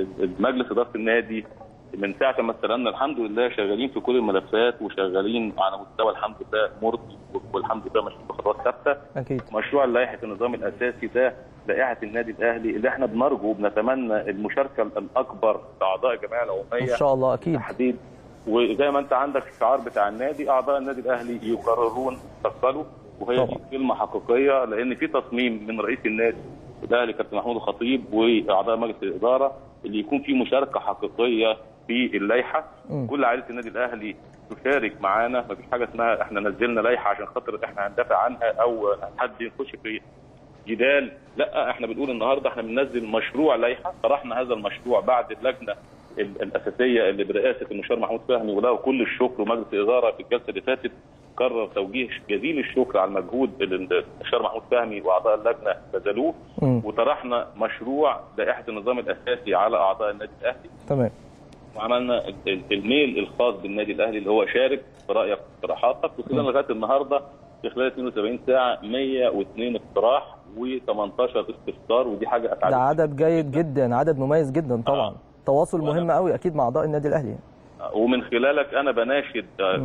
مجلس اداره النادي من ساعه ما استلمنا الحمد لله شغالين في كل الملفات وشغالين على مستوى الحمد لله مرضي، والحمد لله ماشيين بخطوات ثابته. اكيد. مشروع لائحه النظام الاساسي ده لائحه النادي الاهلي اللي احنا بنرجو وبنتمنى المشاركه الاكبر لاعضاء الجمعيه العموميه ان شاء الله. اكيد. تحديد، وزي ما انت عندك الشعار بتاع النادي اعضاء النادي الاهلي يقررون مستقبله، وهي دي كلمه حقيقيه، لان في تصميم من رئيس النادي الاهلي كابتن محمود الخطيب واعضاء مجلس الاداره اللي يكون في مشاركه حقيقيه في اللائحه. كل عائله النادي الاهلي تشارك معانا، مفيش حاجه اسمها احنا نزلنا لائحه عشان خاطر احنا هندافع عنها او حد يخش في جدال، لا احنا بنقول النهارده احنا بننزل مشروع لائحه، طرحنا هذا المشروع بعد اللجنه الاساسيه اللي برئاسه المستشار محمود فهمي وله كل الشكر، ومجلس الاداره في الجلسه اللي فاتت قرر توجيه جزيل الشكر على المجهود اللي المستشار محمود فهمي واعضاء اللجنه بذلوه، وطرحنا مشروع لائحه النظام الاساسي على اعضاء النادي الاهلي. تمام. وعملنا الميل الخاص بالنادي الاهلي اللي هو شارك برايك واقتراحاتك، وصلنا لغايه النهارده في خلال 72 ساعه 102 اقتراح و18 استفسار، ودي حاجه ده عدد جيد جدا، عدد مميز جدا طبعا. تواصل مهم قوي اكيد مع اعضاء النادي الاهلي. ومن خلالك انا بناشد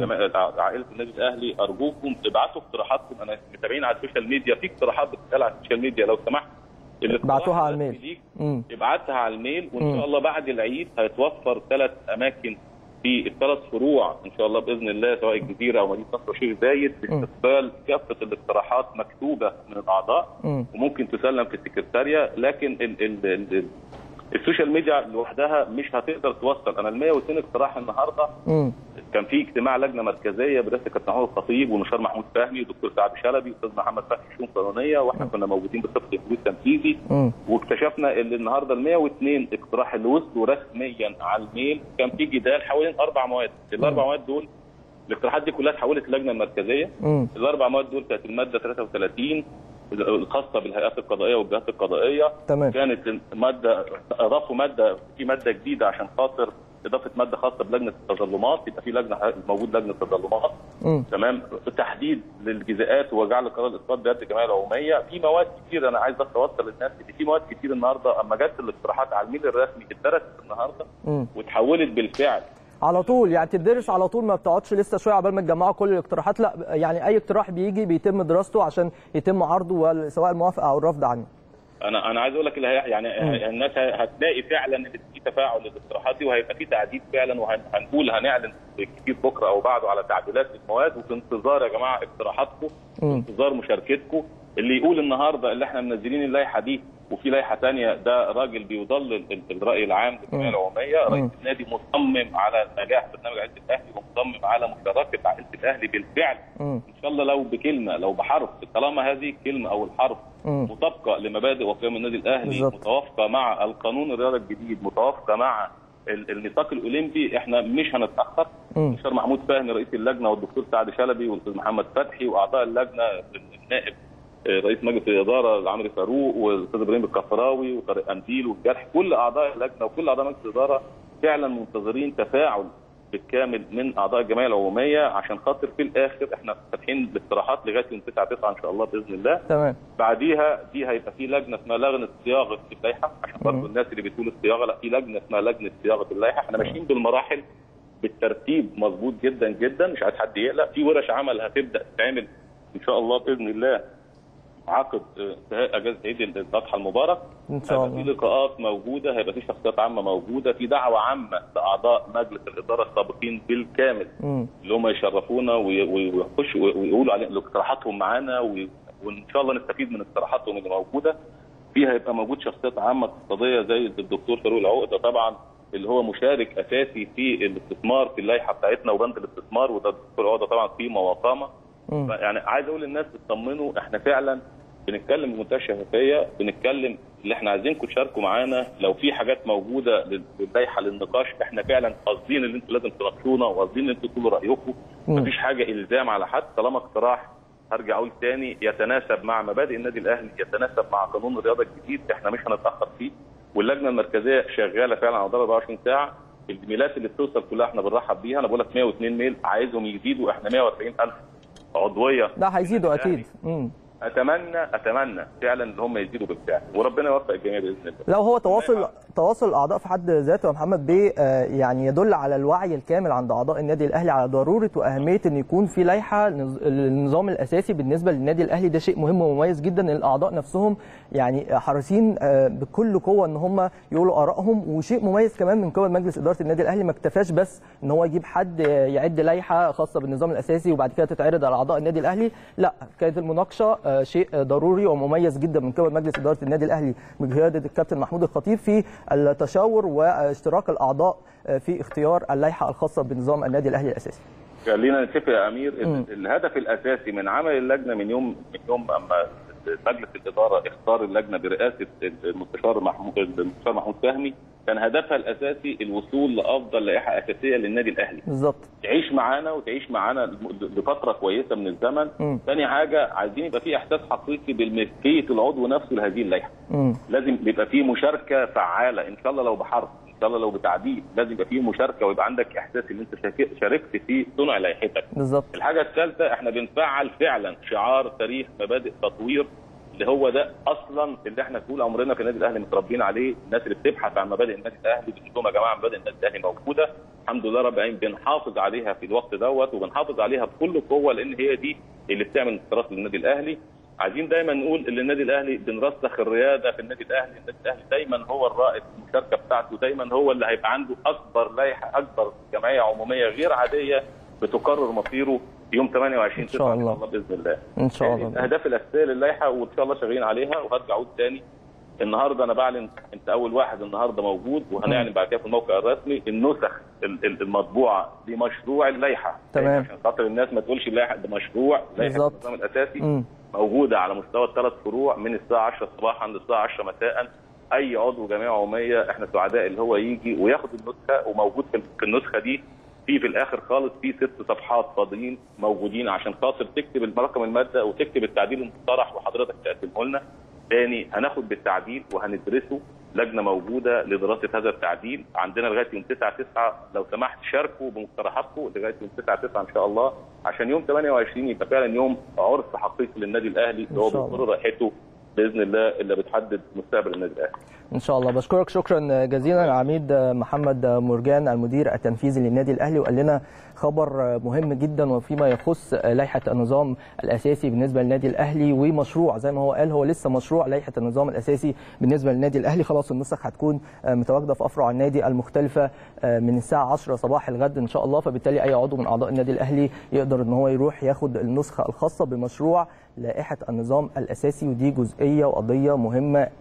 عائله النادي الاهلي، ارجوكم ابعتوا اقتراحاتكم، انا متابعين على السوشيال ميديا في اقتراحات بتتقال على السوشيال ميديا، لو سمحت ابعتوها على الميل. ابعتها على الميل، وان شاء الله بعد العيد هيتوفر 3 اماكن في ال3 فروع ان شاء الله باذن الله، سواء الجزيره او مدينه نصر والشيخ زايد، لاستقبال كافه الاقتراحات مكتوبه من الاعضاء، وممكن تسلم في السكرتاريه، لكن السوشيال ميديا لوحدها مش هتقدر توصل. انا ال 102 اقتراح النهارده كان في اجتماع لجنه مركزيه برئاسه كابتن محمود الخطيب والمستشار محمود فهمي والدكتور سعد شلبي والاستاذ محمد فتحي الشؤون القانونيه، واحنا كنا موجودين بصفه المدير التنفيذي، واكتشفنا ان النهارده ال 102 اقتراح اللي وصلوا رسميا على الميل كان في جدال حوالين 4 مواد، الاربع مواد دول الاقتراحات دي كلها اتحولت للجنه المركزيه. الاربع مواد دول كانت الماده 33 الخاصه بالهيئات القضائيه والجهات القضائيه. تمام. كانت ماده اضافوا ماده في ماده جديده عشان خاطر اضافه ماده خاصه بلجنه التظلمات، يبقى في لجنه موجود لجنه التظلمات. تمام. تحديد للجزاءات وجعل قرار الاسقاط بيد الجمعيه العموميه. في مواد كتير انا عايز بس اوصل للناس ان في مواد كتير النهارده اما جت الاقتراحات على الميل الرسمي اتدرست النهارده واتحولت بالفعل على طول، يعني تدرس على طول، ما بتقعدش لسه شويه عقبال ما تجمعوا كل الاقتراحات، لا يعني اي اقتراح بيجي بيتم دراسته عشان يتم عرضه سواء الموافقه او الرفض عنه. انا عايز اقول لك يعني الناس هتلاقي فعلا ان في تفاعل للاقتراحات دي، وهيبقى في تعديل فعلا، وهنقول هنعلن كتير بكره او بعده على تعديلات المواد، وفي انتظار يا جماعه اقتراحاتكم، في انتظار مشاركتكم. اللي يقول النهارده اللي احنا منزلين اللائحه دي وفي لائحه ثانيه ده راجل بيضلل الراي العام للجمعيه العموميه. رئيس النادي مصمم على نجاح برنامج عائله الاهلي ومصمم على مشاركه عائله الاهلي بالفعل، ان شاء الله لو بكلمه لو بحرف، طالما هذه الكلمه او الحرف مطابقه لمبادئ وقيم النادي الاهلي بالزبط. متوافقه مع القانون الرياضه الجديد، متوافقه مع الميثاق الاولمبي، احنا مش هنتاخر. المستشار محمود فهمي رئيس اللجنه والدكتور سعد شلبي والاستاذ محمد فتحي واعضاء اللجنه النائب رئيس مجلس الاداره عمرو فاروق والاستاذ ابراهيم الكفراوي وطارق قنديل والجرح، كل اعضاء اللجنه وكل اعضاء مجلس الاداره فعلا منتظرين تفاعل بالكامل من اعضاء الجمعيه العموميه، عشان خاطر في الاخر احنا فاتحين الاقتراحات لغايه يوم 9/9 ان شاء الله باذن الله. تمام. بعديها دي هيبقى في لجنه اسمها لجنه صياغه اللائحه، عشان برضه الناس اللي بتقول الصياغه، لا، في لجنه اسمها لجنه صياغه اللائحه. احنا ماشيين بالمراحل بالترتيب مظبوط جدا جدا، مش عايز حد يقلق. في ورش عمل هتبدا تتعمل ان شاء الله باذن الله عقد انتهاء اجازه عيد الاضحى المبارك ان شاء الله. في لقاءات موجوده، هيبقى في شخصيات عامه موجوده، في دعوه عامه لاعضاء مجلس الاداره السابقين بالكامل اللي هم يشرفونا ويخشوا ويقولوا على اقتراحاتهم معانا، وان شاء الله نستفيد من اقتراحاتهم اللي موجوده. فيها هيبقى موجود شخصيات عامه اقتصاديه زي الدكتور فاروق العقده طبعا، اللي هو مشارك اساسي في الاستثمار في اللائحه بتاعتنا وبند الاستثمار، وده الدكتور عقده طبعا قيمه وقامه. يعني عايز اقول للناس تطمنوا، احنا فعلا بنتكلم بمنتهى الشفافيه، بنتكلم اللي احنا عايزينكم تشاركوا معانا. لو في حاجات موجوده للائحه للنقاش، احنا فعلا قاصدين ان انتوا لازم تناقشونا وقاصدين ان انتوا تقولوا رايكم. مفيش حاجه الزام على حد، طالما اقتراح هرجع اقول تاني يتناسب مع مبادئ النادي الاهلي، يتناسب مع قانون الرياضه الجديد، احنا مش هنتاخر فيه. واللجنه المركزيه شغاله فعلا على مدار 24 ساعه. الميلات اللي بتوصل كلها احنا بنرحب بيها. انا بقول لك 102 ميل، عايزهم يزيدوا، احنا 140,000 عضويه. ده هيزيدوا اكيد. اتمنى فعلا ان هم يزيدوا بالفعل، وربنا يوفق الجميع باذن الله. لو هو تواصل الاعضاء في حد ذاته يا محمد بيه يعني يدل على الوعي الكامل عند اعضاء النادي الاهلي على ضروره واهميه ان يكون في لائحه النظام الاساسي بالنسبه للنادي الاهلي. ده شيء مهم ومميز جدا، ان الاعضاء نفسهم يعني حريصين بكل قوه ان هم يقولوا ارائهم. وشيء مميز كمان من قبل مجلس اداره النادي الاهلي، ما اكتفاش بس ان هو يجيب حد يعد لائحه خاصه بالنظام الاساسي وبعد كده تتعرض على اعضاء النادي الاهلي، لا، كانت المناقشه شيء ضروري ومميز جدا من قبل مجلس اداره النادي الاهلي بقياده الكابتن محمود الخطيب في التشاور واشتراك الاعضاء في اختيار اللائحه الخاصه بنظام النادي الاهلي الاساسي. خلينا نتفق يا امير، الهدف الاساسي من عمل اللجنه من يوم اما مجلس الاداره اختار اللجنه برئاسه المستشار محمود فهمي، كان هدفها الاساسي الوصول لافضل لائحه اساسيه للنادي الاهلي. بالظبط. تعيش معانا لفتره كويسه من الزمن. ثاني حاجه، عايزين يبقى في احساس حقيقي بالملكيه العضو نفسه لهذه اللائحه. لازم يبقى في مشاركه فعاله، ان شاء الله لو بحرف، ان شاء الله لو بتعديل، لازم يبقى في مشاركه ويبقى عندك احساس ان انت شاركت في صنع لائحتك. بالظبط. الحاجه الثالثه، احنا بنفعل فعلا شعار تاريخ مبادئ تطوير، اللي هو ده اصلا اللي احنا طول عمرنا في النادي الاهلي متربيين عليه. الناس اللي بتبحث عن مبادئ النادي الاهلي بتقول لهم يا جماعه مبادئ النادي الاهلي موجوده، الحمد لله رب العالمين بنحافظ عليها في الوقت دوت، وبنحافظ عليها بكل قوه، لان هي دي اللي بتعمل انتصارات للنادي الاهلي. عايزين دايما نقول ان النادي الاهلي بنرسخ الرياده في النادي الاهلي، النادي الاهلي دايما هو الرائد في المشاركه بتاعته، دايما هو اللي هيبقى عنده اكبر لائحه، اكبر جمعيه عموميه غير عاديه بتقرر مصيره يوم 28 9 ان شاء الله باذن الله. ان شاء الله. الاهداف الاساسيه للائحه وان شاء الله شغالين عليها. وهرجع اقول تاني، النهارده انا بعلن، انت اول واحد النهارده موجود، وهنعلن بعد كده في الموقع الرسمي النسخ المطبوعه لمشروع اللائحه. تمام. عشان خاطر الناس ما تقولش اللائحه ده مشروع، لائحه النظام الاساسي موجوده على مستوى الثلاث فروع من الساعه 10 صباحا للساعه 10 مساء. اي عضو جمعيه عموميه احنا سعداء اللي هو يجي وياخد النسخه، وموجود في النسخه دي في الاخر خالص في 6 صفحات فاضيين موجودين عشان خاطر تكتب رقم الماده وتكتب التعديل المقترح وحضرتك تقدمه لنا. تاني هناخد بالتعديل وهندرسه، لجنه موجوده لدراسه هذا التعديل عندنا لغايه يوم 9/9. لو سمحت شاركوا بمقترحاتكم لغايه يوم 9/9 ان شاء الله، عشان يوم 28 يبقى فعلا يوم عرس حقيقي للنادي الاهلي اللي هو بيقرر رايحته باذن الله اللي بتحدد مستقبل النادي الاهلي. ان شاء الله. بشكرك شكرا جزيلا العميد محمد مرجان المدير التنفيذي للنادي الاهلي، وقال لنا خبر مهم جدا وفيما يخص لائحه النظام الاساسي بالنسبه للنادي الاهلي، ومشروع زي ما هو قال، هو لسه مشروع لائحه النظام الاساسي بالنسبه للنادي الاهلي. خلاص النسخ هتكون متواجده في افرع النادي المختلفه من الساعه 10 صباح الغد ان شاء الله، فبالتالي اي عضو من اعضاء النادي الاهلي يقدر ان هو يروح ياخد النسخه الخاصه بمشروع لائحه النظام الاساسي، ودي جزئيه وقضيه مهمه جدا.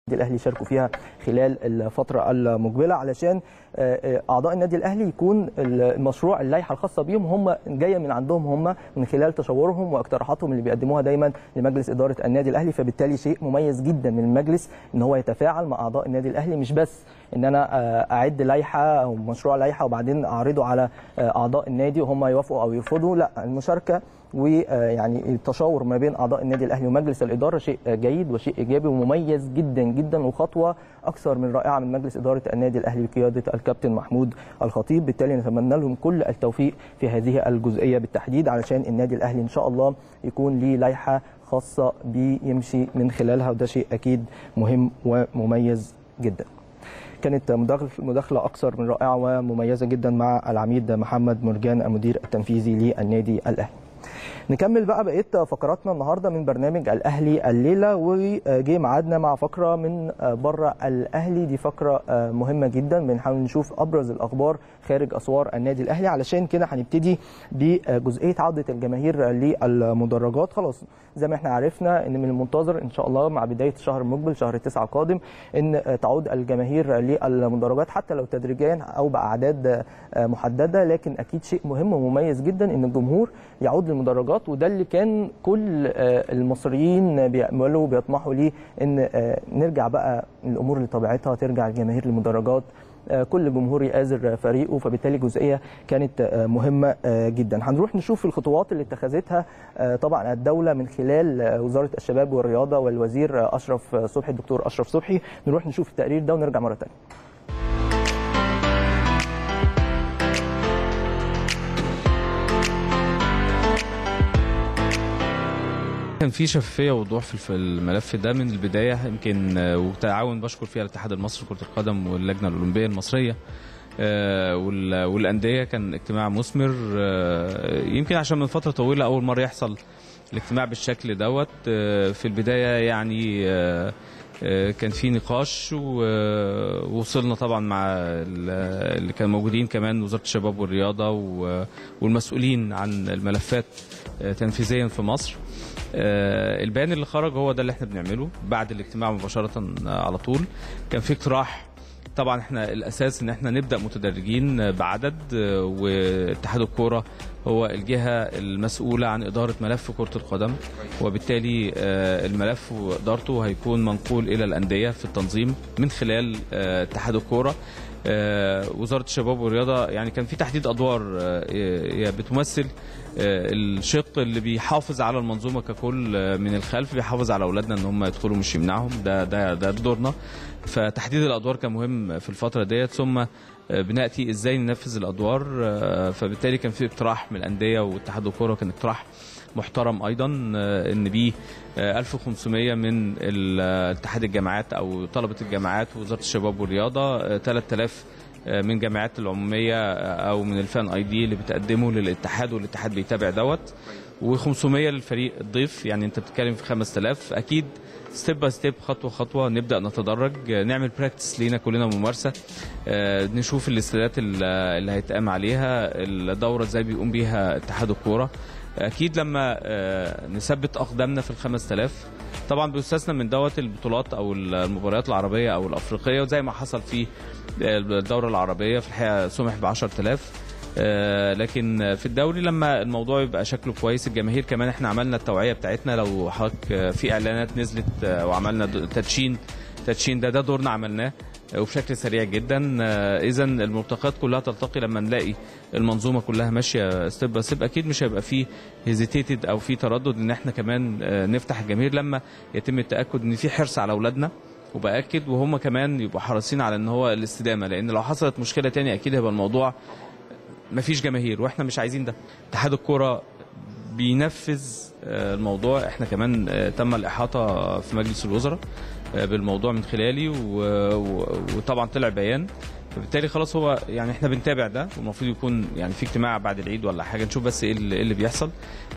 الاهلي يشاركوا فيها خلال الفتره المقبله، علشان اعضاء النادي الاهلي يكون المشروع اللائحه الخاصه بيهم هم جايه من عندهم هم، من خلال تشاورهم واقتراحاتهم اللي بيقدموها دايما لمجلس اداره النادي الاهلي. فبالتالي شيء مميز جدا من المجلس ان هو يتفاعل مع اعضاء النادي الاهلي، مش بس ان انا اعد لائحه او مشروع لائحه وبعدين اعرضه على اعضاء النادي وهم يوافقوا او يرفضوا، لا، المشاركه ويعني التشاور ما بين اعضاء النادي الاهلي ومجلس الاداره شيء جيد وشيء ايجابي ومميز جدا جدا، وخطوه اكثر من رائعه من مجلس اداره النادي الاهلي بقياده الكابتن محمود الخطيب. بالتالي نتمنى لهم كل التوفيق في هذه الجزئيه بالتحديد، علشان النادي الاهلي ان شاء الله يكون ليه لائحه خاصه بيمشي من خلالها، وده شيء اكيد مهم ومميز جدا. كانت مداخله اكثر من رائعه ومميزه جدا مع العميد محمد مرجان المدير التنفيذي للنادي الاهلي. نكمل بقى بقيه فقراتنا النهارده من برنامج الاهلي الليله، وجي ميعادنا مع فقره من بره الاهلي. دي فقره مهمه جدا، بنحاول نشوف ابرز الاخبار خارج اسوار النادي الاهلي. علشان كده هنبتدي بجزئيه عوده الجماهير للمدرجات. خلاص زي ما احنا عرفنا ان من المنتظر ان شاء الله مع بدايه الشهر المقبل شهر 9 القادم ان تعود الجماهير للمدرجات، حتى لو تدريجيا او باعداد محدده، لكن اكيد شيء مهم ومميز جدا ان الجمهور يعود للمدرجات. وده اللي كان كل المصريين بيأملوا وبيطمحوا ليه، ان نرجع بقى الامور لطبيعتها، ترجع الجماهير للمدرجات، كل جمهور يآزر فريقه. فبالتالي جزئيه كانت مهمه جدا. هنروح نشوف الخطوات اللي اتخذتها طبعا الدوله من خلال وزاره الشباب والرياضه والوزير اشرف صبحي، الدكتور اشرف صبحي. نروح نشوف التقرير ده ونرجع مره ثانيه. كان في شفافيه ووضوح في الملف ده من البدايه، يمكن وتعاون بشكر فيها الاتحاد المصري لكره القدم واللجنه الاولمبيه المصريه والانديه. كان اجتماع مثمر، يمكن عشان من فتره طويله اول مره يحصل الاجتماع بالشكل دوت. في البدايه يعني كان في نقاش، ووصلنا طبعا مع اللي كانوا موجودين كمان وزاره الشباب والرياضه والمسؤولين عن الملفات تنفيذيا في مصر. البيان اللي خرج هو ده اللي احنا بنعمله بعد الاجتماع مباشره على طول. كان في اقتراح، طبعا احنا الاساس ان احنا نبدا متدرجين بعدد، واتحاد الكوره هو الجهه المسؤوله عن اداره ملف كره القدم، وبالتالي الملف وادارته هيكون منقول الى الانديه في التنظيم من خلال اتحاد الكوره. وزاره الشباب والرياضه يعني كان في تحديد ادوار بتمثل الشق اللي بيحافظ على المنظومه ككل من الخلف، بيحافظ على اولادنا ان هم يدخلوا مش يمنعهم، ده دورنا. فتحديد الادوار كان مهم في الفتره ديت، ثم بناتي ازاي ننفذ الادوار. فبالتالي كان في اقتراح من الانديه واتحاد الكوره، كان اقتراح محترم ايضا ان بيه 1500 من اتحاد الجامعات او طلبه الجامعات ووزاره الشباب والرياضه، 3000 من جامعات العموميه او من الفان اي دي اللي بتقدمه للاتحاد والاتحاد بيتابع دوت، و500 للفريق الضيف. يعني انت بتتكلم في 5000. اكيد ستيب باي ستيب، خطوه خطوه نبدا نتدرج، نعمل براكتس لينا كلنا، ممارسه، نشوف الاستادات اللي هيتقام عليها، الدوره ازاي بيقوم بيها اتحاد الكوره. اكيد لما نثبت اقدامنا في 5000 طبعا بيستثنى من دوت البطولات او المباريات العربيه او الافريقيه، وزي ما حصل في الدوره العربيه في الحقيقه سمح ب 10000. لكن في الدوري لما الموضوع يبقى شكله كويس، الجماهير كمان احنا عملنا التوعيه بتاعتنا. لو حضرتك في اعلانات نزلت وعملنا تدشين ده دورنا عملناه وبشكل سريع جدا. اذا الملتقيات كلها تلتقي لما نلاقي المنظومه كلها ماشيه ستيب باي ستيب. اكيد مش هيبقى فيه هيزيتيتد او في تردد ان احنا كمان نفتح الجماهير لما يتم التاكد ان في حرص على اولادنا، وباكد وهم كمان يبقوا حريصين على ان هو الاستدامه، لان لو حصلت مشكله تانية اكيد هيبقى الموضوع مفيش جماهير، واحنا مش عايزين ده. اتحاد الكوره بينفذ الموضوع، احنا كمان تم الاحاطه في مجلس الوزراء بالموضوع من خلالي، وطبعا طلع بيان. فبالتالي خلاص هو يعني احنا بنتابع ده، والمفروض يكون يعني في اجتماع بعد العيد ولا حاجه نشوف بس ايه اللي بيحصل.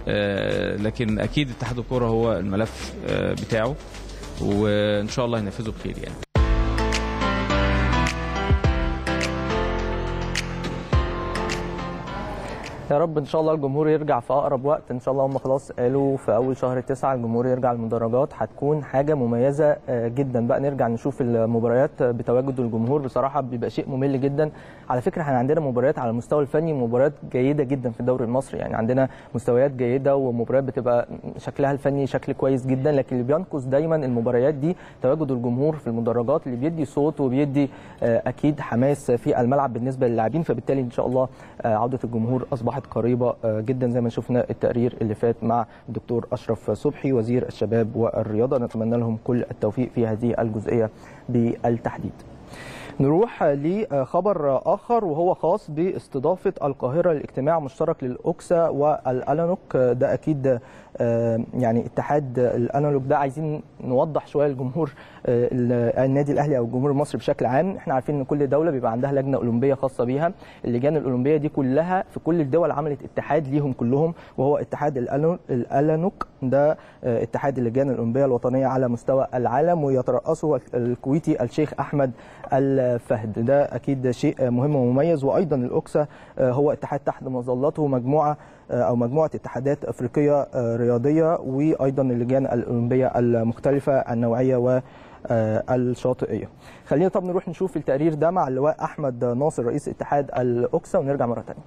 لكن اكيد اتحاد الكوره هو الملف بتاعه، وان شاء الله ينفذه بخير يعني. يا رب ان شاء الله الجمهور يرجع في اقرب وقت ان شاء الله. هم خلاص قالوا في اول شهر 9 الجمهور يرجع المدرجات، هتكون حاجه مميزه جدا بقى. نرجع نشوف المباريات بتواجد الجمهور، بصراحه بيبقى شيء ممل جدا. على فكره احنا عندنا مباريات على المستوى الفني، مباريات جيده جدا في الدوري المصري، يعني عندنا مستويات جيده ومباريات بتبقى شكلها الفني شكل كويس جدا، لكن اللي بينقص دايما المباريات دي تواجد الجمهور في المدرجات اللي بيدي صوت وبيدي اكيد حماس في الملعب بالنسبه للاعبين. فبالتالي ان شاء الله عوده الجمهور اصبحت قريبه جدا زي ما شفنا التقرير اللي فات مع الدكتور اشرف صبحي وزير الشباب والرياضه. نتمنى لهم كل التوفيق في هذه الجزئيه بالتحديد. نروح لخبر آخر وهو خاص باستضافة القاهرة لاجتماع مشترك للأوكسا والألانوك. ده أكيد يعني اتحاد الألانوك ده عايزين نوضح شوية للجمهور النادي الأهلي أو الجمهور المصري بشكل عام. احنا عارفين ان كل دولة بيبقى عندها لجنة أولمبية خاصة بيها. اللجان الأولمبية دي كلها في كل الدول عملت اتحاد ليهم كلهم وهو اتحاد الألانوك. ده اتحاد اللجان الأولمبية الوطنية على مستوى العالم ويترأسه الكويتي الشيخ أحمد الفهد. ده أكيد شيء مهم ومميز. وأيضا الأوكسا هو اتحاد تحت مظلته مجموعة اتحادات أفريقية رياضية وأيضا اللجان الأولمبية المختلفة النوعية والشاطئية. خلينا طب نروح نشوف التقرير ده مع اللواء أحمد ناصر رئيس اتحاد الأوكسا ونرجع مرة تانية.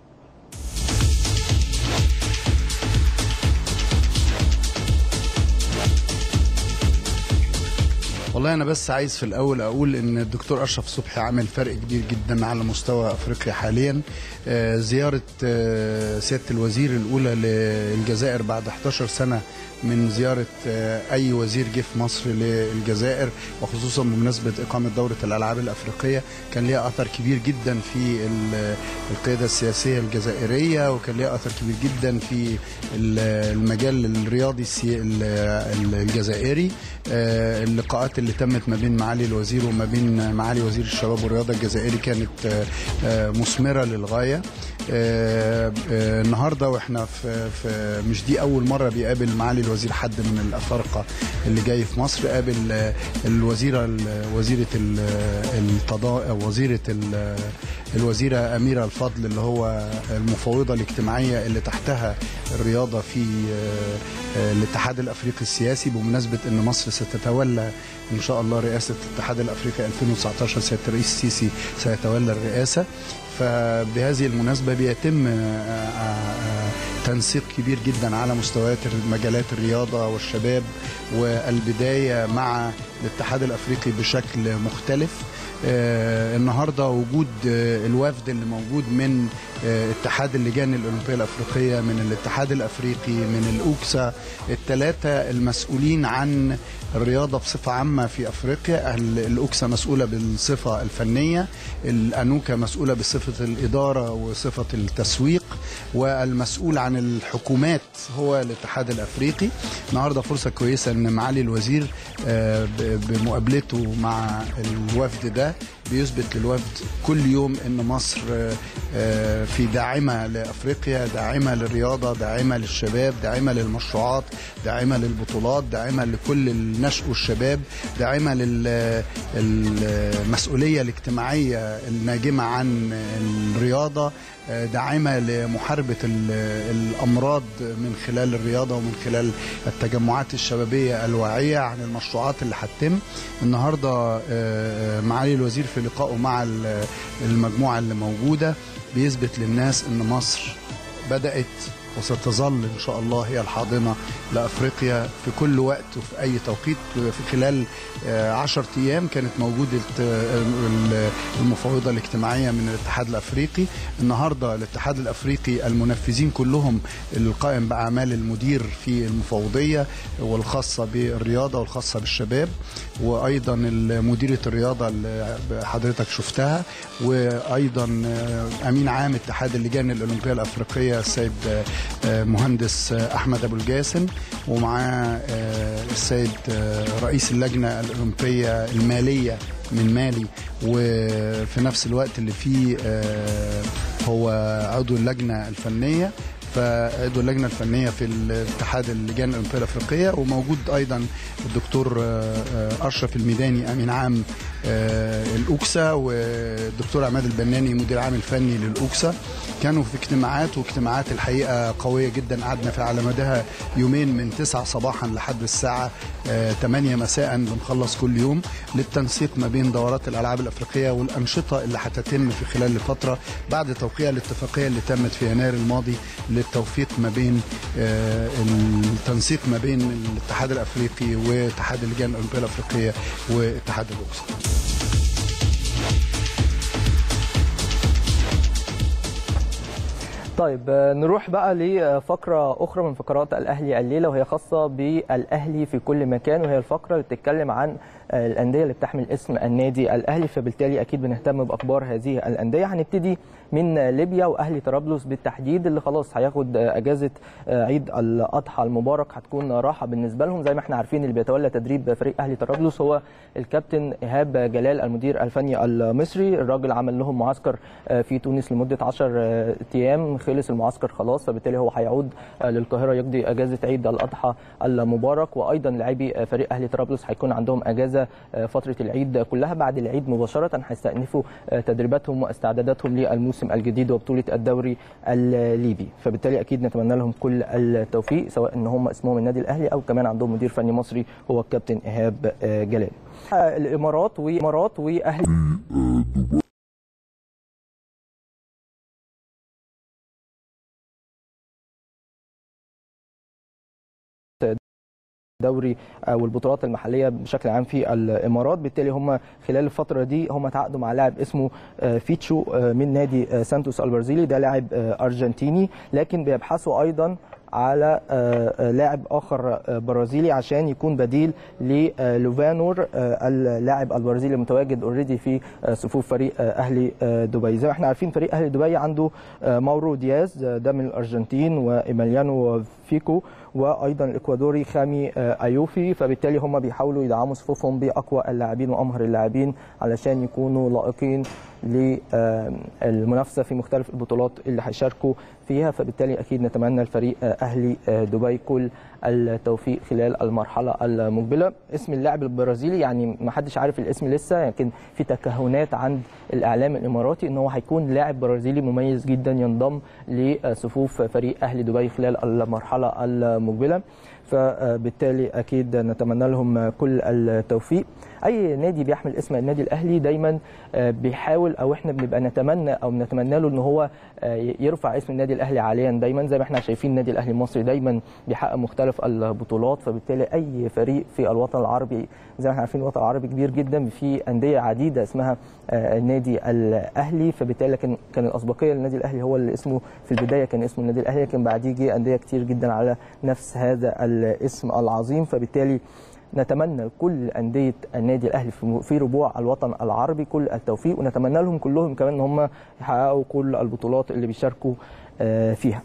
والله أنا بس عايز في الأول أقول إن الدكتور أشرف صبحي عامل فرق كبير جدا على مستوى أفريقيا حاليا. زيارة سيادة الوزير الأولى للجزائر بعد 11 سنة من زيارة أي وزير جه في مصر للجزائر، وخصوصا بمناسبة إقامة دورة الألعاب الأفريقية، كان ليها أثر كبير جدا في القيادة السياسية الجزائرية، وكان ليها أثر كبير جدا في المجال الرياضي الجزائري. اللقاءات اللي تمت ما بين معالي الوزير وما بين معالي وزير الشباب والرياضة الجزائري كانت مثمرة للغاية. النهارده واحنا في مش دي اول مره بيقابل معالي الوزير حد من الافارقه اللي جاي في مصر. قابل الوزيره اميره الفضل اللي هو المفوضه الاجتماعيه اللي تحتها الرياضه في الاتحاد الافريقي السياسي، بمناسبه ان مصر ستتولى ان شاء الله رئاسه الاتحاد الافريقي 2019. سياده الرئيس السيسي سيتولى الرئاسه. فبهذه المناسبة بيتم تنسيق كبير جدا على مستويات مجالات الرياضة والشباب والبداية مع الاتحاد الأفريقي بشكل مختلف. النهاردة وجود الوفد اللي موجود من اتحاد اللجان الأولمبية الأفريقية، من الاتحاد الأفريقي، من الأوكسا، الثلاثة المسؤولين عن الرياضة بصفة عامة في أفريقيا. الأوكسا مسؤولة بالصفة الفنية، الأنوكا مسؤولة بصفة الإدارة وصفة التسويق، والمسؤول عن الحكومات هو الاتحاد الأفريقي. النهاردة فرصة كويسة أن معالي الوزير بمقابلته مع الوفد ده بيثبت للوفد كل يوم ان مصر في داعمه لافريقيا، داعمه للرياضه، داعمه للشباب، داعمه للمشروعات، داعمه للبطولات، داعمه لكل النشء والشباب، داعمه للمسؤوليه الاجتماعيه الناجمه عن الرياضه، داعمه لمحاربه الامراض من خلال الرياضه ومن خلال التجمعات الشبابيه الواعيه عن المشروعات اللي هتتم. النهارده معالي الوزير في لقائه مع المجموعه اللي موجوده بيثبت للناس ان مصر بدات وستظل إن شاء الله هي الحاضنة لأفريقيا في كل وقت وفي أي توقيت. في خلال 10 أيام كانت موجودة المفوضة الاجتماعية من الاتحاد الأفريقي. النهاردة الاتحاد الأفريقي المنفذين كلهم القائم بأعمال المدير في المفوضية والخاصة بالرياضة والخاصة بالشباب، وأيضا مديرة الرياضة اللي حضرتك شفتها، وأيضا أمين عام اتحاد اللجان الأولمبية الأفريقية السيد مهندس أحمد أبو الجاسم، ومعاه السيد رئيس اللجنة الأولمبية المالية من مالي، وفي نفس الوقت اللي فيه هو عضو اللجنة الفنية، فعضو اللجنة الفنية في الاتحاد اللجان الأولمبية الأفريقية. وموجود أيضا الدكتور أشرف الميداني أمين عام الأوكسا والدكتور عماد البناني مدير عام الفني للأوكسا. كانوا في واجتماعات الحقيقة قوية جدا، قعدنا في على مداها يومين من 9 صباحا لحد الساعة 8 مساء بنخلص كل يوم، للتنسيق ما بين دورات الألعاب الأفريقية والأنشطة اللي هتتم في خلال الفترة بعد توقيع الاتفاقية اللي تمت في يناير الماضي للتوفيق ما بين التنسيق ما بين الاتحاد الأفريقي واتحاد اللجان الأولمبية الأفريقية واتحاد الأوكسا. طيب نروح بقى لفقرة أخرى من فقرات الأهلي الليلة، وهي خاصة بالأهلي في كل مكان، وهي الفقرة اللي بتتكلم عن الأندية اللي بتحمل اسم النادي الأهلي، فبالتالي أكيد بنهتم بأخبار هذه الأندية. هنبتدي من ليبيا وأهلي طرابلس بالتحديد، اللي خلاص هياخد أجازة عيد الأضحى المبارك، هتكون راحة بالنسبة لهم. زي ما احنا عارفين اللي بيتولى تدريب فريق أهلي طرابلس هو الكابتن إيهاب جلال المدير الفني المصري. الراجل عمل لهم معسكر في تونس لمدة 10 أيام، خلص المعسكر خلاص، فبالتالي هو هيعود للقاهرة يقضي أجازة عيد الأضحى المبارك. وأيضا لاعبي فريق أهلي طرابلس هيكون عندهم أجازة فترة العيد كلها. بعد العيد مباشرة هيستأنفوا تدريباتهم واستعداداتهم للموسم الجديد وبطولة الدوري الليبي، فبالتالي أكيد نتمنى لهم كل التوفيق، سواء إن هم اسمهم النادي الأهلي أو كمان عندهم مدير فني مصري هو الكابتن إيهاب جلال. الإمارات وأهلي دوري والبطولات المحليه بشكل عام في الامارات. بالتالي هم خلال الفتره دي هم تعاقدوا مع لاعب اسمه فيتشو من نادي سانتوس البرازيلي، ده لاعب ارجنتيني، لكن بيبحثوا ايضا على لاعب اخر برازيلي عشان يكون بديل للوفانور اللاعب البرازيلي المتواجد اوريدي في صفوف فريق اهلي دبي. زي ما احنا عارفين فريق اهلي دبي عنده ماورو دياز ده من الارجنتين، وايميليانو فيكو، وايضا الاكوادوري خامي ايوفي، فبالتالي هم بيحاولوا يدعموا صفوفهم باقوى اللاعبين وامهر اللاعبين علشان يكونوا لائقين للمنافسه في مختلف البطولات اللي هيشاركوا فيها. فبالتالي اكيد نتمنى الفريق اهلي دبي كل التوفيق خلال المرحله المقبله. اسم اللاعب البرازيلي يعني ما حدش عارف الاسم لسه، لكن في تكهنات عند الاعلام الاماراتي ان هو هيكون لاعب برازيلي مميز جدا ينضم لصفوف فريق اهلي دبي خلال المرحله المقبله، فبالتالي اكيد نتمنى لهم كل التوفيق. اي نادي بيحمل اسم النادي الاهلي دايما بيحاول، او احنا بنبقى نتمنى له ان هو يرفع اسم النادي الاهلي عاليا دايما. زي ما احنا شايفين النادي الاهلي المصري دايما بيحقق مختلف البطولات، فبالتالي اي فريق في الوطن العربي، زي ما احنا عارفين الوطن العربي كبير جدا، في انديه عديده اسمها النادي الاهلي، فبالتالي كان الاسبقيه للنادي الاهلي هو اللي اسمه في البدايه كان اسمه النادي الاهلي، لكن بعديه جه انديه كتير جدا على نفس هذا الاسم العظيم. فبالتالي نتمنى لكل أندية النادي الأهلي في ربوع الوطن العربي كل التوفيق، ونتمنى لهم كلهم كمان ان هم يحققوا كل البطولات اللي بيشاركوا فيها.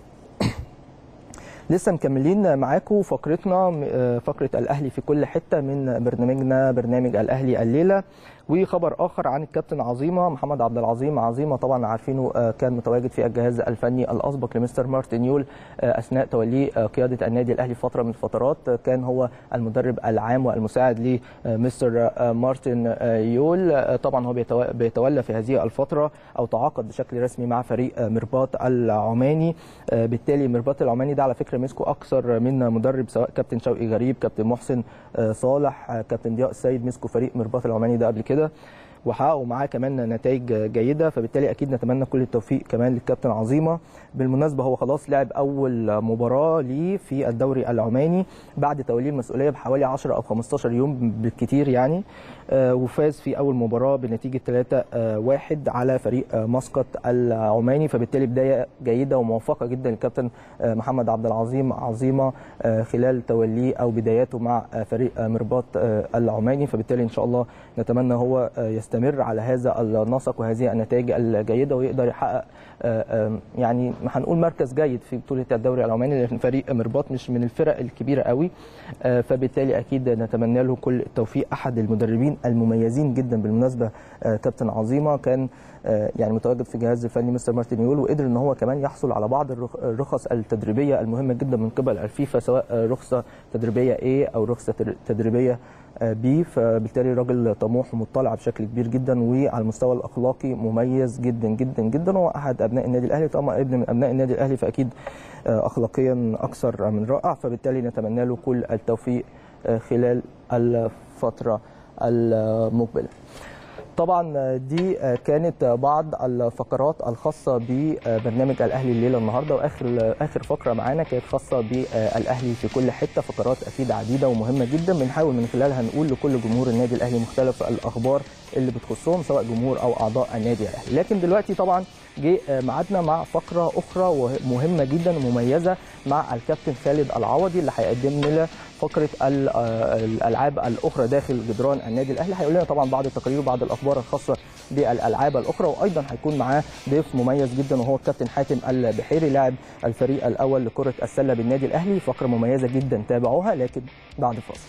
لسه مكملين معاكم فقرتنا، فقرة الأهلي في كل حتة من برنامجنا برنامج الأهلي الليلة. وخبر آخر عن الكابتن عظيمة محمد عبد العظيم. عظيمة طبعا عارفينه كان متواجد في الجهاز الفني الأسبق لمستر مارتن يول أثناء توليه قيادة النادي الأهلي فترة من الفترات، كان هو المدرب العام والمساعد لمستر مارتن يول. طبعا هو بيتولى في هذه الفترة أو تعاقد بشكل رسمي مع فريق مرباط العماني. بالتالي مرباط العماني ده على فكرة مسكوا أكثر من مدرب، سواء كابتن شوقي غريب، كابتن محسن صالح، كابتن ضياء السيد، مسكوا فريق مرباط العماني ده قبل كده وحققوا معاه كمان نتائج جيده، فبالتالي اكيد نتمنى كل التوفيق كمان للكابتن عظيمه. بالمناسبه هو خلاص لعب اول مباراه ليه في الدوري العماني بعد توليه المسؤوليه بحوالي 10 او 15 يوم بالكثير يعني، وفاز في اول مباراه بنتيجه 3-1 على فريق مسقط العماني، فبالتالي بدايه جيده وموفقه جدا للكابتن محمد عبد العظيم عظيمه خلال توليه او بداياته مع فريق مرباط العماني، فبالتالي ان شاء الله نتمنى هو يستمر على هذا النسق وهذه النتائج الجيده ويقدر يحقق يعني هنقول مركز جيد في بطوله الدوري العماني، لان فريق مرباط مش من الفرق الكبيره قوي، فبالتالي اكيد نتمنى له كل التوفيق. احد المدربين المميزين جدا بالمناسبه كابتن عظيمه، كان يعني متواجد في جهاز الفني مستر مارتن يول، وقدر ان هو كمان يحصل على بعض الرخص التدريبيه المهمه جدا من قبل الفيفا، سواء رخصه تدريبيه A او رخصه تدريبيه بيه، فبالتالي راجل طموح ومطلع بشكل كبير جدا، وعلى المستوى الاخلاقي مميز جدا جدا جدا. هو احد ابناء النادي الاهلي، طبعا ابن من ابناء النادي الاهلي فاكيد اخلاقيا اكثر من رائع، فبالتالي نتمنى له كل التوفيق خلال الفتره المقبله. طبعا دي كانت بعض الفقرات الخاصه ببرنامج الاهلي الليله النهارده، واخر فقره معانا كانت خاصه بالاهلي في كل حته. فقرات اكيد عديده ومهمه جدا بنحاول من خلالها نقول لكل جمهور النادي الاهلي مختلف الاخبار اللي بتخصهم سواء جمهور او اعضاء النادي الاهلي. لكن دلوقتي طبعا جه ميعادنا مع فقره اخرى ومهمه جدا ومميزه مع الكابتن خالد العوضي اللي هيقدم لنا فقره الالعاب الاخرى داخل جدران النادي الاهلي. هيقول لنا طبعا بعض التقارير وبعض الاخبار الخاصه بالالعاب الاخرى، وايضا هيكون معاه ضيف مميز جدا وهو الكابتن حاتم البحيري لاعب الفريق الاول لكره السله بالنادي الاهلي. فقره مميزه جدا تابعوها لكن بعد فاصل.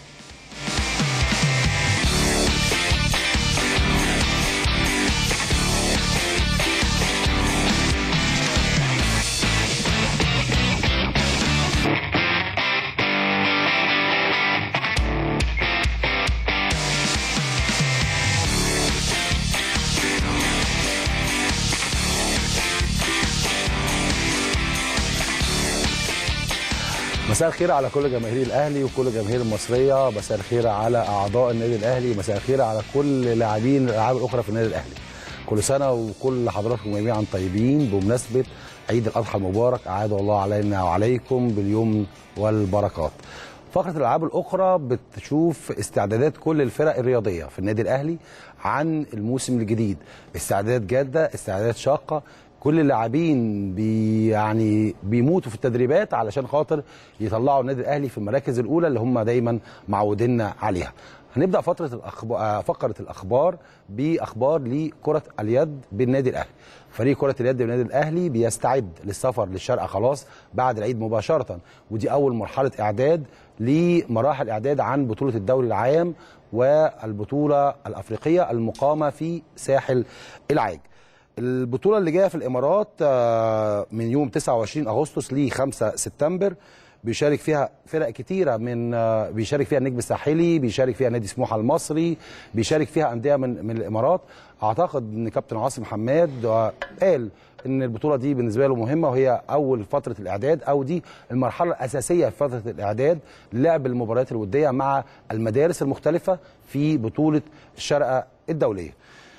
مساء الخير على كل جماهير الاهلي وكل جماهير المصريه، مساء الخير على اعضاء النادي الاهلي، مساء الخير على كل لاعبين الالعاب الاخرى في النادي الاهلي. كل سنه وكل حضراتكم جميعا طيبين بمناسبه عيد الاضحى المبارك، اعاد الله علينا وعليكم باليمن والبركات. فقره الالعاب الاخرى بتشوف استعدادات كل الفرق الرياضيه في النادي الاهلي عن الموسم الجديد، استعدادات جاده، استعدادات شاقه. كل اللاعبين يعني بيموتوا في التدريبات علشان خاطر يطلعوا النادي الاهلي في المراكز الاولى اللي هم دايما معوديننا عليها. هنبدا فقره الاخبار باخبار لكره اليد بالنادي الاهلي. فريق كره اليد بالنادي الاهلي بيستعد للسفر للشارقه خلاص بعد العيد مباشره، ودي اول مرحله اعداد لمراحل اعداد عن بطوله الدوري العام والبطوله الافريقيه المقامه في ساحل العاج. البطولة اللي جاية في الإمارات من يوم 29 أغسطس ل 5 سبتمبر بيشارك فيها فرق كتيرة، بيشارك فيها النجم الساحلي، بيشارك فيها نادي سموحة المصري، بيشارك فيها أندية من الإمارات. أعتقد أن كابتن عاصم حماد قال أن البطولة دي بالنسبة له مهمة، وهي أول فترة الإعداد أو دي المرحلة الأساسية في فترة الإعداد للعب المباريات الودية مع المدارس المختلفة في بطولة الشارقة الدولية.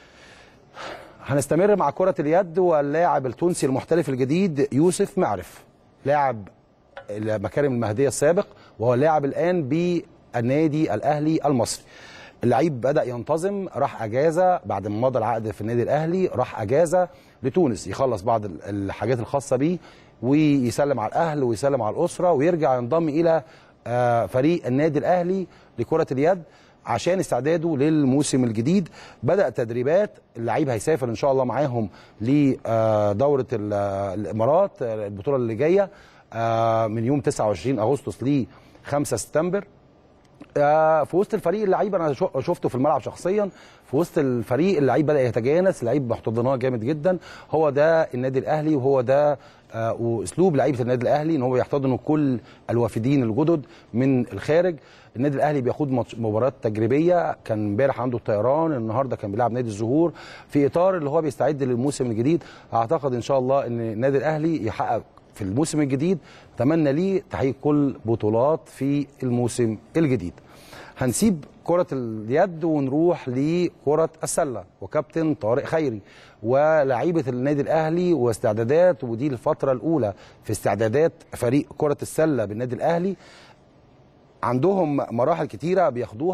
هنستمر مع كرة اليد واللاعب التونسي المحترف الجديد يوسف معرف، لاعب مكارم المهدية السابق وهو لاعب الآن بالنادي الأهلي المصري. اللعيب بدأ ينتظم، راح أجازة بعد ما مضى العقد في النادي الأهلي، راح أجازة لتونس يخلص بعض الحاجات الخاصة بيه ويسلم على الأهل ويسلم على الأسرة ويرجع ينضم إلى فريق النادي الأهلي لكرة اليد عشان استعداده للموسم الجديد. بدأ تدريبات، اللعيب هيسافر ان شاء الله معاهم لدورة الامارات البطولة اللي جاية من يوم 29 اغسطس ل 5 سبتمبر. في وسط الفريق اللعيب انا شفته في الملعب شخصيا، في وسط الفريق اللعيب بدأ يتجانس، اللعيب محتضناه جامد جدا. هو ده النادي الاهلي وهو ده واسلوب لعيبه النادي الاهلي، ان هو يحتضنوا كل الوافدين الجدد من الخارج. النادي الاهلي بياخد مباريات تجريبيه، كان امبارح عنده الطيران، النهارده كان بيلعب نادي الزهور في اطار اللي هو بيستعد للموسم الجديد. اعتقد ان شاء الله ان النادي الاهلي يحقق في الموسم الجديد، اتمنى ليه تحقيق كل بطولات في الموسم الجديد. هنسيب كرة اليد ونروح لكرة السلة وكابتن طارق خيري ولاعيبة النادي الأهلي واستعدادات، ودي الفترة الأولى في استعدادات فريق كرة السلة بالنادي الأهلي. عندهم مراحل كتيرة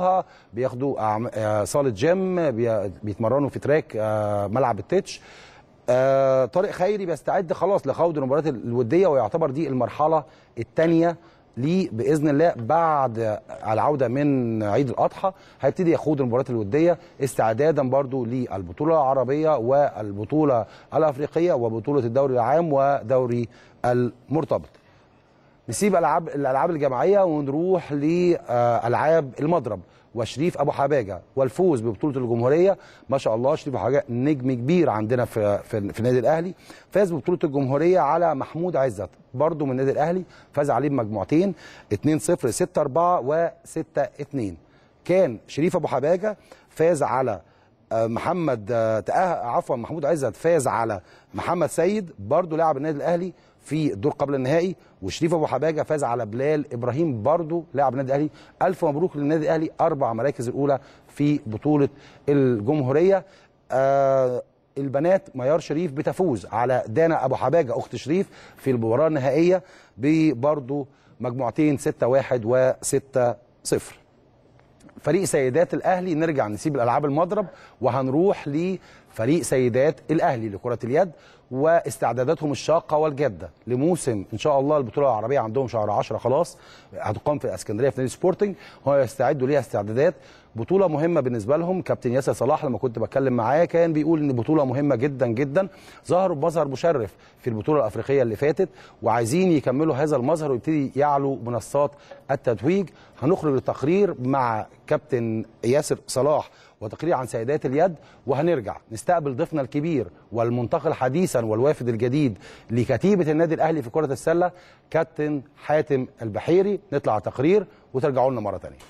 بياخدوا صالة جيم، بيتمرنوا في تراك ملعب التتش. طارق خيري بيستعد خلاص لخوض المباريات الودية، ويعتبر دي المرحلة الثانية ليه باذن الله بعد العوده من عيد الاضحى. هيبتدي يخوض المباريات الوديه استعدادا برضو للبطوله العربيه والبطوله الافريقيه وبطوله الدوري العام ودوري المرتبط. نسيب الالعاب الجماعيه ونروح لالعاب المضرب وشريف ابو حباجه والفوز ببطوله الجمهوريه. ما شاء الله شريف ابو حباجه نجم كبير عندنا في النادي الاهلي، فاز ببطوله الجمهوريه على محمود عزت برضه من النادي الاهلي، فاز عليه بمجموعتين 2-0 6-4 و6-2. كان شريف ابو حباجه فاز على محمود عزت فاز على محمد سيد برضو لاعب النادي الاهلي في الدور قبل النهائي، وشريف ابو حباجه فاز على بلال ابراهيم برضو لاعب النادي الاهلي. الف مبروك للنادي الاهلي، 4 مراكز الاولى في بطوله الجمهوريه. البنات ميار شريف بتفوز على دانا ابو حباجه اخت شريف في المباراه النهائيه ببرضو مجموعتين 6-1 و6-0. فريق سيدات الاهلي، نرجع نسيب الالعاب المضرب وهنروح لفريق سيدات الاهلي لكره اليد واستعداداتهم الشاقه والجاده لموسم ان شاء الله البطوله العربيه. عندهم شهر 10 خلاص هتقام في الاسكندريه في نادي سبورتنج، هو يستعدوا ليها استعدادات. بطوله مهمه بالنسبه لهم. كابتن ياسر صلاح لما كنت بتكلم معاه كان بيقول ان بطوله مهمه جدا جدا. ظهروا بمظهر مشرف في البطوله الافريقيه اللي فاتت وعايزين يكملوا هذا المظهر ويبتدي يعلوا منصات التتويج. هنخرج لتقرير مع كابتن ياسر صلاح وتقرير عن سيدات اليد، وهنرجع نستقبل ضيفنا الكبير والمنتقل حديثا والوافد الجديد لكتيبه النادي الاهلي في كره السله كابتن حاتم البحيري. نطلع تقرير وترجعوا لنا مره ثانيه.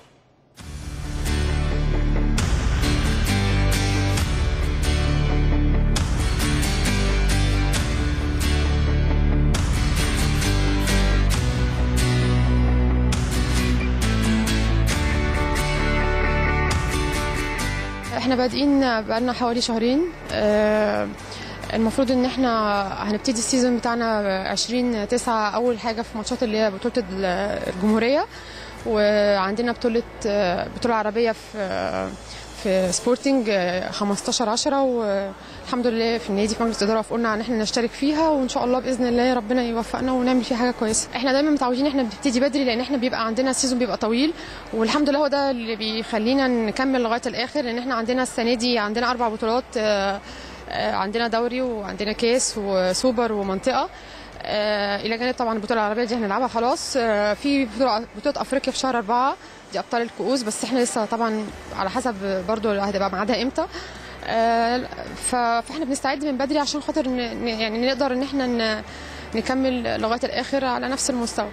احنا بادئين بقالنا حوالي شهرين. المفروض ان احنا هنبتدي السيزون بتاعنا 20/9 اول حاجه في ماتشات اللي هي بطوله الجمهوريه، وعندنا بطوله عربيه في سبورتنج 15/10، والحمد لله في النادي في مجلس الاداره وافقنا ان احنا نشترك فيها، وان شاء الله باذن الله ربنا يوفقنا ونعمل فيها حاجه كويسه. احنا دايما متعودين احنا بنبتدي بدري لان احنا بيبقى عندنا السيزون بيبقى طويل، والحمد لله هو ده اللي بيخلينا نكمل لغايه الاخر، لان احنا عندنا السنه دي عندنا 4 بطولات، عندنا دوري وعندنا كاس وسوبر ومنطقه، الى جانب طبعا البطوله العربيه دي هنلعبها خلاص. في بطوله افريقيا في شهر 4 دي ابطال الكؤوس، بس احنا لسه طبعا على حسب برضو هتبقى ميعادها امتى. فاحنا بنستعد من بدري عشان خاطر يعني نقدر ان احنا نكمل لغايه الاخر على نفس المستوى.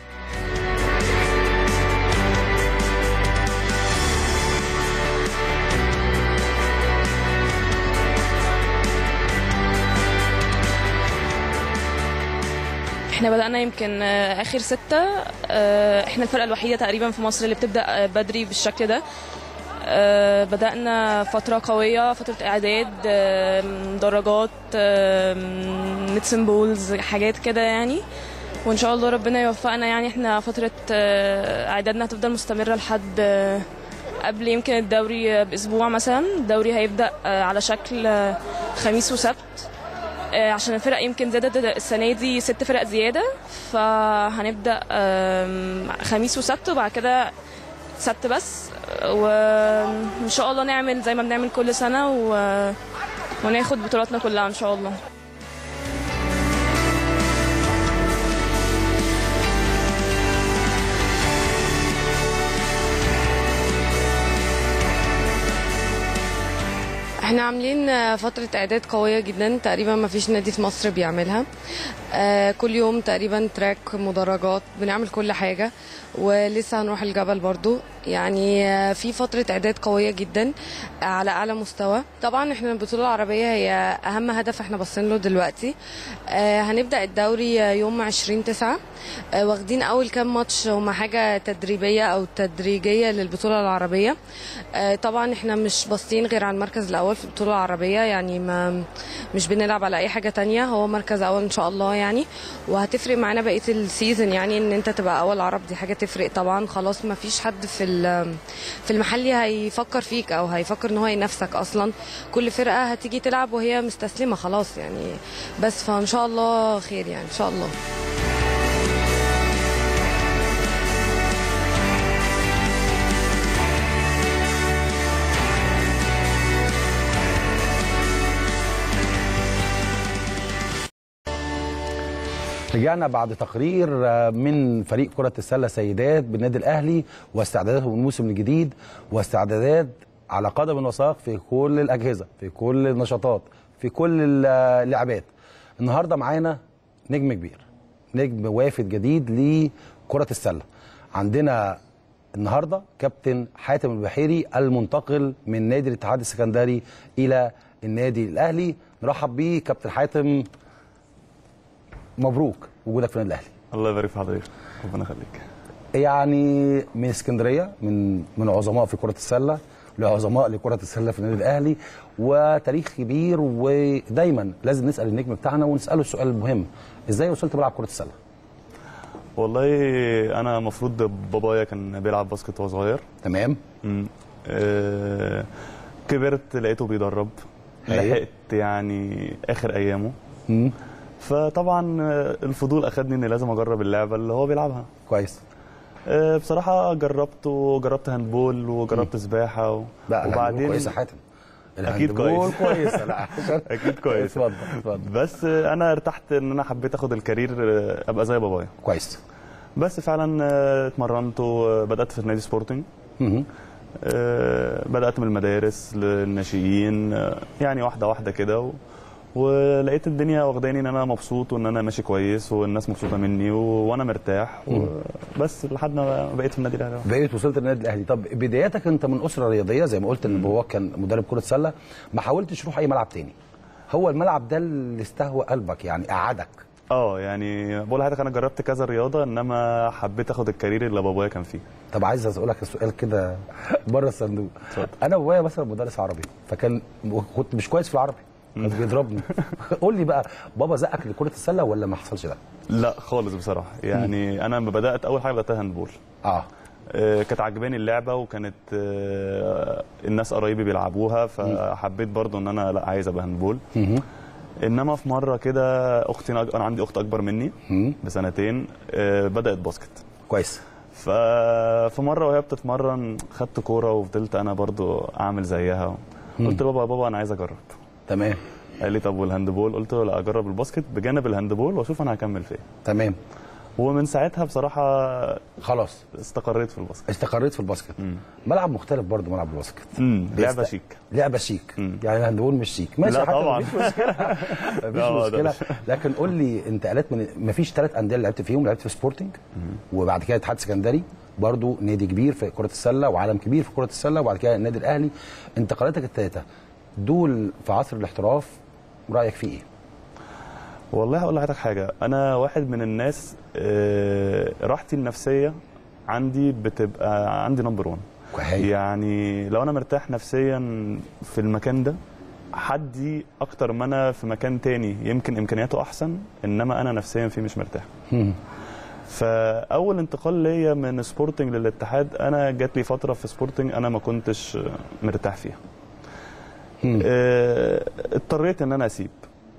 احنا بدأنا يمكن آخر 6. احنا الفرقة الوحيدة تقريبا في مصر اللي بتبدأ بدري بالشكل ده. بدأنا فترة قوية، فترة إعداد، درجات، ميدسن حاجات كده يعني، وإن شاء الله ربنا يوفقنا. يعني احنا فترة إعدادنا هتفضل مستمرة لحد قبل يمكن الدوري بأسبوع مثلا. الدوري هيبدأ على شكل خميس وسبت، عشان الفرق يمكن زادت السنة دي 6 فرق زيادة، فهنبدأ خميس وسبت وبعد كده سبت بس، وإن شاء الله نعمل زي ما بنعمل كل سنة وناخد بطولاتنا كلها إن شاء الله. احنا عاملين فترة اعداد قوية جدا، تقريبا ما فيش نادي في مصر بيعملها. كل يوم تقريبا تراك، مدرجات، بنعمل كل حاجة، ولسه هنروح الجبل برضو. يعني في فترة اعداد قوية جدا على اعلى مستوى. طبعا احنا البطولة العربية هي اهم هدف احنا باصين له دلوقتي. هنبدأ الدوري يوم 20/9. واخدين اول كام ماتش هما حاجة تدريبية او تدريجية للبطولة العربية. طبعا احنا مش باصين غير على المركز الاول في البطولة العربية، يعني مش بنلعب على اي حاجة تانية، هو مركز اول ان شاء الله يعني. وهتفرق معانا بقية السيزون، يعني ان انت تبقى اول عرب دي حاجة تفرق طبعا. خلاص ما فيش حد في المحلي هيفكر فيك او هيفكر ان هو ينافسك اصلا. كل فرقة هتيجي تلعب وهي مستسلمة خلاص يعني، بس فان شاء الله خير يعني ان شاء الله. رجعنا بعد تقرير من فريق كرة السلة سيدات بالنادي الأهلي واستعداداتهم الموسم الجديد، واستعدادات على قدم وساق في كل الأجهزة، في كل النشاطات، في كل اللعبات. النهاردة معانا نجم كبير، نجم وافد جديد لكرة السلة. عندنا النهارده كابتن حاتم البحيري المنتقل من نادي الاتحاد السكندري الى النادي الاهلي. نرحب بيه كابتن حاتم، مبروك وجودك في النادي الاهلي. الله يبارك في حضرتك، ربنا يخليك. يعني من اسكندريه، من عظماء في كره السله لعظماء لكره السله في النادي الاهلي، وتاريخ كبير، ودايما لازم نسال النجم بتاعنا ونساله السؤال المهم: ازاي وصلت بلعب كره السله؟ والله انا المفروض بابايا كان بيلعب باسكت وهو صغير. تمام. كبرت لقيته بيدرب، لحقت يعني اخر ايامه. فطبعا الفضول اخدني اني لازم اجرب اللعبه اللي هو بيلعبها. كويس. بصراحه جربت هاندبول وجربت سباحه وبعدين كويس يا حاتم. اكيد كويس. كويس. اكيد كويس. اتفضل. بس انا ارتحت ان انا حبيت اخد الكارير ابقى زي بابايا. كويس. بس فعلا اتمرنت وبدات في النادي سبورتنج. بدات من المدارس للناشئين، يعني واحده واحده كده، ولقيت الدنيا واخداني ان انا مبسوط وان انا ماشي كويس والناس مبسوطه مني وانا مرتاح، بس لحد ما بقيت في النادي الاهلي. بقيت وصلت للنادي الاهلي. طب بداياتك انت من اسره رياضيه زي ما قلت ان باباك كان مدرب كره سله، ما حاولتش تروح اي ملعب تاني؟ هو الملعب ده اللي استهوى قلبك يعني قعدك؟ يعني بقول لحضرتك انا جربت كذا رياضه، انما حبيت اخد الكارير اللي بابايا كان فيه. طب عايز اسالك السؤال كده بره الصندوق. انا بابايا مثلا مدرس عربي، فكان كنت مش كويس في العربي، كان بيضربني. قول لي بقى، بابا زقك لكره السله ولا ما حصلش ده؟ لا خالص بصراحه. يعني انا لما بدات اول حاجه بداتها هاندبول. كانت عجباني اللعبه، وكانت الناس قرايبي بيلعبوها، فحبيت برضو ان انا لا عايز ابقى هاندبول. انما في مره كده اختي، انا عندي اخت اكبر مني بسنتين، بدات باسكت. كويس. ففي مره وهي بتتمرن خدت كوره وفضلت انا برضو اعمل زيها. قلت لبابا انا عايز اجرب. تمام. قال لي طب والهاندبول؟ قلت له لا، اجرب الباسكت بجانب الهاندبول واشوف انا هكمل فين. تمام. ومن ساعتها بصراحه خلاص استقريت في الباسكت. استقريت في الباسكت. ملعب مختلف برضه ملعب الباسكت. لعبه شيك. لعبه شيك. يعني الهاندبول مش شيك. ماشي لا طبعا. مفيش مشكله. مفيش مشكله. لكن قول لي انتقالات من مفيش 3 انديه لعبت فيهم. لعبت في سبورتنج، وبعد كده اتحاد سكندري، برضه نادي كبير في كره السله وعالم كبير في كره السله، وبعد كده النادي الاهلي. انتقالاتك الثلاثه دول في عصر الاحتراف، رايك في ايه؟ والله هقول لحضرتك حاجه، انا واحد من الناس راحتي النفسيه عندي بتبقى عندي نمبر 1. يعني لو انا مرتاح نفسيا في المكان ده، حدي اكتر ما انا في مكان تاني يمكن امكانياته احسن، انما انا نفسيا فيه مش مرتاح. فاول انتقال ليا من سبورتنج للاتحاد، انا جات لي فتره في سبورتنج انا ما كنتش مرتاح فيها. اضطريت ان انا اسيب،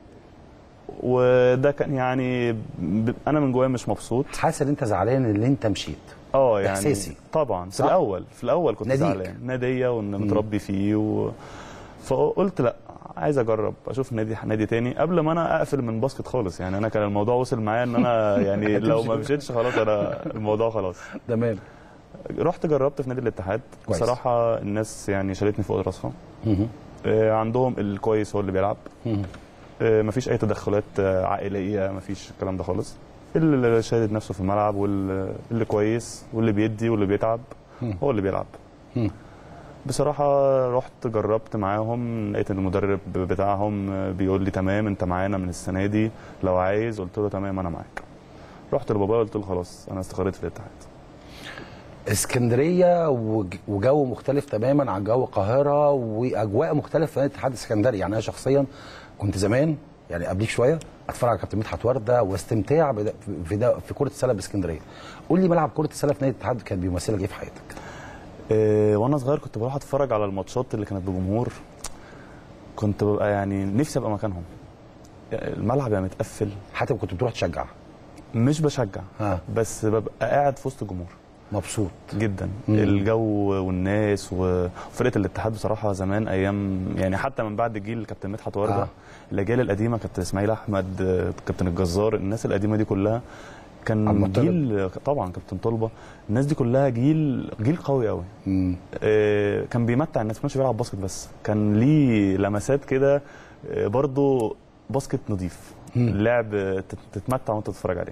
وده كان يعني انا من جوايا مش مبسوط. حاسس ان انت زعلان ان انت مشيت؟ يعني احساسي طبعا. في الاول كنت زعلان، ناديه وان متربي فيه فقلت لا، عايز اجرب اشوف نادي تاني قبل ما انا اقفل من باسكت خالص. يعني انا كان الموضوع وصل معايا ان انا يعني لو ما مشيتش خلاص انا الموضوع خلاص. تمام. رحت جربت في نادي الاتحاد. بصراحه الناس يعني شالتني فوق راسها. عندهم الكويس هو اللي بيلعب. مفيش اي تدخلات عائليه، مفيش الكلام ده خالص. اللي شادد نفسه في الملعب واللي كويس واللي بيدي واللي بيتعب هو اللي بيلعب. بصراحه رحت جربت معاهم، لقيت المدرب بتاعهم بيقول لي تمام انت معانا من السنه دي لو عايز. قلت له تمام انا معاك. رحت لبابا قلت له خلاص انا استقريت في الاتحاد. اسكندريه وجو مختلف تماما عن جو القاهره، واجواء مختلفه في الاتحاد السكندري. يعني انا شخصيا كنت زمان يعني قبليك شويه اتفرج على كابتن مدحت ورده واستمتاع في كره السله باسكندريه. قول لي ملعب كره السله في نادي الاتحاد كان بيمثلك ايه في حياتك؟ وانا صغير كنت بروح اتفرج على الماتشات اللي كانت بجمهور، كنت ببقى يعني نفسي ابقى مكانهم. الملعب يعني متقفل. حتى كنت بتروح تشجع؟ مش بشجع بس ببقى قاعد في وسط الجمهور مبسوط جدا. الجو والناس وفرقه الاتحاد بصراحه زمان ايام، يعني حتى من بعد جيل كابتن مدحت ورده الاجيال القديمه، كابتن اسماعيل احمد، كابتن الجزار، الناس القديمه دي كلها كان جيل. طبعا كابتن طلبه، الناس دي كلها جيل قوي قوي. كان بيمتع الناس، ما كانش بيلعب باسكت بس، كان ليه لمسات كده برضو باسكت نظيف. اللعب تتمتع وانت تتفرج عليه.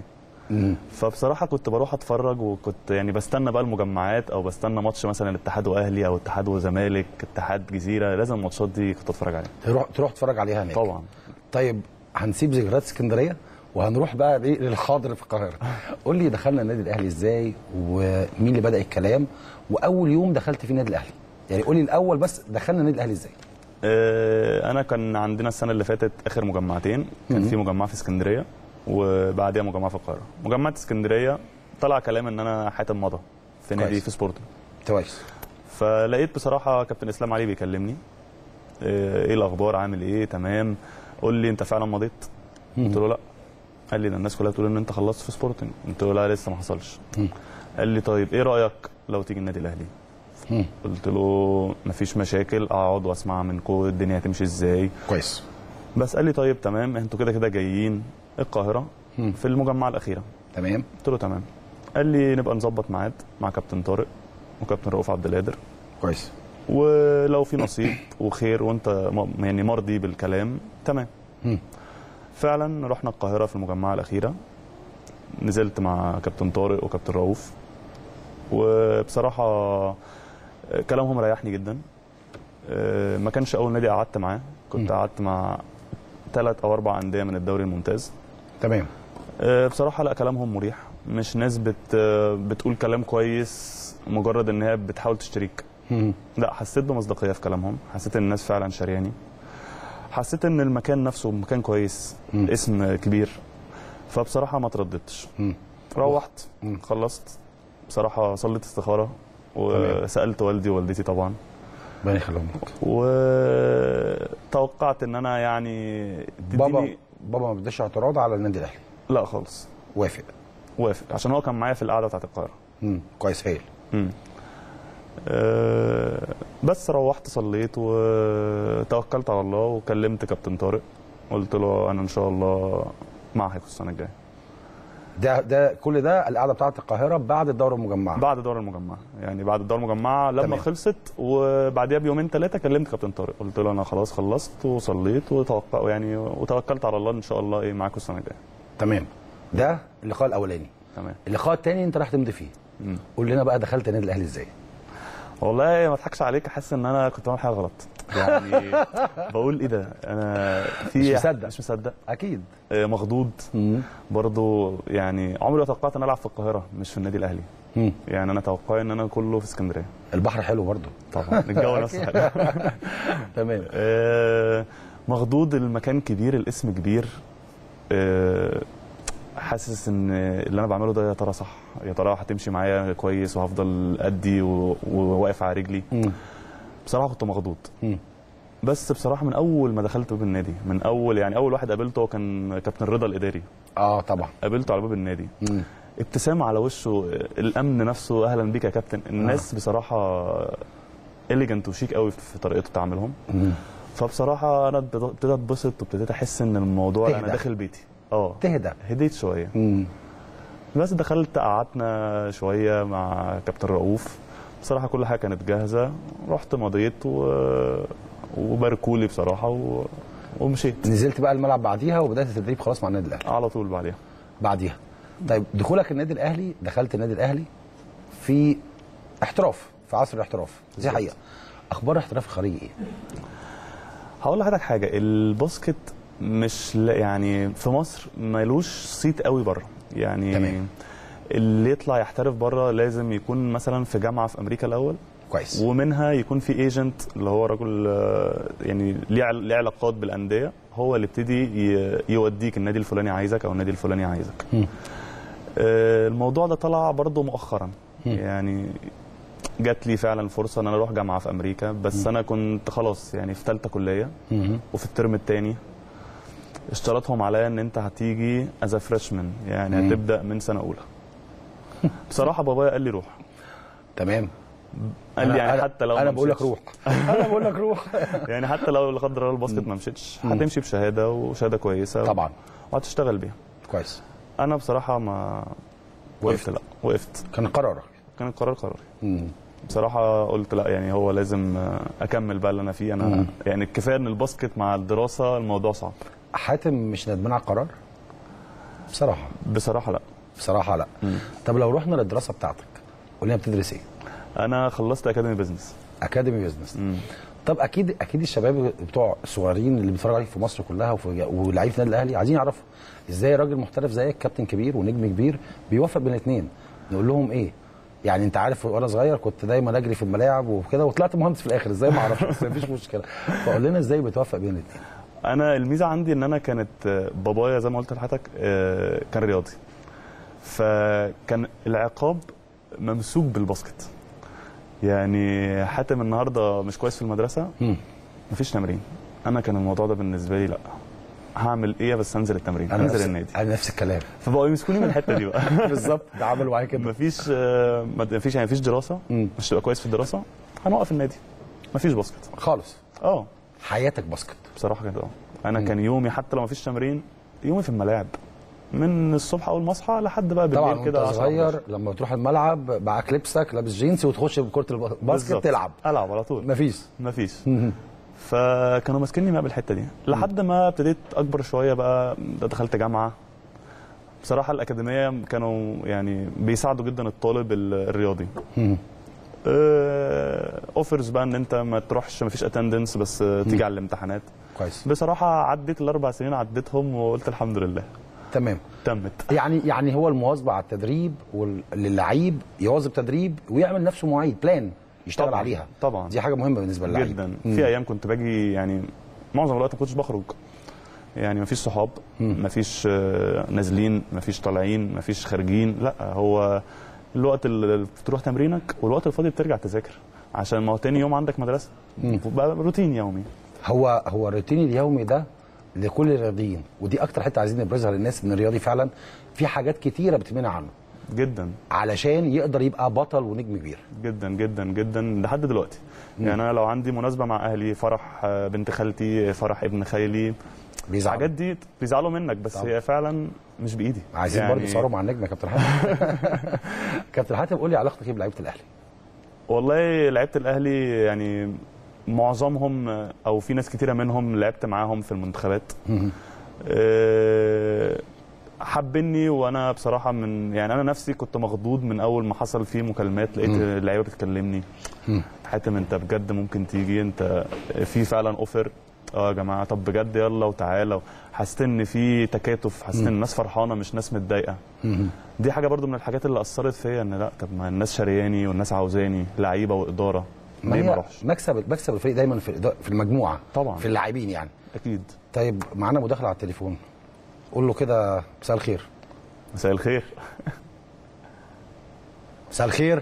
فبصراحه كنت بروح اتفرج، وكنت يعني بستنى بقى المجمعات، او بستنى ماتش مثلا الاتحاد واهلي او الاتحاد وزمالك، اتحاد جزيره، لازم الماتشات دي كنت اتفرج عليها. تروح تتفرج عليها هناك طبعا. طيب هنسيب ذكريات اسكندريه وهنروح بقى للحاضر في القاهره. قول لي دخلنا النادي الاهلي ازاي، ومين اللي بدا الكلام، واول يوم دخلت فيه النادي الاهلي؟ يعني قول لي الاول بس دخلنا النادي الاهلي ازاي. انا كان عندنا السنه اللي فاتت اخر مجمعتين، كان في مجمع في اسكندريه وبعديها مجمع في القاهره. مجمعة اسكندريه طلع كلام ان انا حاتم مضى في نادي في سبورتنج. كويس. فلقيت بصراحه كابتن اسلام علي بيكلمني، ايه الاخبار، عامل ايه، تمام، قول لي انت فعلا مضيت؟ قلت له لا. قال لي ده الناس كلها بتقول ان انت خلصت في سبورتنج. قلت له لا لسه ما حصلش. قال لي طيب ايه رايك لو تيجي النادي الاهلي؟ قلت له مفيش مشاكل، اقعد واسمع منكم الدنيا هتمشي ازاي. كويس. بس قال لي طيب تمام، انتوا كده كده جايين القاهره في المجمعه الاخيره. تمام. قلت له تمام. قال لي نبقى نظبط ميعاد مع كابتن طارق وكابتن رؤوف عبد القادر. كويس. ولو في نصيب وخير وانت يعني مرضي بالكلام تمام. فعلا رحنا القاهره في المجمعه الاخيره، نزلت مع كابتن طارق وكابتن رؤوف، وبصراحه كلامهم ريحني جدا. ما كانش اول نادي قعدت معاه، كنت قعدت مع 3 أو 4 أندية من الدوري الممتاز. تمام. بصراحه لا كلامهم مريح، مش ناس بتقول كلام كويس مجرد ان هي بتحاول تشتريك. لا، حسيت بمصداقيه في كلامهم، حسيت ان الناس فعلا شارياني، حسيت ان المكان نفسه مكان كويس، اسم كبير، فبصراحه ما ترددتش. روحت خلصت، بصراحه صليت استخاره وسالت والدي ووالدتي طبعا، ربنا يخليهم لك، وتوقعت ان انا يعني بابا ما بداش اعتراض على النادي الاهلي؟ لا خالص. وافق عشان هو كان معايا في القعده بتاعت القاهره. كويس. هايل. بس روحت صليت وتوكلت على الله، وكلمت كابتن طارق قلت له انا ان شاء الله معاك السنه الجايه. ده كل ده القعده بتاعت القاهره بعد الدوره المجمعه؟ بعد الدوره المجمعه، يعني بعد الدوره المجمعه لما تمام. خلصت، وبعديها بيومين 3 كلمت كابتن طارق قلت له انا خلاص خلصت وصليت وتوكلت على الله ان شاء الله معاكم السنه الجايه. تمام. ده اللقاء الاولاني. تمام. اللقاء الثاني انت راح تمضي فيه. قول لنا بقى دخلت النادي الاهلي ازاي؟ والله ما اضحكش عليك، حاسس ان انا كنت بعمل حاجه غلط، يعني بقول ايه ده، انا في مش مصدق اكيد، مخضوض برضو، يعني عمري ما توقعت ان العب في القاهره مش في النادي الاهلي. يعني انا توقعي ان انا كله في اسكندريه. البحر حلو برضو طبعا، الجو نفسه حلو. تمام. مخضوض، المكان كبير، الاسم كبير، حاسس ان اللي انا بعمله ده يا ترى صح، يا ترى هتمشي معايا كويس وهفضل ادي وواقف على رجلي. بصراحه كنت مخضوض. بس بصراحه من اول ما دخلت باب النادي، من اول يعني اول واحد قابلته كان كابتن رضا الاداري. طبعا قابلته على باب النادي. ابتسامه على وشه، الامن نفسه، اهلا بيك يا كابتن. الناس بصراحه اليجنت وشيك قوي في طريقه تعاملهم. فبصراحه انا ابتديت اتبسط، وابتديت احس ان الموضوع انا داخل بيتي. تهدى، هديت شويه. بس دخلت قعدنا شويه مع كابتن رؤوف، بصراحه كل حاجه كانت جاهزه، رحت مضيت وباركولي بصراحه ومشيت. نزلت بقى الملعب بعديها وبدات التدريب خلاص مع النادي الاهلي؟ على طول بعديها. طيب دخولك النادي الاهلي، دخلت النادي الاهلي في احتراف، في عصر الاحتراف، دي حقيقه. اخبار الاحتراف الخارجي ايه؟ هقول لحضرتك حاجه، الباسكت مش يعني في مصر مالوش صيت قوي بره، يعني تمام. اللي يطلع يحترف بره لازم يكون مثلا في جامعه في امريكا الاول، كويس، ومنها يكون في ايجنت اللي هو رجل يعني ليه علاقات بالانديه، هو اللي يبتدي يوديك النادي الفلاني عايزك او النادي الفلاني عايزك. الموضوع ده طلع برضه مؤخرا، يعني جات لي فعلا فرصه ان انا اروح جامعه في امريكا، بس انا كنت خلاص يعني في ثالثه كليه وفي الترم الثاني، اشترطهم عليا ان انت هتيجي از فريشمان، يعني هتبدا من سنه اولى. بصراحه بابايا قال لي روح. تمام. قال لي يعني حتى لو انا بقول لك روح انا بقول لك روح يعني حتى لو لا قدر الله الباسكت ما مشيتش، هتمشي بشهاده وشهاده كويسه طبعا، وهتشتغل بيها كويس. انا بصراحه ما قلت لا، وقفت. كان قرارك؟ كان القرار قراري. بصراحه قلت لا، يعني هو لازم اكمل بقى اللي انا فيه. انا يعني كفايه ان الباسكت مع الدراسه الموضوع صعب. حاتم مش ندمان على القرار؟ بصراحه لا. بصراحه لا. طب لو رحنا للدراسه بتاعتك، قول لنا بتدرس ايه؟ انا خلصت اكاديمي بزنس. اكاديمي بزنس. طب اكيد الشباب بتوع الصغيرين اللي بيتفرجوا عليك في مصر كلها ولاعيب في النادي الاهلي عايزين يعرفوا ازاي راجل محترف زيك، كابتن كبير ونجم كبير، بيوفق بين الاثنين. نقول لهم ايه؟ يعني انت عارف وانا صغير كنت دايما اجري في الملاعب وكده وطلعت مهندس في الاخر، ازاي ما اعرفش، بس مفيش مشكله. فقول لنا ازاي بتوفق بين الاثنين. انا الميزه عندي ان انا كانت بابايا زي ما قلت لحضرتك كان رياضي، فكان العقاب ممسوك بالباسكت. يعني حاتم النهارده مش كويس في المدرسه، مفيش تمرين. انا كان الموضوع ده بالنسبه لي لا، هعمل ايه بس انزل التمرين، انزل النادي. انا نفس الكلام، فبقوا يمسكوني من الحته دي بقى. بالظبط، ده عملوا معايا كده. مفيش دراسه، مش تبقى كويس في الدراسه، هنوقف النادي. مفيش باسكت خالص. حياتك باسكت بصراحه كده. انا كان يومي حتى لو مفيش تمرين، يومي في الملاعب من الصبح اول ما اصحى لحد بقى بالليل كده. طبعا وانت صغير لما بتروح الملعب معاك لبسك، لابس جينز وتخش بكره الباسكت تلعب على طول. مفيش. فكانوا ماسكيني بقى بالحته دي لحد ما ابتديت اكبر شويه بقى، دخلت جامعه. بصراحه الاكاديميه كانوا يعني بيساعدوا جدا الطالب الرياضي. اوفرز بقى ان انت ما تروحش، ما فيش اتندنس، بس تيجي على الامتحانات. كويس. بصراحه عديت ال4 سنين عديتهم وقلت الحمد لله تمام. تمت. يعني هو المواظبه على التدريب، واللعيب يواظب تدريب ويعمل نفسه مواعيد بلان يشتغل طبعًا. عليها. طبعا دي حاجه مهمه بالنسبه للعيب جدا. في ايام كنت باجي يعني معظم الوقت ما كنتش بخرج، يعني ما فيش صحاب، ما فيش نازلين، ما فيش طالعين، ما فيش خارجين، لا هو الوقت اللي بتروح تمرينك والوقت الفاضي بترجع تذاكر، عشان ما هو تاني يوم عندك مدرسه. بقى روتين يومي. هو الروتين اليومي ده لكل الرياضيين، ودي اكتر حته عايزين نبرزها للناس، ان الرياضي فعلا في حاجات كتيره بتمنع عنه جدا علشان يقدر يبقى بطل ونجم كبير جدا جدا جدا لحد دلوقتي. يعني انا لو عندي مناسبه مع اهلي، فرح بنت خالتي، فرح ابن خالي، الحاجات دي بيزعلوا منك، بس طبعا. هي فعلا مش بايدي. عايزين يعني برضه صوروا مع النجم يا كابتن حاتم. كابتن حاتم قول لي علاقتك ايه بلعيبه الاهلي؟ والله لعيبه الاهلي يعني معظمهم او في ناس كتيره منهم لعبت معاهم في المنتخبات. حبني، وانا بصراحه يعني انا نفسي كنت مخضوض من اول ما حصل فيه مكالمات، لقيت اللعيبه بتكلمني، حاتم انت بجد ممكن تيجي، انت في فعلا اوفر. يا جماعه طب بجد يلا وتعالى. حسيت ان في تكاتف، حسيت ان الناس فرحانه مش ناس متضايقه. دي حاجه برضو من الحاجات اللي اثرت فيا، ان لا طب ما الناس شرياني والناس عاوزاني، لعيبه واداره، ليه ما اروحش؟ مكسب الفريق دايما في المجموعه طبعا، في اللاعبين يعني. اكيد. طيب معانا مداخله على التليفون، قول له كده مساء الخير. مساء الخير. مساء الخير.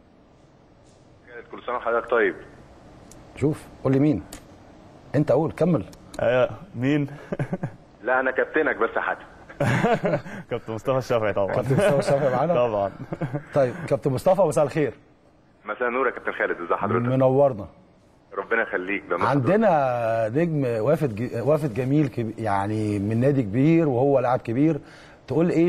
كل سنه وحضرتك طيب. شوف قول لي مين انت، قول كمل. مين؟ لا انا كابتنك بس يا حاتم. كابتن مصطفى الشافعي طبعا. كابتن مصطفى الشافعي معانا طبعا. طيب كابتن مصطفى مساء الخير. مساء النور يا كابتن خالد، ازي حضرتك؟ منورنا. ربنا يخليك. عندنا نجم وافد جميل يعني من نادي كبير وهو لاعب كبير، تقول ايه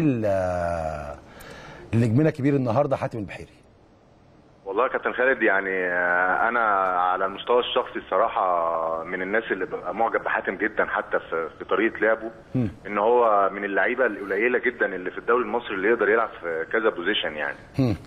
لنجمنا كبير النهارده حاتم البحيري؟ والله يا كابتن خالد يعني انا على المستوى الشخصي الصراحه من الناس اللي ببقى معجب بحاتم جدا، حتى في طريقه لعبه. ان هو من اللعيبه القليله جدا اللي في الدوري المصري اللي يقدر يلعب في كذا بوزيشن يعني.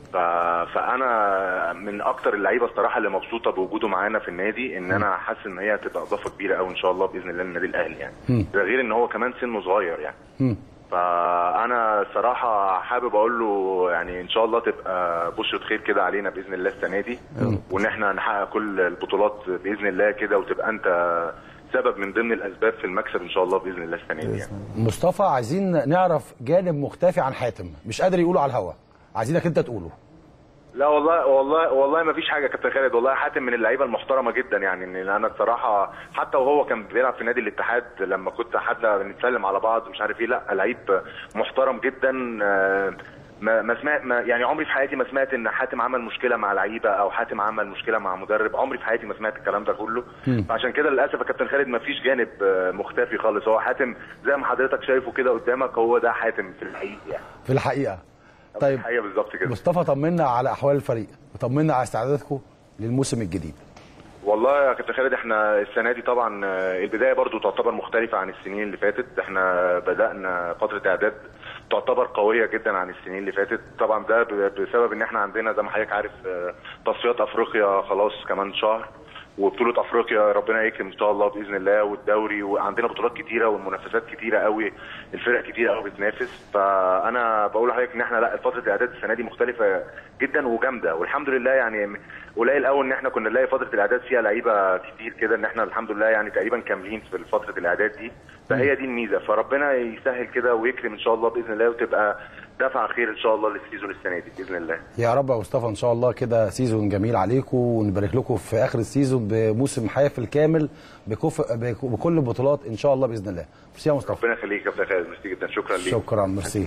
فانا من اكتر اللعيبه الصراحه اللي مبسوطه بوجوده معانا في النادي، ان انا حاسس ان هي هتبقى اضافه كبيره قوي ان شاء الله باذن الله للنادي الاهلي يعني. ده غير ان هو كمان سنه صغير يعني. فانا صراحه حابب اقول له يعني ان شاء الله تبقى بشرة خير كده علينا باذن الله السنه دي، وان احنا نحقق كل البطولات باذن الله كده، وتبقى انت سبب من ضمن الاسباب في المكسب ان شاء الله باذن الله السنه دي يعني. مصطفى عايزين نعرف جانب مختفي عن حاتم مش قادر يقوله على الهوا، عايزينك انت تقوله. لا والله ما فيش حاجه يا كابتن خالد. والله حاتم من اللعيبه المحترمه جدا يعني. ان انا الصراحه حتى وهو كان بيلعب في نادي الاتحاد، لما كنت حتى بنتكلم على بعض مش عارف ايه، لا لعيب محترم جدا. ما سمعت يعني عمري في حياتي ما سمعت ان حاتم عمل مشكله مع لعيبه او حاتم عمل مشكله مع مدرب، عمري في حياتي ما سمعت الكلام ده كله. فعشان كده للاسف يا كابتن خالد ما فيش جانب مختفي خالص. هو حاتم زي ما حضرتك شايفه كده قدامك، هو ده حاتم في الحقيقه يعني. في الحقيقه. طيب بالظبط كده. مصطفى طمنا على احوال الفريق وطمنا على استعداداتكم للموسم الجديد. والله يا كابتن خالد احنا السنه دي طبعا البدايه برضو تعتبر مختلفه عن السنين اللي فاتت. احنا بدانا فتره اعداد تعتبر قويه جدا عن السنين اللي فاتت. طبعا ده بسبب ان احنا عندنا زي ما حضرتك عارف تصفيات افريقيا خلاص كمان شهر، وبطوله افريقيا ربنا يكرم ان شاء الله باذن الله، والدوري، وعندنا بطولات كتيره والمنافسات كتيره قوي، الفرق كتيره قوي بتنافس. فانا بقول لحضرتك ان احنا لا، فتره الاعداد السنه دي مختلفه جدا وجامده، والحمد لله يعني قليل قوي ان احنا كنا نلاقي فتره الاعداد فيها لعيبه كتير كده، ان احنا الحمد لله يعني تقريبا كاملين في فتره الاعداد دي. فهي دي الميزه، فربنا يسهل كده ويكرم ان شاء الله باذن الله، وتبقى دفعه خير ان شاء الله للسيزون السنه دي باذن الله. يا رب يا مصطفى ان شاء الله كده سيزون جميل عليكم، ونبارك لكم في اخر السيزون بموسم حافل كامل بكل بطولات ان شاء الله باذن الله. ميرسي يا مصطفى. ربنا يخليك يا كابتن خالد، ميرسي جدا، شكرا ليك. شكرا، ميرسي.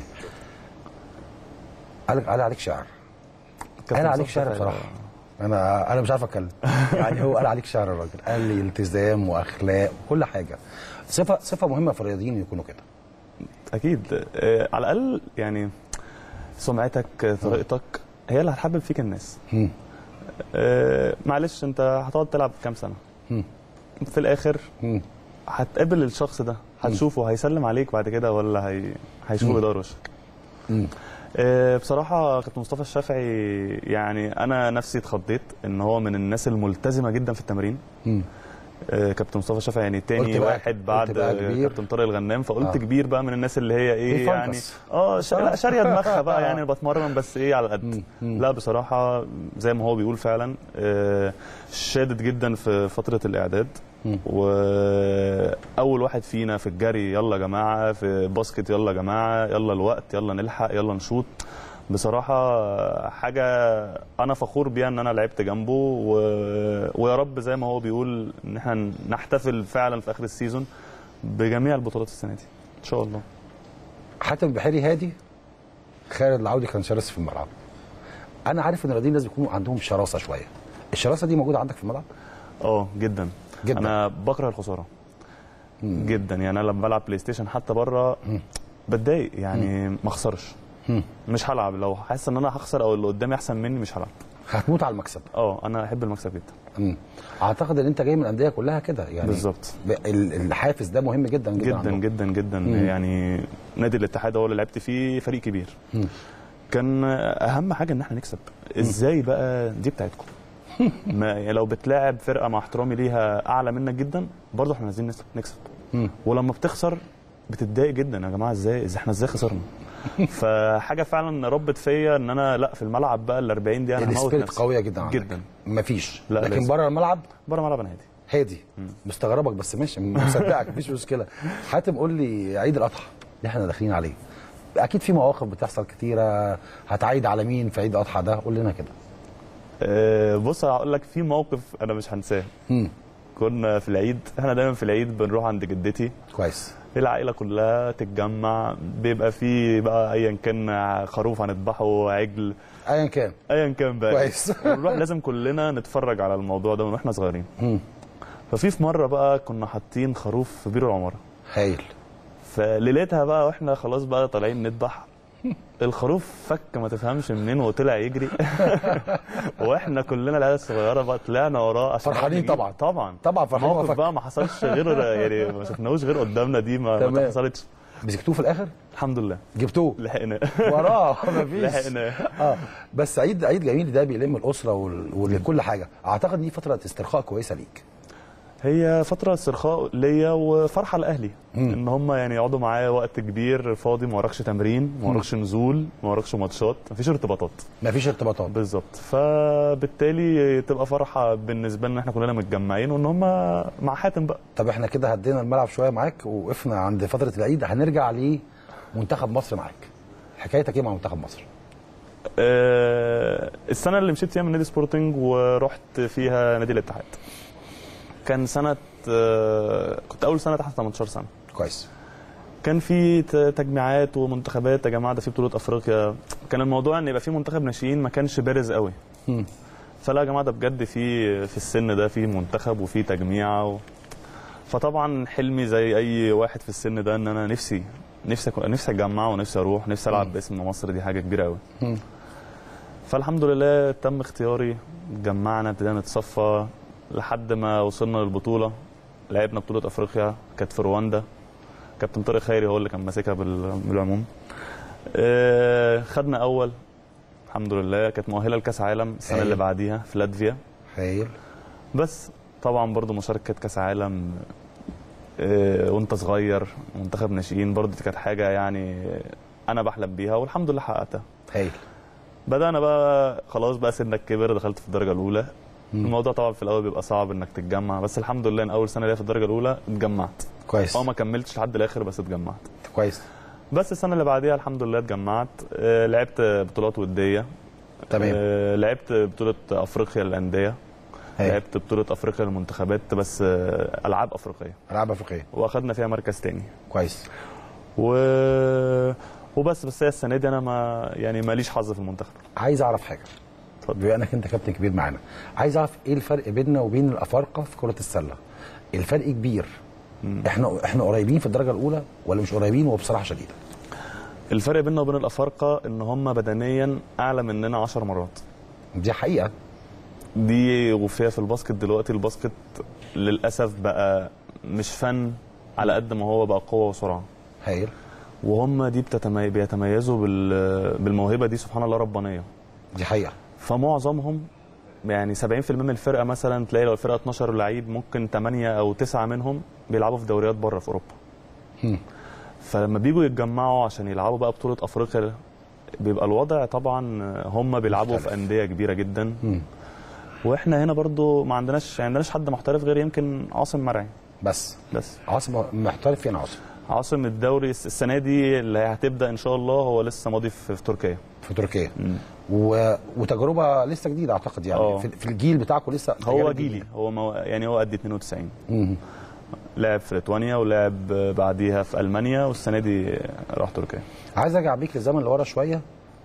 قال عليك شعر. قال عليك شعر بصراحه. انا مش عارف اتكلم. يعني هو قال عليك شعر الراجل، قال لي التزام واخلاق وكل حاجه. صفه مهمه في الرياضيين يكونوا كده. اكيد. على الاقل يعني سمعتك، طريقتك هي اللي هتحبب فيك الناس. معلش انت هتقعد تلعب كام سنه، في الاخر هتقابل الشخص ده، هتشوفه هيسلم عليك بعد كده ولا هيشوفه بيدور وشك. بصراحه كابتن مصطفى الشافعي يعني انا نفسي اتخضيت ان هو من الناس الملتزمه جدا في التمرين. كابتن مصطفى الشافعي يعني تاني واحد بعد كابتن طارق الغنام، فقلت كبير بقى من الناس اللي هي ايه يعني شاريه دماغها بقى يعني بتمرن بس ايه على قد. لا بصراحه زي ما هو بيقول فعلا شادد جدا في فتره الاعداد، واول واحد فينا في الجري يلا يا جماعه، في باسكت يلا يا جماعه، يلا الوقت، يلا نلحق، يلا نشوط. بصراحه حاجه انا فخور بيها ان انا لعبت جنبه، ويا رب زي ما هو بيقول ان احنا نحتفل فعلا في اخر السيزون بجميع البطولات السنه دي ان شاء الله. حاتم البحيري هادي، خالد العودي كان شرس في الملعب. انا عارف ان الرياضيين لازم يكونوا عندهم شراسه شويه، الشراسه دي موجوده عندك في الملعب؟ جدا. انا بكره الخساره جدا، يعني انا لما بلعب بلاي ستيشن حتى بره بتضايق، يعني ما اخسرش، مش هلعب لو حاسس ان انا هخسر او اللي قدامي احسن مني، مش هلعب. هتموت على المكسب. انا احب المكسب جدا. اعتقد ان انت جاي من الانديه كلها كده يعني. بالظبط. الحافز ده مهم جدا جدا جدا جدا, جداً. يعني نادي الاتحاد هو اللي لعبت فيه فريق كبير. كان اهم حاجه ان احنا نكسب. ازاي بقى دي بتاعتكم. ما لو بتلاعب فرقه مع احترامي ليها اعلى منك جدا، برضه احنا عايزين نكسب. ولما بتخسر بتتضايق جدا، يا جماعه ازاي احنا خسرنا. فحاجه فعلا ربت فيا ان انا لا في الملعب بقى ال 40 دقيقه انا هموت نفسي. قويه جدا جدا. مفيش. لكن بره الملعب انا هادي. مستغربك بس ماشي، مصدقك مفيش مشكله. حاتم قول لي، عيد الاضحى اللي احنا داخلين عليه اكيد في مواقف بتحصل كتيره، هتعيد على مين في عيد الاضحى ده؟ قول لنا كده. بص هقول لك في موقف انا مش هنساه. كنا في العيد، احنا دايما في العيد بنروح عند جدتي. كويس. العائله كلها تتجمع، بيبقى في بقى ايا كان خروف هنذبحه، عجل، ايا كان بقى. كويس. ونروح لازم كلنا نتفرج على الموضوع ده من واحنا صغيرين. ففي مره بقى كنا حاطين خروف في بير العماره. هايل. فليلتها بقى واحنا خلاص بقى طالعين نذبح، الخروف فك ما تفهمش منين وطلع يجري. واحنا كلنا العيال الصغيره بقى طلعنا وراه فرحانين. طبعا فرحانين. موقف بقى ما حصلش غير يعني ما شفناهوش غير قدامنا، دي ما حصلتش. مسكتوه في الاخر؟ الحمد لله جبتوه، لحقناه وراه مفيش. لحقناه. بس عيد جميل ده بيلم الاسره وكل حاجه. اعتقد دي فتره استرخاء كويسه ليك. هي فترة استرخاء ليا وفرحة لأهلي، إن هم يعني يقعدوا معايا وقت كبير فاضي، ما وراكش تمرين، ما وراكش نزول، ما وراكش ماتشات، مفيش ارتباطات. بالظبط. فبالتالي تبقى فرحة بالنسبة لنا احنا كلنا متجمعين، وإن هم مع حاتم بقى. طب احنا كده هدينا الملعب شوية معاك ووقفنا عند فترة العيد، هنرجع لمنتخب مصر معاك. حكايتك ايه مع منتخب مصر؟ السنة اللي مشيت فيها من نادي سبورتنج ورحت فيها نادي الاتحاد، كان سنة كنت أول سنة تحت 18 سنة. كويس. كان في تجميعات ومنتخبات، يا جماعة ده في بطولة أفريقيا. كان الموضوع إن يبقى في منتخب ناشئين ما كانش بارز قوي. فلا يا جماعة ده بجد في السن ده في منتخب وفي تجميعة فطبعا حلمي زي أي واحد في السن ده إن أنا نفسي أتجمع ونفسي أروح، نفسي ألعب باسم مصر، دي حاجة كبيرة قوي. فالحمد لله تم اختياري، اتجمعنا ابتدينا نتصفى لحد ما وصلنا للبطوله. لعبنا بطوله افريقيا كانت في رواندا، كابتن طارق خيري هو اللي كان ماسكها بالعموم. خدنا اول الحمد لله، كانت مؤهله لكاس عالم السنه اللي بعديها في لاتفيا. هايل. بس طبعا برضو مشاركه كاس عالم وانت صغير، منتخب ناشئين، برضو دي كانت حاجه يعني انا بحلم بيها والحمد لله حققتها. هايل. بدانا بقى خلاص بقى سنك كبر، دخلت في الدرجه الاولى. الموضوع طبعا في الاول بيبقى صعب انك تتجمع، بس الحمد لله ان اول سنه ليا في الدرجه الاولى اتجمعت. كويس. ما كملتش لحد الاخر بس اتجمعت. كويس. بس السنه اللي بعديها الحمد لله اتجمعت. لعبت بطولات وديه. تمام. لعبت بطوله افريقيا للانديه. لعبت بطوله افريقيا للمنتخبات، بس العاب افريقيه. العاب افريقيه. واخدنا فيها مركز تاني. كويس. وبس هي السنه دي انا يعني ماليش حظ في المنتخب. عايز اعرف حاجه. اتفضل. بما انك انت كابتن كبير معانا، عايز اعرف ايه الفرق بيننا وبين الافارقه في كره السله؟ الفرق كبير. احنا قريبين في الدرجه الاولى ولا مش قريبين؟ وبصراحه شديده. الفرق بيننا وبين الافارقه ان هم بدنيا اعلى مننا 10 مرات. دي حقيقه. دي وفيها في الباسكت دلوقتي. الباسكت للاسف بقى مش فن على قد ما هو بقى قوه وسرعه. هايل. وهم دي بيتميزوا بالموهبه دي، سبحان الله ربانيه. دي حقيقه. فمعظمهم يعني 70% من الفرقه مثلا تلاقي لو الفرقه 12 لعيب ممكن 8 أو 9 منهم بيلعبوا في دوريات بره في اوروبا. فلما بيجوا يتجمعوا عشان يلعبوا بقى بطوله افريقيا بيبقى الوضع طبعا هم بيلعبوا في انديه كبيره جدا. واحنا هنا برضو ما عندناش حد محترف غير يمكن عاصم مرعي بس. عاصم محترف فين؟ عاصم الدوري السنه دي اللي هتبدا ان شاء الله، هو لسه ماضي في تركيا. في تركيا. وتجربه لسه جديده اعتقد يعني. في الجيل بتاعكم لسه. هو جيلي. هو قد 92. لعب في ليتوانيا ولعب بعديها في المانيا، والسنه دي راح تركيا. عايز ارجع بيك للزمن لورا شويه.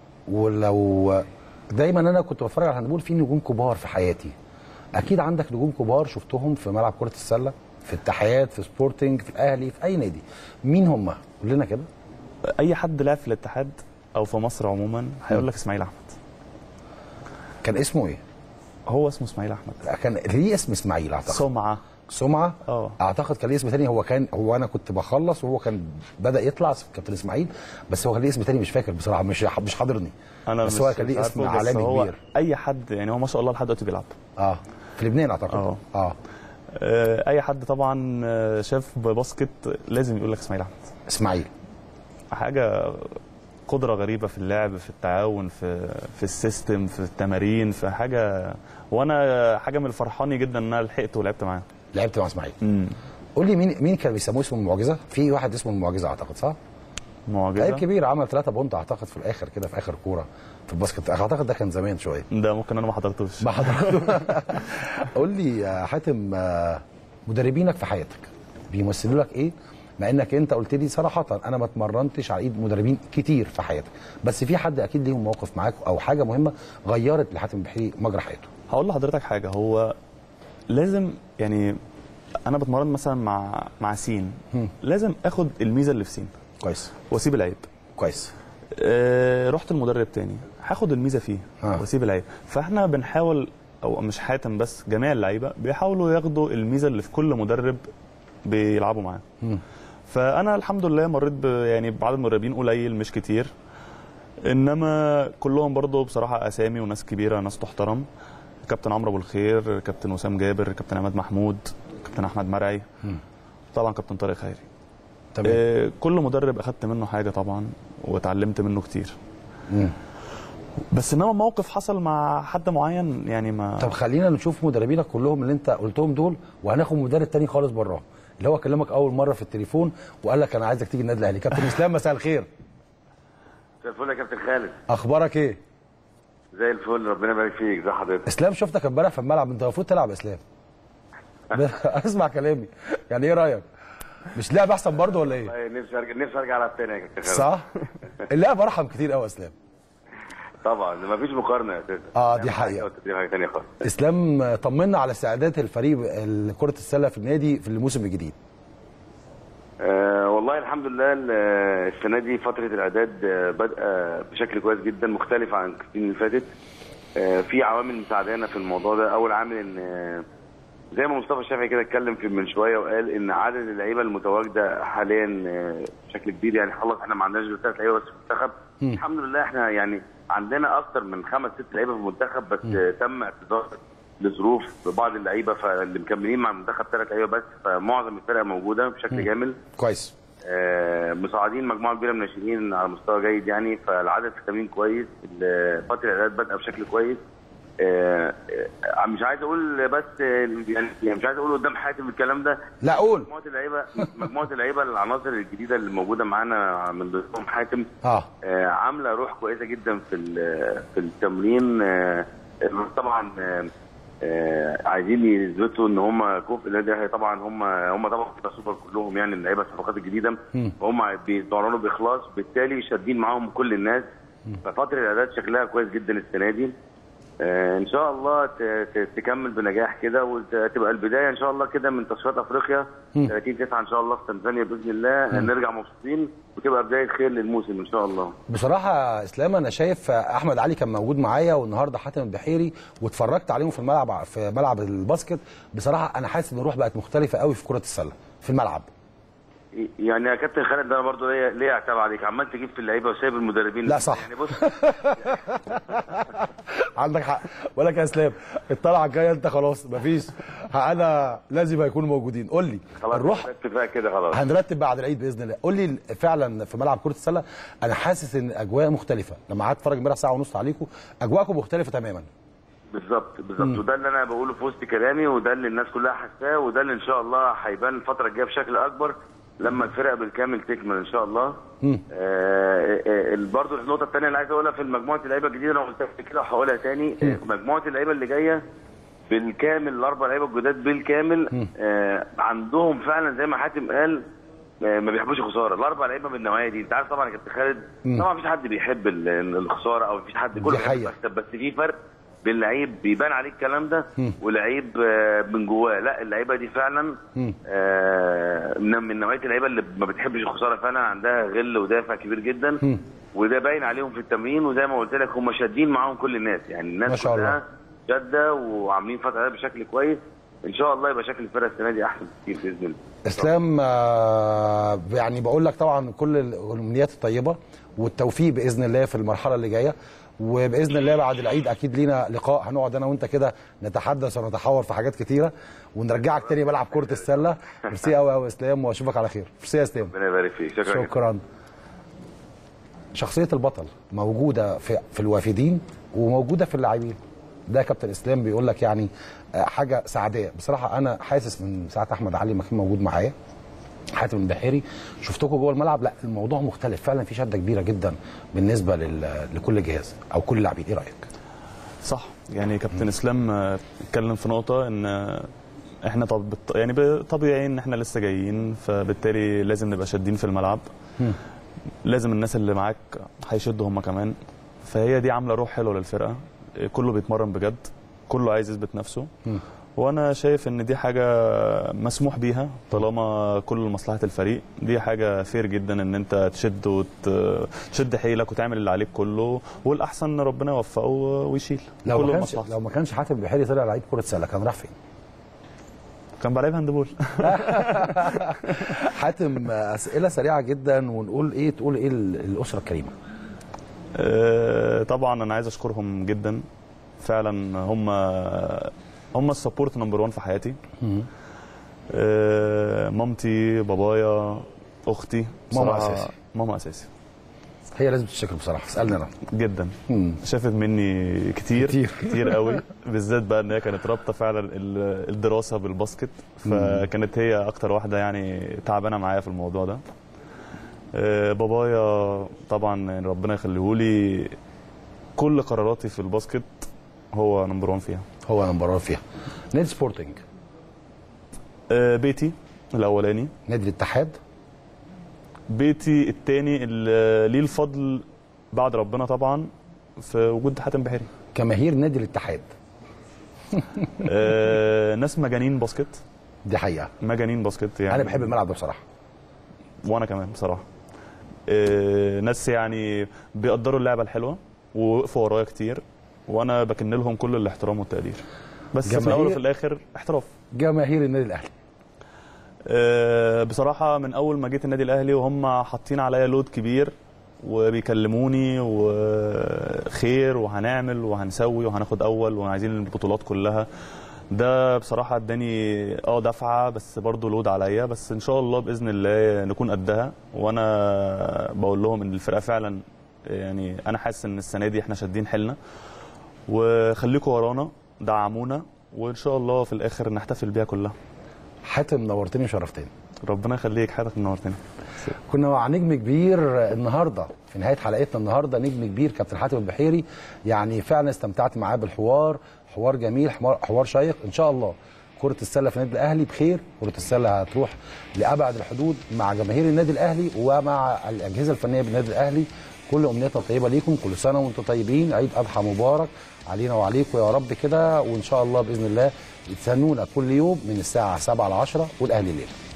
ولو دايما انا كنت بتفرج على الهاندبول في نجوم كبار في حياتي. اكيد عندك نجوم كبار شفتهم في ملعب كره السله، في الاتحاد، في سبورتنج، في الاهلي، في اي نادي. مين هم؟ قول لنا كده. اي حد لعب في الاتحاد او في مصر عموما هيقول لك اسماعيل احمد. كان اسمه ايه؟ هو اسمه اسماعيل احمد. كان ليه اسم اسماعيل اعتقد. سمعه. اعتقد كان ليه اسم ثاني. هو انا كنت بخلص وهو كان بدا يطلع كابتن اسماعيل، بس هو كان ليه اسم ثاني مش فاكر بصراحه، مش حاضرني. بس هو كان ليه اسم عالمي كبير. اي حد يعني هو ما شاء الله لحد دلوقتي بيلعب. في لبنان اعتقد. اي حد طبعا شاف باسكت لازم يقول لك اسماعيل احمد. اسماعيل حاجه قدره غريبه في اللعب، في التعاون، في السيستم، في التمارين، في حاجه. وانا حاجه من الفرحاني جدا ان انا لحقت ولعبت معاه. لعبت مع اسماعيل. قول لي مين كان بيسموه اسمه المعجزه؟ في واحد اسمه المعجزه اعتقد، صح؟ معجزه. لعيب كبير عمل 3 بونت اعتقد في الاخر كده، في اخر كوره في الباسكت. اعتقد ده كان زمان شويه. ده ممكن انا ما حضرتوش. قول لي يا حاتم، مدربينك في حياتك بيمثلوا لك ايه؟ مع انك انت قلت لي صراحه انا ما اتمرنتش على ايد مدربين كتير في حياتك، بس في حد اكيد ليهم موقف معاك او حاجه مهمه غيرت لحاتم بحيري مجرى حياته. هقول لحضرتك حاجه. هو لازم يعني انا بتمرن مثلا مع سين، لازم اخد الميزه اللي في سين. كويس. واسيب العيب. كويس. رحت المدرب تاني هاخد الميزه فيه واسيب العيب. فاحنا بنحاول، او مش حاتم بس، جميع اللعيبه بيحاولوا ياخدوا الميزه اللي في كل مدرب بيلعبوا معاه. فانا الحمد لله مريت يعني بعدد مدربين قليل مش كتير، انما كلهم برضو بصراحه اسامي وناس كبيره، ناس تحترم. كابتن عمرو ابو الخير، كابتن وسام جابر، كابتن عماد محمود، كابتن احمد مرعي، طبعا كابتن طارق خيري. تمام. كل مدرب اخدت منه حاجه طبعا واتعلمت منه كتير. بس انما موقف حصل مع حد معين يعني ما. طب خلينا نشوف مدربينك كلهم اللي انت قلتهم دول، وهناخد مدرب تاني خالص براه اللي هو كلمك اول مره في التليفون وقال لك انا عايزك تيجي النادي الاهلي. كابتن اسلام، مساء الخير. مساء الفل يا كابتن خالد. اخبارك ايه؟ زي الفل، ربنا يبارك فيك. ازي حضرتك؟ اسلام، شفتك امبارح في الملعب، انت المفروض تلعب يا اسلام. اسمع كلامي، يعني ايه رايك؟ مش لعب احسن برضه ولا ايه؟ نفسي ارجع العب تاني يا كابتن خالد. صح؟ اللعب ارحم كتير قوي يا اسلام. طبعا مفيش مقارنه اساسا. دي حقيقه. دي حاجه ثانيه خالص. اسلام، طمنا على استعدادات الفريق كره السله في النادي في الموسم الجديد. والله الحمد لله السنه دي فتره الاعداد بادئه بشكل كويس جدا، مختلف عن السنين اللي فاتت. في عوامل مساعدانا في الموضوع ده. اول عامل ان زي ما مصطفى الشافعي كده اتكلم من شويه وقال ان عدد اللعيبه المتواجده حاليا بشكل كبير، يعني خلاص احنا ما عندناش غير 3 لعيبه بس في المنتخب. الحمد لله احنا يعني عندنا اكثر من 5 6 لعيبه في المنتخب، بس تم اعتذار لظروف بعض اللعيبه، فاللي مكملين مع المنتخب 3 لعيبه بس، فمعظم الفرقه موجوده بشكل كامل. كويس. مصاعدين مجموعه كبيره من الناشئين على مستوى جيد يعني، فالعدد في التمرين كويس، فتره الاعداد بادئه بشكل كويس. مش عايز اقول بس يعني مش عايز اقول قدام حاتم الكلام ده، لا قول. مجموعه اللعيبه العناصر الجديده اللي موجوده معانا من ضمنهم حاتم عامله روح كويسه جدا في التمرين. طبعا عايزين يثبتوا ان هم كفء النادي الاهلي. طبعا هم طبعا سوبر كلهم يعني اللعيبه الصفقات الجديده، هم بيتمرنوا باخلاص، بالتالي شادين معاهم كل الناس. ففتره الاعداد شكلها كويس جدا السنه دي. ان شاء الله تكمل بنجاح كده، وتبقى البدايه ان شاء الله كده من تصفيات افريقيا 30/9 ان شاء الله في تنزانيا باذن الله. نرجع مبسوطين وتبقى بدايه خير للموسم ان شاء الله. بصراحه اسلام انا شايف احمد علي كان موجود معايا والنهارده حاتم البحيري، واتفرجت عليهم في ملعب الباسكت. بصراحه انا حاسس ان الروح بقت مختلفه قوي في كره السله في الملعب. يعني يا كابتن خالد انا برضه ليه اعتاب عليك؟ عمال تجيب في اللعيبه وسايب المدربين. لا صح يعني بص عندك حق. بقول لك يا اسلام الطلعه الجايه انت خلاص مفيش، انا لازم هيكونوا موجودين. قول لي الروح اتفاق كده خلاص هنرتب بعد العيد باذن الله. قول لي فعلا في ملعب كره السله انا حاسس ان اجواء مختلفه. لما قعدت اتفرج امبارح ساعه ونص عليكم اجواءكم مختلفه تماما. بالظبط وده اللي انا بقوله في وسط كلامي، وده اللي الناس كلها حاساه، وده اللي ان شاء الله هيبان الفتره الجايه بشكل اكبر لما الفرقه بالكامل تكمل ان شاء الله. برضه النقطه الثانيه اللي عايز اقولها في مجموعه اللعيبه الجديده، انا قلتها كده وهقولها تاني. مجموعه اللعيبه اللي جايه بالكامل، ال4 لعيبه الجداد بالكامل، عندهم فعلا زي ما حاتم قال ما بيحبوش الخساره. ال4 لعيبه من النوعيه دي، انت عارف طبعا يا كابتن خالد طبعا مفيش حد بيحب الخساره او مفيش حد كله بيحب المكسب، بس في فرق بين لعيب بيبان عليه الكلام ده ولعيب من جواه. لا اللعيبه دي فعلا من نوعيه اللعيبه اللي ما بتحبش الخساره، فعلا عندها غل ودافع كبير جدا، وده باين عليهم في التمرين. وزي ما قلت لك هم شادين معاهم كل الناس، يعني الناس كلها شاده وعاملين فتره بشكل كويس. ان شاء الله يبقى شكل الفرقه السنه دي احسن كتير باذن الله. اسلام يعني بقول لك طبعا كل الامنيات الطيبه والتوفيق باذن الله في المرحله اللي جايه، وباذن الله بعد العيد اكيد لينا لقاء هنقعد انا وانت كده نتحدث ونتحاور في حاجات كتيره ونرجعك تاني ملعب كره السله. ميرسي قوي قوي يا اسلام واشوفك على خير. ميرسي يا اسلام. ربنا يبارك فيك. شكرا. شخصيه البطل موجوده في الوافدين وموجوده في اللاعبين. ده كابتن اسلام بيقول لك يعني حاجه سعديه. بصراحه انا حاسس من ساعه احمد علي ما كان موجود معايا حاتم البحيري شفتكم جوه الملعب، لا الموضوع مختلف فعلا، في شده كبيره جدا بالنسبه لكل جهاز او كل لاعبين. ايه رايك؟ صح، يعني كابتن اسلام اتكلم في نقطه ان احنا يعني طبيعي ان احنا لسه جايين، فبالتالي لازم نبقى شادين في الملعب. لازم الناس اللي معاك هيشدوا هم كمان، فهي دي عامله روح حلوه للفرقه. كله بيتمرن بجد، كله عايز يثبت نفسه. وانا شايف ان دي حاجه مسموح بيها طالما كل مصلحه الفريق. دي حاجه فير جدا ان انت تشد حيلك وتعمل اللي عليك كله، والاحسن ربنا يوفقه ويشيل. لو ما كانش حاتم البحيري طلع لعيب كره سله كان راح فين؟ كان بقى لعيب هاندبول. حاتم اسئله سريعه جدا ونقول ايه، تقول ايه الاسره الكريمه؟ طبعا انا عايز اشكرهم جدا فعلا. هم السبورت نمبر 1 في حياتي. مامتي، بابايا، اختي. ماما اساسي. هي لازم تشكر بصراحه. اسالني انا جدا. شافت مني كتير قوي، بالذات بقى ان هي كانت رابطه فعلا الدراسه بالباسكت، فكانت هي اكتر واحده يعني تعبانه معايا في الموضوع ده. بابايا طبعا ربنا يخليهولي، كل قراراتي في الباسكت هو نمبر 1 فيها. نادي سبورتنج؟ بيتي الاولاني. نادي الاتحاد؟ بيتي الثاني اللي ليه الفضل بعد ربنا طبعا في وجود حاتم بحيري. جماهير نادي الاتحاد ناس مجانين باسكت. دي حقيقه، مجانين باسكت يعني. انا بحب الملعب ده بصراحه، وانا كمان بصراحه. ناس يعني بيقدروا اللعبه الحلوه ووقفوا ورايا كتير، وانا بكن لهم كل الاحترام والتقدير. بس في الاول وفي الاخر احتراف. جماهير النادي الاهلي بصراحه من اول ما جيت النادي الاهلي وهم حاطين عليا لود كبير وبيكلموني وخير وهنعمل وهنسوي وهناخد اول وعايزين البطولات كلها. ده بصراحه اداني دفعه، بس برضو لود عليا، بس ان شاء الله باذن الله نكون قدها. وانا بقول لهم ان الفرقه فعلا يعني انا حاسس ان السنه دي احنا شادين حيلنا، وخليكم ورانا دعمونا، وان شاء الله في الاخر نحتفل بيها كلها. حاتم نورتني وشرفتني. ربنا يخليك حاتم، نورتني. كنا مع نجم كبير النهارده في نهايه حلقتنا النهارده، نجم كبير كابتن حاتم البحيري. يعني فعلا استمتعت معاه بالحوار، حوار جميل، حوار شيق. ان شاء الله كرة السلة في النادي الأهلي بخير، كرة السلة هتروح لأبعد الحدود مع جماهير النادي الأهلي ومع الأجهزة الفنية بالنادي الأهلي. كل أمنياتنا طيبة ليكم، كل سنة وأنتم طيبين، عيد أضحى مبارك علينا وعليكم يا رب كده. وإن شاء الله بإذن الله تستنونا كل يوم من الساعة 7 ل 10 والأهلي الليلة.